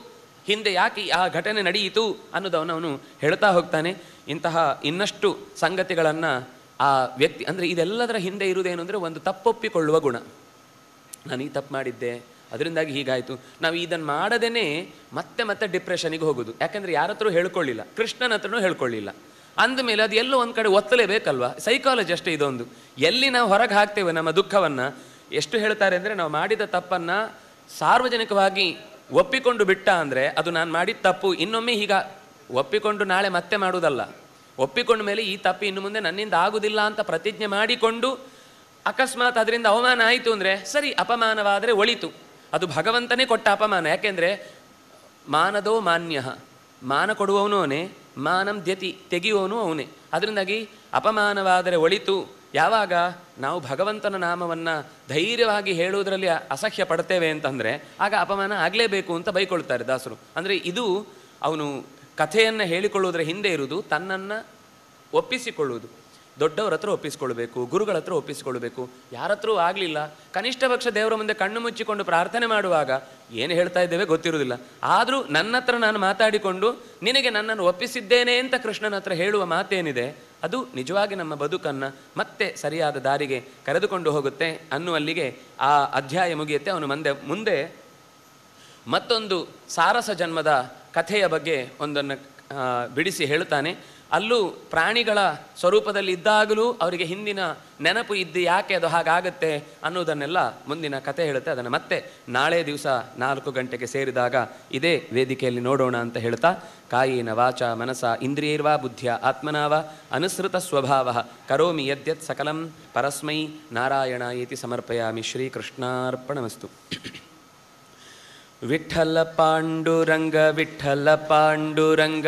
ಹಿಂದೆ ಯಾಕೆ ಆ ಘಟನೆ ನಡೆಯಿತು ಅನ್ನೋದವನು ಅವನು ಹೇಳ್ತಾ ಹೋಗ್ತಾನೆ. ಇಂತಹ ಇನ್ನಷ್ಟು ಸಂಗತಿಗಳನ್ನು ಆ ವ್ಯಕ್ತಿ, ಅಂದರೆ ಇದೆಲ್ಲದರ ಹಿಂದೆ ಇರುವುದೇನು ಅಂದರೆ ಒಂದು ತಪ್ಪೊಪ್ಪಿಕೊಳ್ಳುವ ಗುಣ. ನಾನು ಈ ತಪ್ಪು ಮಾಡಿದ್ದೆ, ಅದರಿಂದಾಗಿ ಹೀಗಾಯಿತು. ನಾವು ಇದನ್ನು ಮಾಡದೇ ಮತ್ತೆ ಮತ್ತೆ ಡಿಪ್ರೆಷನಿಗೆ ಹೋಗೋದು. ಯಾಕೆಂದರೆ ಯಾರ ಹತ್ರ ಹೇಳ್ಕೊಳ್ಳಿಲ್ಲ, ಕೃಷ್ಣನ ಹತ್ರನೂ ಹೇಳ್ಕೊಳ್ಳಿಲ್ಲ. ಅಂದಮೇಲೆ ಅದು ಎಲ್ಲೋ ಒಂದು ಕಡೆ ಒತ್ತಲೇಬೇಕಲ್ವ. ಸೈಕಾಲಜಿ ಅಷ್ಟೇ ಇದೊಂದು. ಎಲ್ಲಿ ನಾವು ಹೊರಗೆ ಹಾಕ್ತೇವೆ ನಮ್ಮ ದುಃಖವನ್ನು, ಎಷ್ಟು ಹೇಳ್ತಾರೆ ಅಂದರೆ ನಾವು ಮಾಡಿದ ತಪ್ಪನ್ನು ಸಾರ್ವಜನಿಕವಾಗಿ ಒಪ್ಪಿಕೊಂಡು ಬಿಟ್ಟ ಅಂದರೆ ಅದು ನಾನು ಮಾಡಿದ ತಪ್ಪು, ಇನ್ನೊಮ್ಮೆ ಈಗ ಒಪ್ಪಿಕೊಂಡು ನಾಳೆ ಮತ್ತೆ ಮಾಡುವುದಲ್ಲ. ಒಪ್ಪಿಕೊಂಡ ಮೇಲೆ ಈ ತಪ್ಪು ಇನ್ನು ಮುಂದೆ ನನ್ನಿಂದ ಆಗುವುದಿಲ್ಲ ಅಂತ ಪ್ರತಿಜ್ಞೆ ಮಾಡಿಕೊಂಡು ಅಕಸ್ಮಾತ್ ಅದರಿಂದ ಅವಮಾನ ಆಯಿತು ಅಂದರೆ ಸರಿ, ಅಪಮಾನವಾದರೆ ಒಳಿತು, ಅದು ಭಗವಂತನೇ ಕೊಟ್ಟ ಅಪಮಾನ. ಯಾಕೆಂದರೆ ಮಾನದೋ ಮಾನ್ಯ, ಮಾನ ಕೊಡುವವನು ಅವನೇ, ಮಾನಂ ದ್ಯತಿ ತೆಗೆಯುವವನು ಅವನೇ. ಅದರಿಂದಾಗಿ ಅಪಮಾನವಾದರೆ ಒಳಿತು. ಯಾವಾಗ ನಾವು ಭಗವಂತನ ನಾಮವನ್ನು ಧೈರ್ಯವಾಗಿ ಹೇಳುವುದರಲ್ಲಿ ಅಸಹ್ಯ ಪಡ್ತೇವೆ ಅಂತಂದರೆ ಆಗ ಅಪಮಾನ ಆಗಲೇಬೇಕು ಅಂತ ಬೈಕೊಳ್ತಾರೆ ದಾಸರು. ಅಂದರೆ ಇದು ಅವನು ಕಥೆಯನ್ನು ಹೇಳಿಕೊಳ್ಳುವುದರ ಹಿಂದೆ ಇರುವುದು ತನ್ನನ್ನು ಒಪ್ಪಿಸಿಕೊಳ್ಳುವುದು. ದೊಡ್ಡವ್ರ ಹತ್ರ ಒಪ್ಪಿಸಿಕೊಳ್ಬೇಕು, ಗುರುಗಳ ಹತ್ರ ಒಪ್ಪಿಸಿಕೊಳ್ಬೇಕು. ಯಾರ ಹತ್ರವೂ ಆಗಲಿಲ್ಲ, ಕನಿಷ್ಠ ಪಕ್ಷ ದೇವರ ಮುಂದೆ ಕಣ್ಣು ಮುಚ್ಚಿಕೊಂಡು ಪ್ರಾರ್ಥನೆ ಮಾಡುವಾಗ ಏನು ಹೇಳ್ತಾ ಇದ್ದೇವೆ ಗೊತ್ತಿರುವುದಿಲ್ಲ. ಆದರೂ ನನ್ನ ಹತ್ರ ನಾನು ಮಾತಾಡಿಕೊಂಡು ನಿನಗೆ ನನ್ನನ್ನು ಒಪ್ಪಿಸಿದ್ದೇನೆ ಅಂತ ಕೃಷ್ಣನ ಹತ್ರ ಹೇಳುವ ಮಾತೇನಿದೆ ಅದು ನಿಜವಾಗಿ ನಮ್ಮ ಬದುಕನ್ನು ಮತ್ತೆ ಸರಿಯಾದ ದಾರಿಗೆ ಕರೆದುಕೊಂಡು ಹೋಗುತ್ತೆ ಅನ್ನುವಲ್ಲಿಗೆ ಆ ಅಧ್ಯಾಯ ಮುಗಿಯುತ್ತೆ. ಅವನು ಮುಂದೆ ಮುಂದೆ ಮತ್ತೊಂದು ಸಾರಸ ಜನ್ಮದ ಕಥೆಯ ಬಗ್ಗೆ ಒಂದನ್ನು ಬಿಡಿಸಿ ಹೇಳ್ತಾನೆ. ಅಲ್ಲೂ ಪ್ರಾಣಿಗಳ ಸ್ವರೂಪದಲ್ಲಿ ಇದ್ದಾಗಲೂ ಅವರಿಗೆ ಹಿಂದಿನ ನೆನಪು ಇದ್ದು ಯಾಕೆ ಅದು ಹಾಗಾಗತ್ತೆ ಅನ್ನೋದನ್ನೆಲ್ಲ ಮುಂದಿನ ಕಥೆ ಹೇಳುತ್ತೆ. ಅದನ್ನು ಮತ್ತೆ ನಾಳೆ ದಿವಸ ನಾಲ್ಕು ಗಂಟೆಗೆ ಸೇರಿದಾಗ ಇದೇ ವೇದಿಕೆಯಲ್ಲಿ ನೋಡೋಣ ಅಂತ ಹೇಳ್ತಾ, ಕಾಯೇನ ವಾಚ ಮನಸ ಇಂದ್ರಿಯೈರ್ವಾ ಬುದ್ಧಿಯ ಆತ್ಮನಾವ ಅನುಸೃತ ಸ್ವಭಾವ ಕರೋಮಿ ಯದ್ಯತ್ ಸಕಲಂ ಪರಸ್ಮೈ ನಾರಾಯಣಾಯೇತಿ ಸಮರ್ಪಯಾಮಿ. ಶ್ರೀಕೃಷ್ಣಾರ್ಪಣಮಸ್ತು. ವಿಠ್ಠಲ ಪಾಂಡುರಂಗ ವಿಠ್ಠಲ ಪಾಂಡುರಂಗ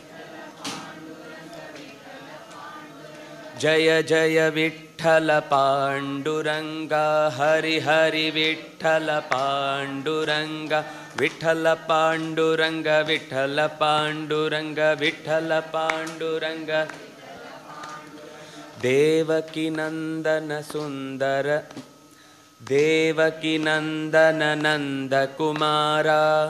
ಜಯ ಜಯ ವಿಠ್ಠಲ ಪಾಂಡುರಂಗ ಹರಿ ಹರಿ ವಿಠ್ಠಲ ಪಾಂಡುರಂಗ ವಿಠ್ಠಲ ಪಾಂಡುರಂಗ ವಿಠ್ಠಲ ಪಾಂಡುರಂಗ ವಿಠ್ಠಲ ಪಾಂಡುರಂಗ ದೇವಕಿ ನಂದನ ಸುಂದರ ದೇವಕಿ ನಂದನ ನಂದ ಕುಮಾರ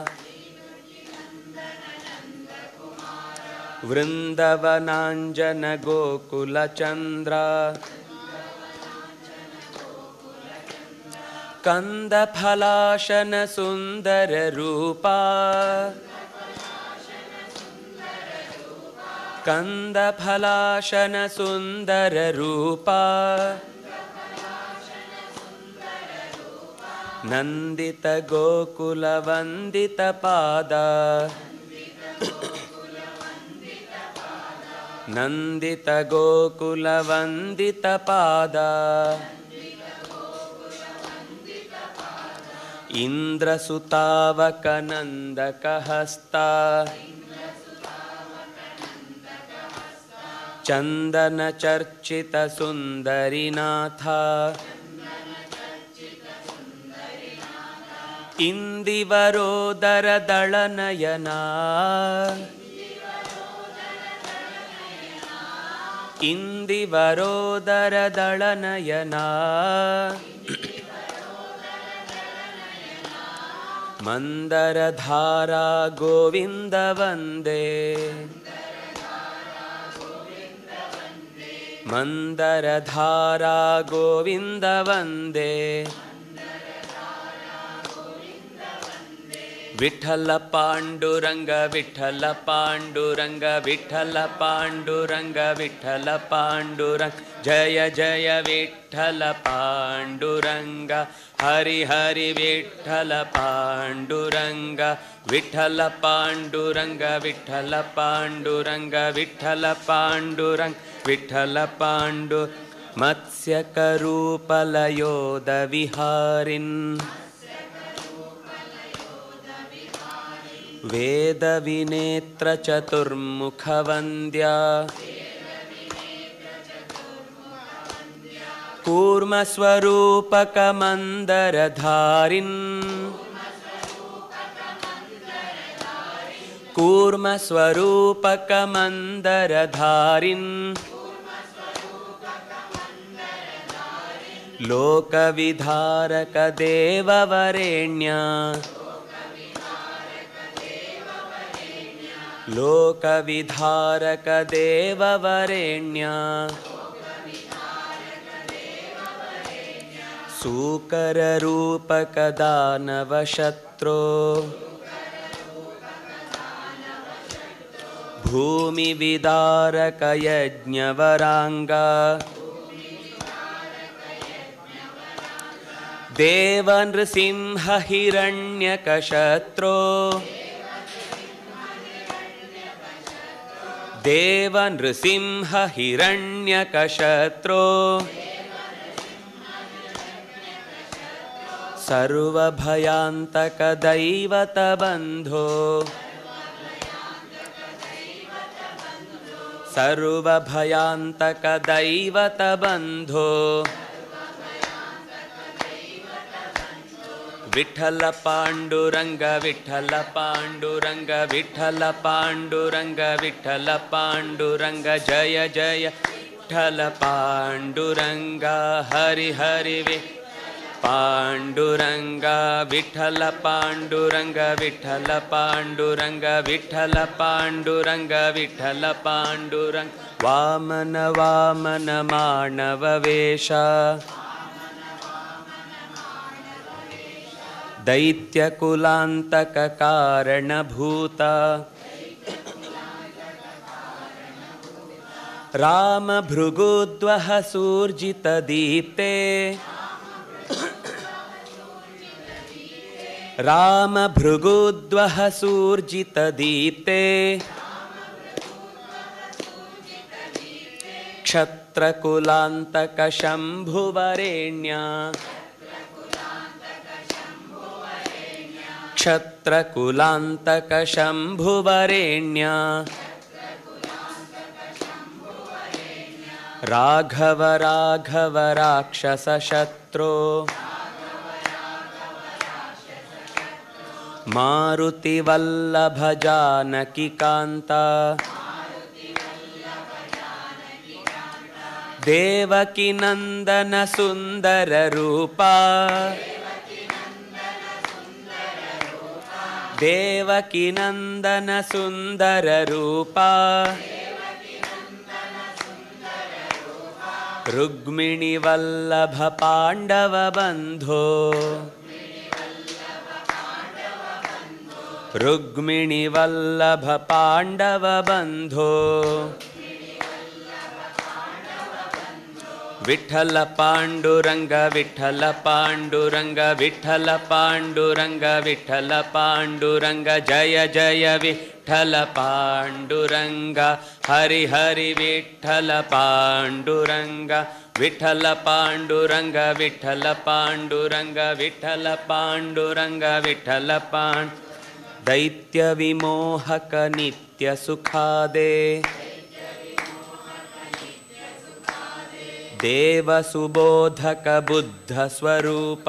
ವೃಂದವನಾಂಜನ ಗೋಕುಲ ಚಂದ್ರ ಕಂದ ಫಲಾಶನ ಸುಂದರ ರೂಪ ಕಂದ ಫಲಾಶನ ಸುಂದರ ರೂಪ ನಂದಿತ ಗೋಕುಲ ವಂದಿತ ಪಾದ ನಂದಿತ ಗೋಕುಲ ವಂದಿತ ಪಾದ ಇಂದ್ರಸುತಾವಕ ನಂದಕ ಹಸ್ತ ಚಂದನ ಚರ್ಚಿತ ಸುಂದರಿನಾಥ ಇಂದಿವರೋದರ ದಳನಯನ ಇಂದಿವರೋದರ ದಳನಯನ ಮಂದರಧಾರ ಗೋವಿಂದ ವಂದೇ ಮಂದರಧಾರ ಗೋವಿಂದ ವಂದೇ ವಿಠಲ ಪಾಂಡುರಂಗ ವಿಠಲ ಪಾಂಡುರಂಗ ವಿಠಲ ಪಾಂಡುರಂಗ ವಿಠಲ ಪಾಂಡುರಂಗ ಜಯ ಜಯ ವಿಠಲ ಪಾಂಡುರಂಗ ಹರಿ ಹರಿ ವಿಠಲ ಪಾಂಡುರಂಗ ವಿಠಲ ಪಾಂಡುರಂಗ ವಿಠಲ ಪಾಂಡುರಂಗ ವಿಠಲ ಪಾಂಡುರಂಗ ವಿಠಲ ಪಾಂಡು ಮತ್ಸ್ಯಕರೂಪಲಯೋಧ ವಿಹಾರಿನ್ ವೇದ ವಿನೇತ್ರ ಚತುರ್ಮುಖ ವಂದ್ಯ ಕೂರ್ಮ ಸ್ವರೂಪಕ ಮಂದರಧಾರಿನ್ ಕೂರ್ಮ ಸ್ವರೂಪಕ ಮಂದರಧಾರಿನ್ ಲೋಕವಿಧಾರಕ ದೇವವರೇಣ್ಯ ಲೋಕವಿಧಾರಕ ದೇವವರೆಣ್ಯ ಸೂಕರ ರೂಪಕ ದಾನವ ಶತ್ರೋ ಭೂಮಿ ವಿದಾರಕ ಯಜ್ಞವರಾಂಗ ದೇವ ನೃಸಿಂಹ ಹಿರಣ್ಯಕಶತ್ರೋ ದೇವ ನೃಸಿಂಹ ಹಿರಣ್ಯಕಶತ್ರೋ ಸರ್ವಭಯಾಂತಕ ದೈವತ ಬಂಧೋ ಸರ್ವಭಯಾಂತಕ ದೈವತ ಬಂಧೋ ವಿಠಲ ಪಾಂಡುರಂಗ ವಿಠಲ ಪಾಂಡುರಂಗ ವಿಠಲ ಪಾಂಡುರಂಗ ವಿಠಲ ಪಾಂಡುರಂಗ ಜಯ ಜಯ ವಿಠಲ ಪಾಂಡುರಂಗ ಹರಿ ಹರಿ ವಿ ಪಾಂಡುರಂಗ ವಿಠಲ ಪಾಂಡುರಂಗ ವಿಠಲ ಪಾಂಡುರಂಗ ವಿಠಲ ಪಾಂಡುರಂಗ ವಿಠಲ ಪಾಂಡುರಂಗ ವಾಮನ ವಾಮನ ಮಾನವ ವೇಷ ದೈತ್ಯ ಕುಲಾಂತಕ ಕಾರಣಭೂತ ರಾಮ ಭೃಗುದ್ವಹ ಸೂರ್ಜಿತ ದೀಪ್ತೆ ರಾಮ ಭೃಗುದ್ವಹ ಸೂರ್ಜಿತ ದೀಪ್ತೆ ಕ್ಷತ್ರ ಕುಲಾಂತಕ ಶಂಭುವರೆಣ್ಯ ಕ್ಷತ್ರ ಕುಲಾಂತಕ ಶಂಭುವರೆಣ್ಯ ರಾಘವ ರಾಘವ ರಾಕ್ಷಸ ಶತ್ರೋ ಮಾರುತಿ ವಲ್ಲಭ ಜಾನಕಿ ಕಾಂತ ದೇವಕಿ ನಂದನ ಸುಂದರ ರೂಪ ದೇವಕಿ ನಂದನ ಸುಂದರ ರೂಪ ರುಕ್ಮಿಣಿ ವಲ್ಲಭ ಪಾಂಡವ ಬಂಧೋ ರುಕ್ಮಿಣಿ ವಲ್ಲಭ ಪಾಂಡವ ಬಂಧೋ ವಿಠಲ ಪಾಂಡುರಂಗ ವಿಠಲ ಪಾಂಡುರಂಗ ವಿಠಲ ಪಾಂಡುರಂಗ ವಿಠಲ ಪಾಂಡುರಂಗ ಜಯ ಜಯ ವಿಠಲ ಪಾಂಡುರಂಗ ಹರಿ ಹರಿ ವಿಠಲ ಪಾಂಡುರಂಗ ವಿಠಲ ಪಾಂಡುರಂಗ ವಿಠಲ ಪಾಂಡುರಂಗ ವಿಠಲ ಪಾಂಡುರಂಗ ವಿಠಲ ಪಾಂಡ್ ದೈತ್ಯ ವಿಮೋಹಕ ನಿತ್ಯ ಸುಖಾದೆ ದೇವ ಸುಬೋಧಕ ಬುದ್ಧ ಸ್ವರೂಪ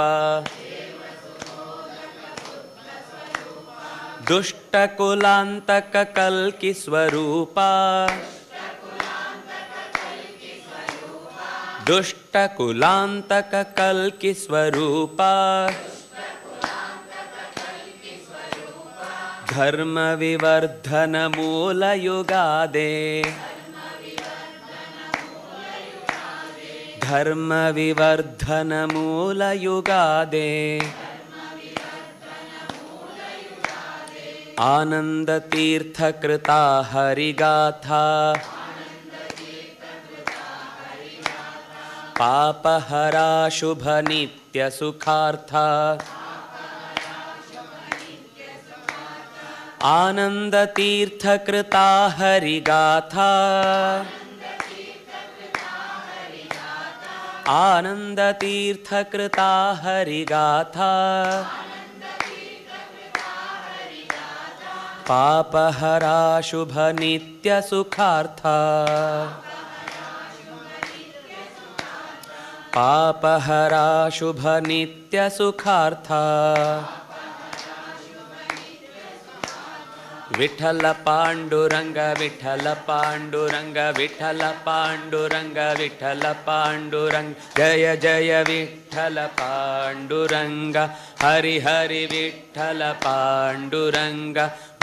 ದುಷ್ಟ ಕುಲಾಂತಕ ಕಲ್ಕಿ ಸ್ವರೂಪ ದುಷ್ಟ ಕುಲಾಂತಕ ಕಲ್ಕಿ ಸ್ವರೂಪ ಧರ್ಮ ವಿವರ್ಧನ ಮೂಲ ಯುಗಾದೆ ಧರ್ಮ ವಿವರ್ಧನ ಮೂಲ ಯುಗಾದೆ ಆನಂದ ತೀರ್ಥ ಕೃತಾ ಹರಿಗಾಥಾ ಪಾಪಹರಾ ಶುಭ ನಿತ್ಯ ಸುಖಾರ್ಥ ಆನಂದ ತೀರ್ಥ ಕೃತಾ ಹರಿಗಾಥಾ ಆನಂದ ತೀರ್ಥ ಕೃತಾ ಹರಿಗಾಥಾ ಪಾಪಹರಾ ಶುಭ ನಿತ್ಯ ಸುಖಾರ್ಥ ಪಾಪಹರಾ ಶುಭ ನಿತ್ಯ ಸುಖಾರ್ಥ ವಿಠಲ ಪಾಂಡುರಂಗ ವಿಠಲ ಪಾಂಡುರಂಗ ವಿಠಲ ಪಾಂಡುರಂಗ ವಿಠಲ ಪಾಂಡುರಂಗ ಜಯ ಜಯ ವಿಠಲ ಪಾಂಡುರಂಗ ಹರಿ ಹರಿ ವಿಠಲ ಪಾಂಡುರಂಗ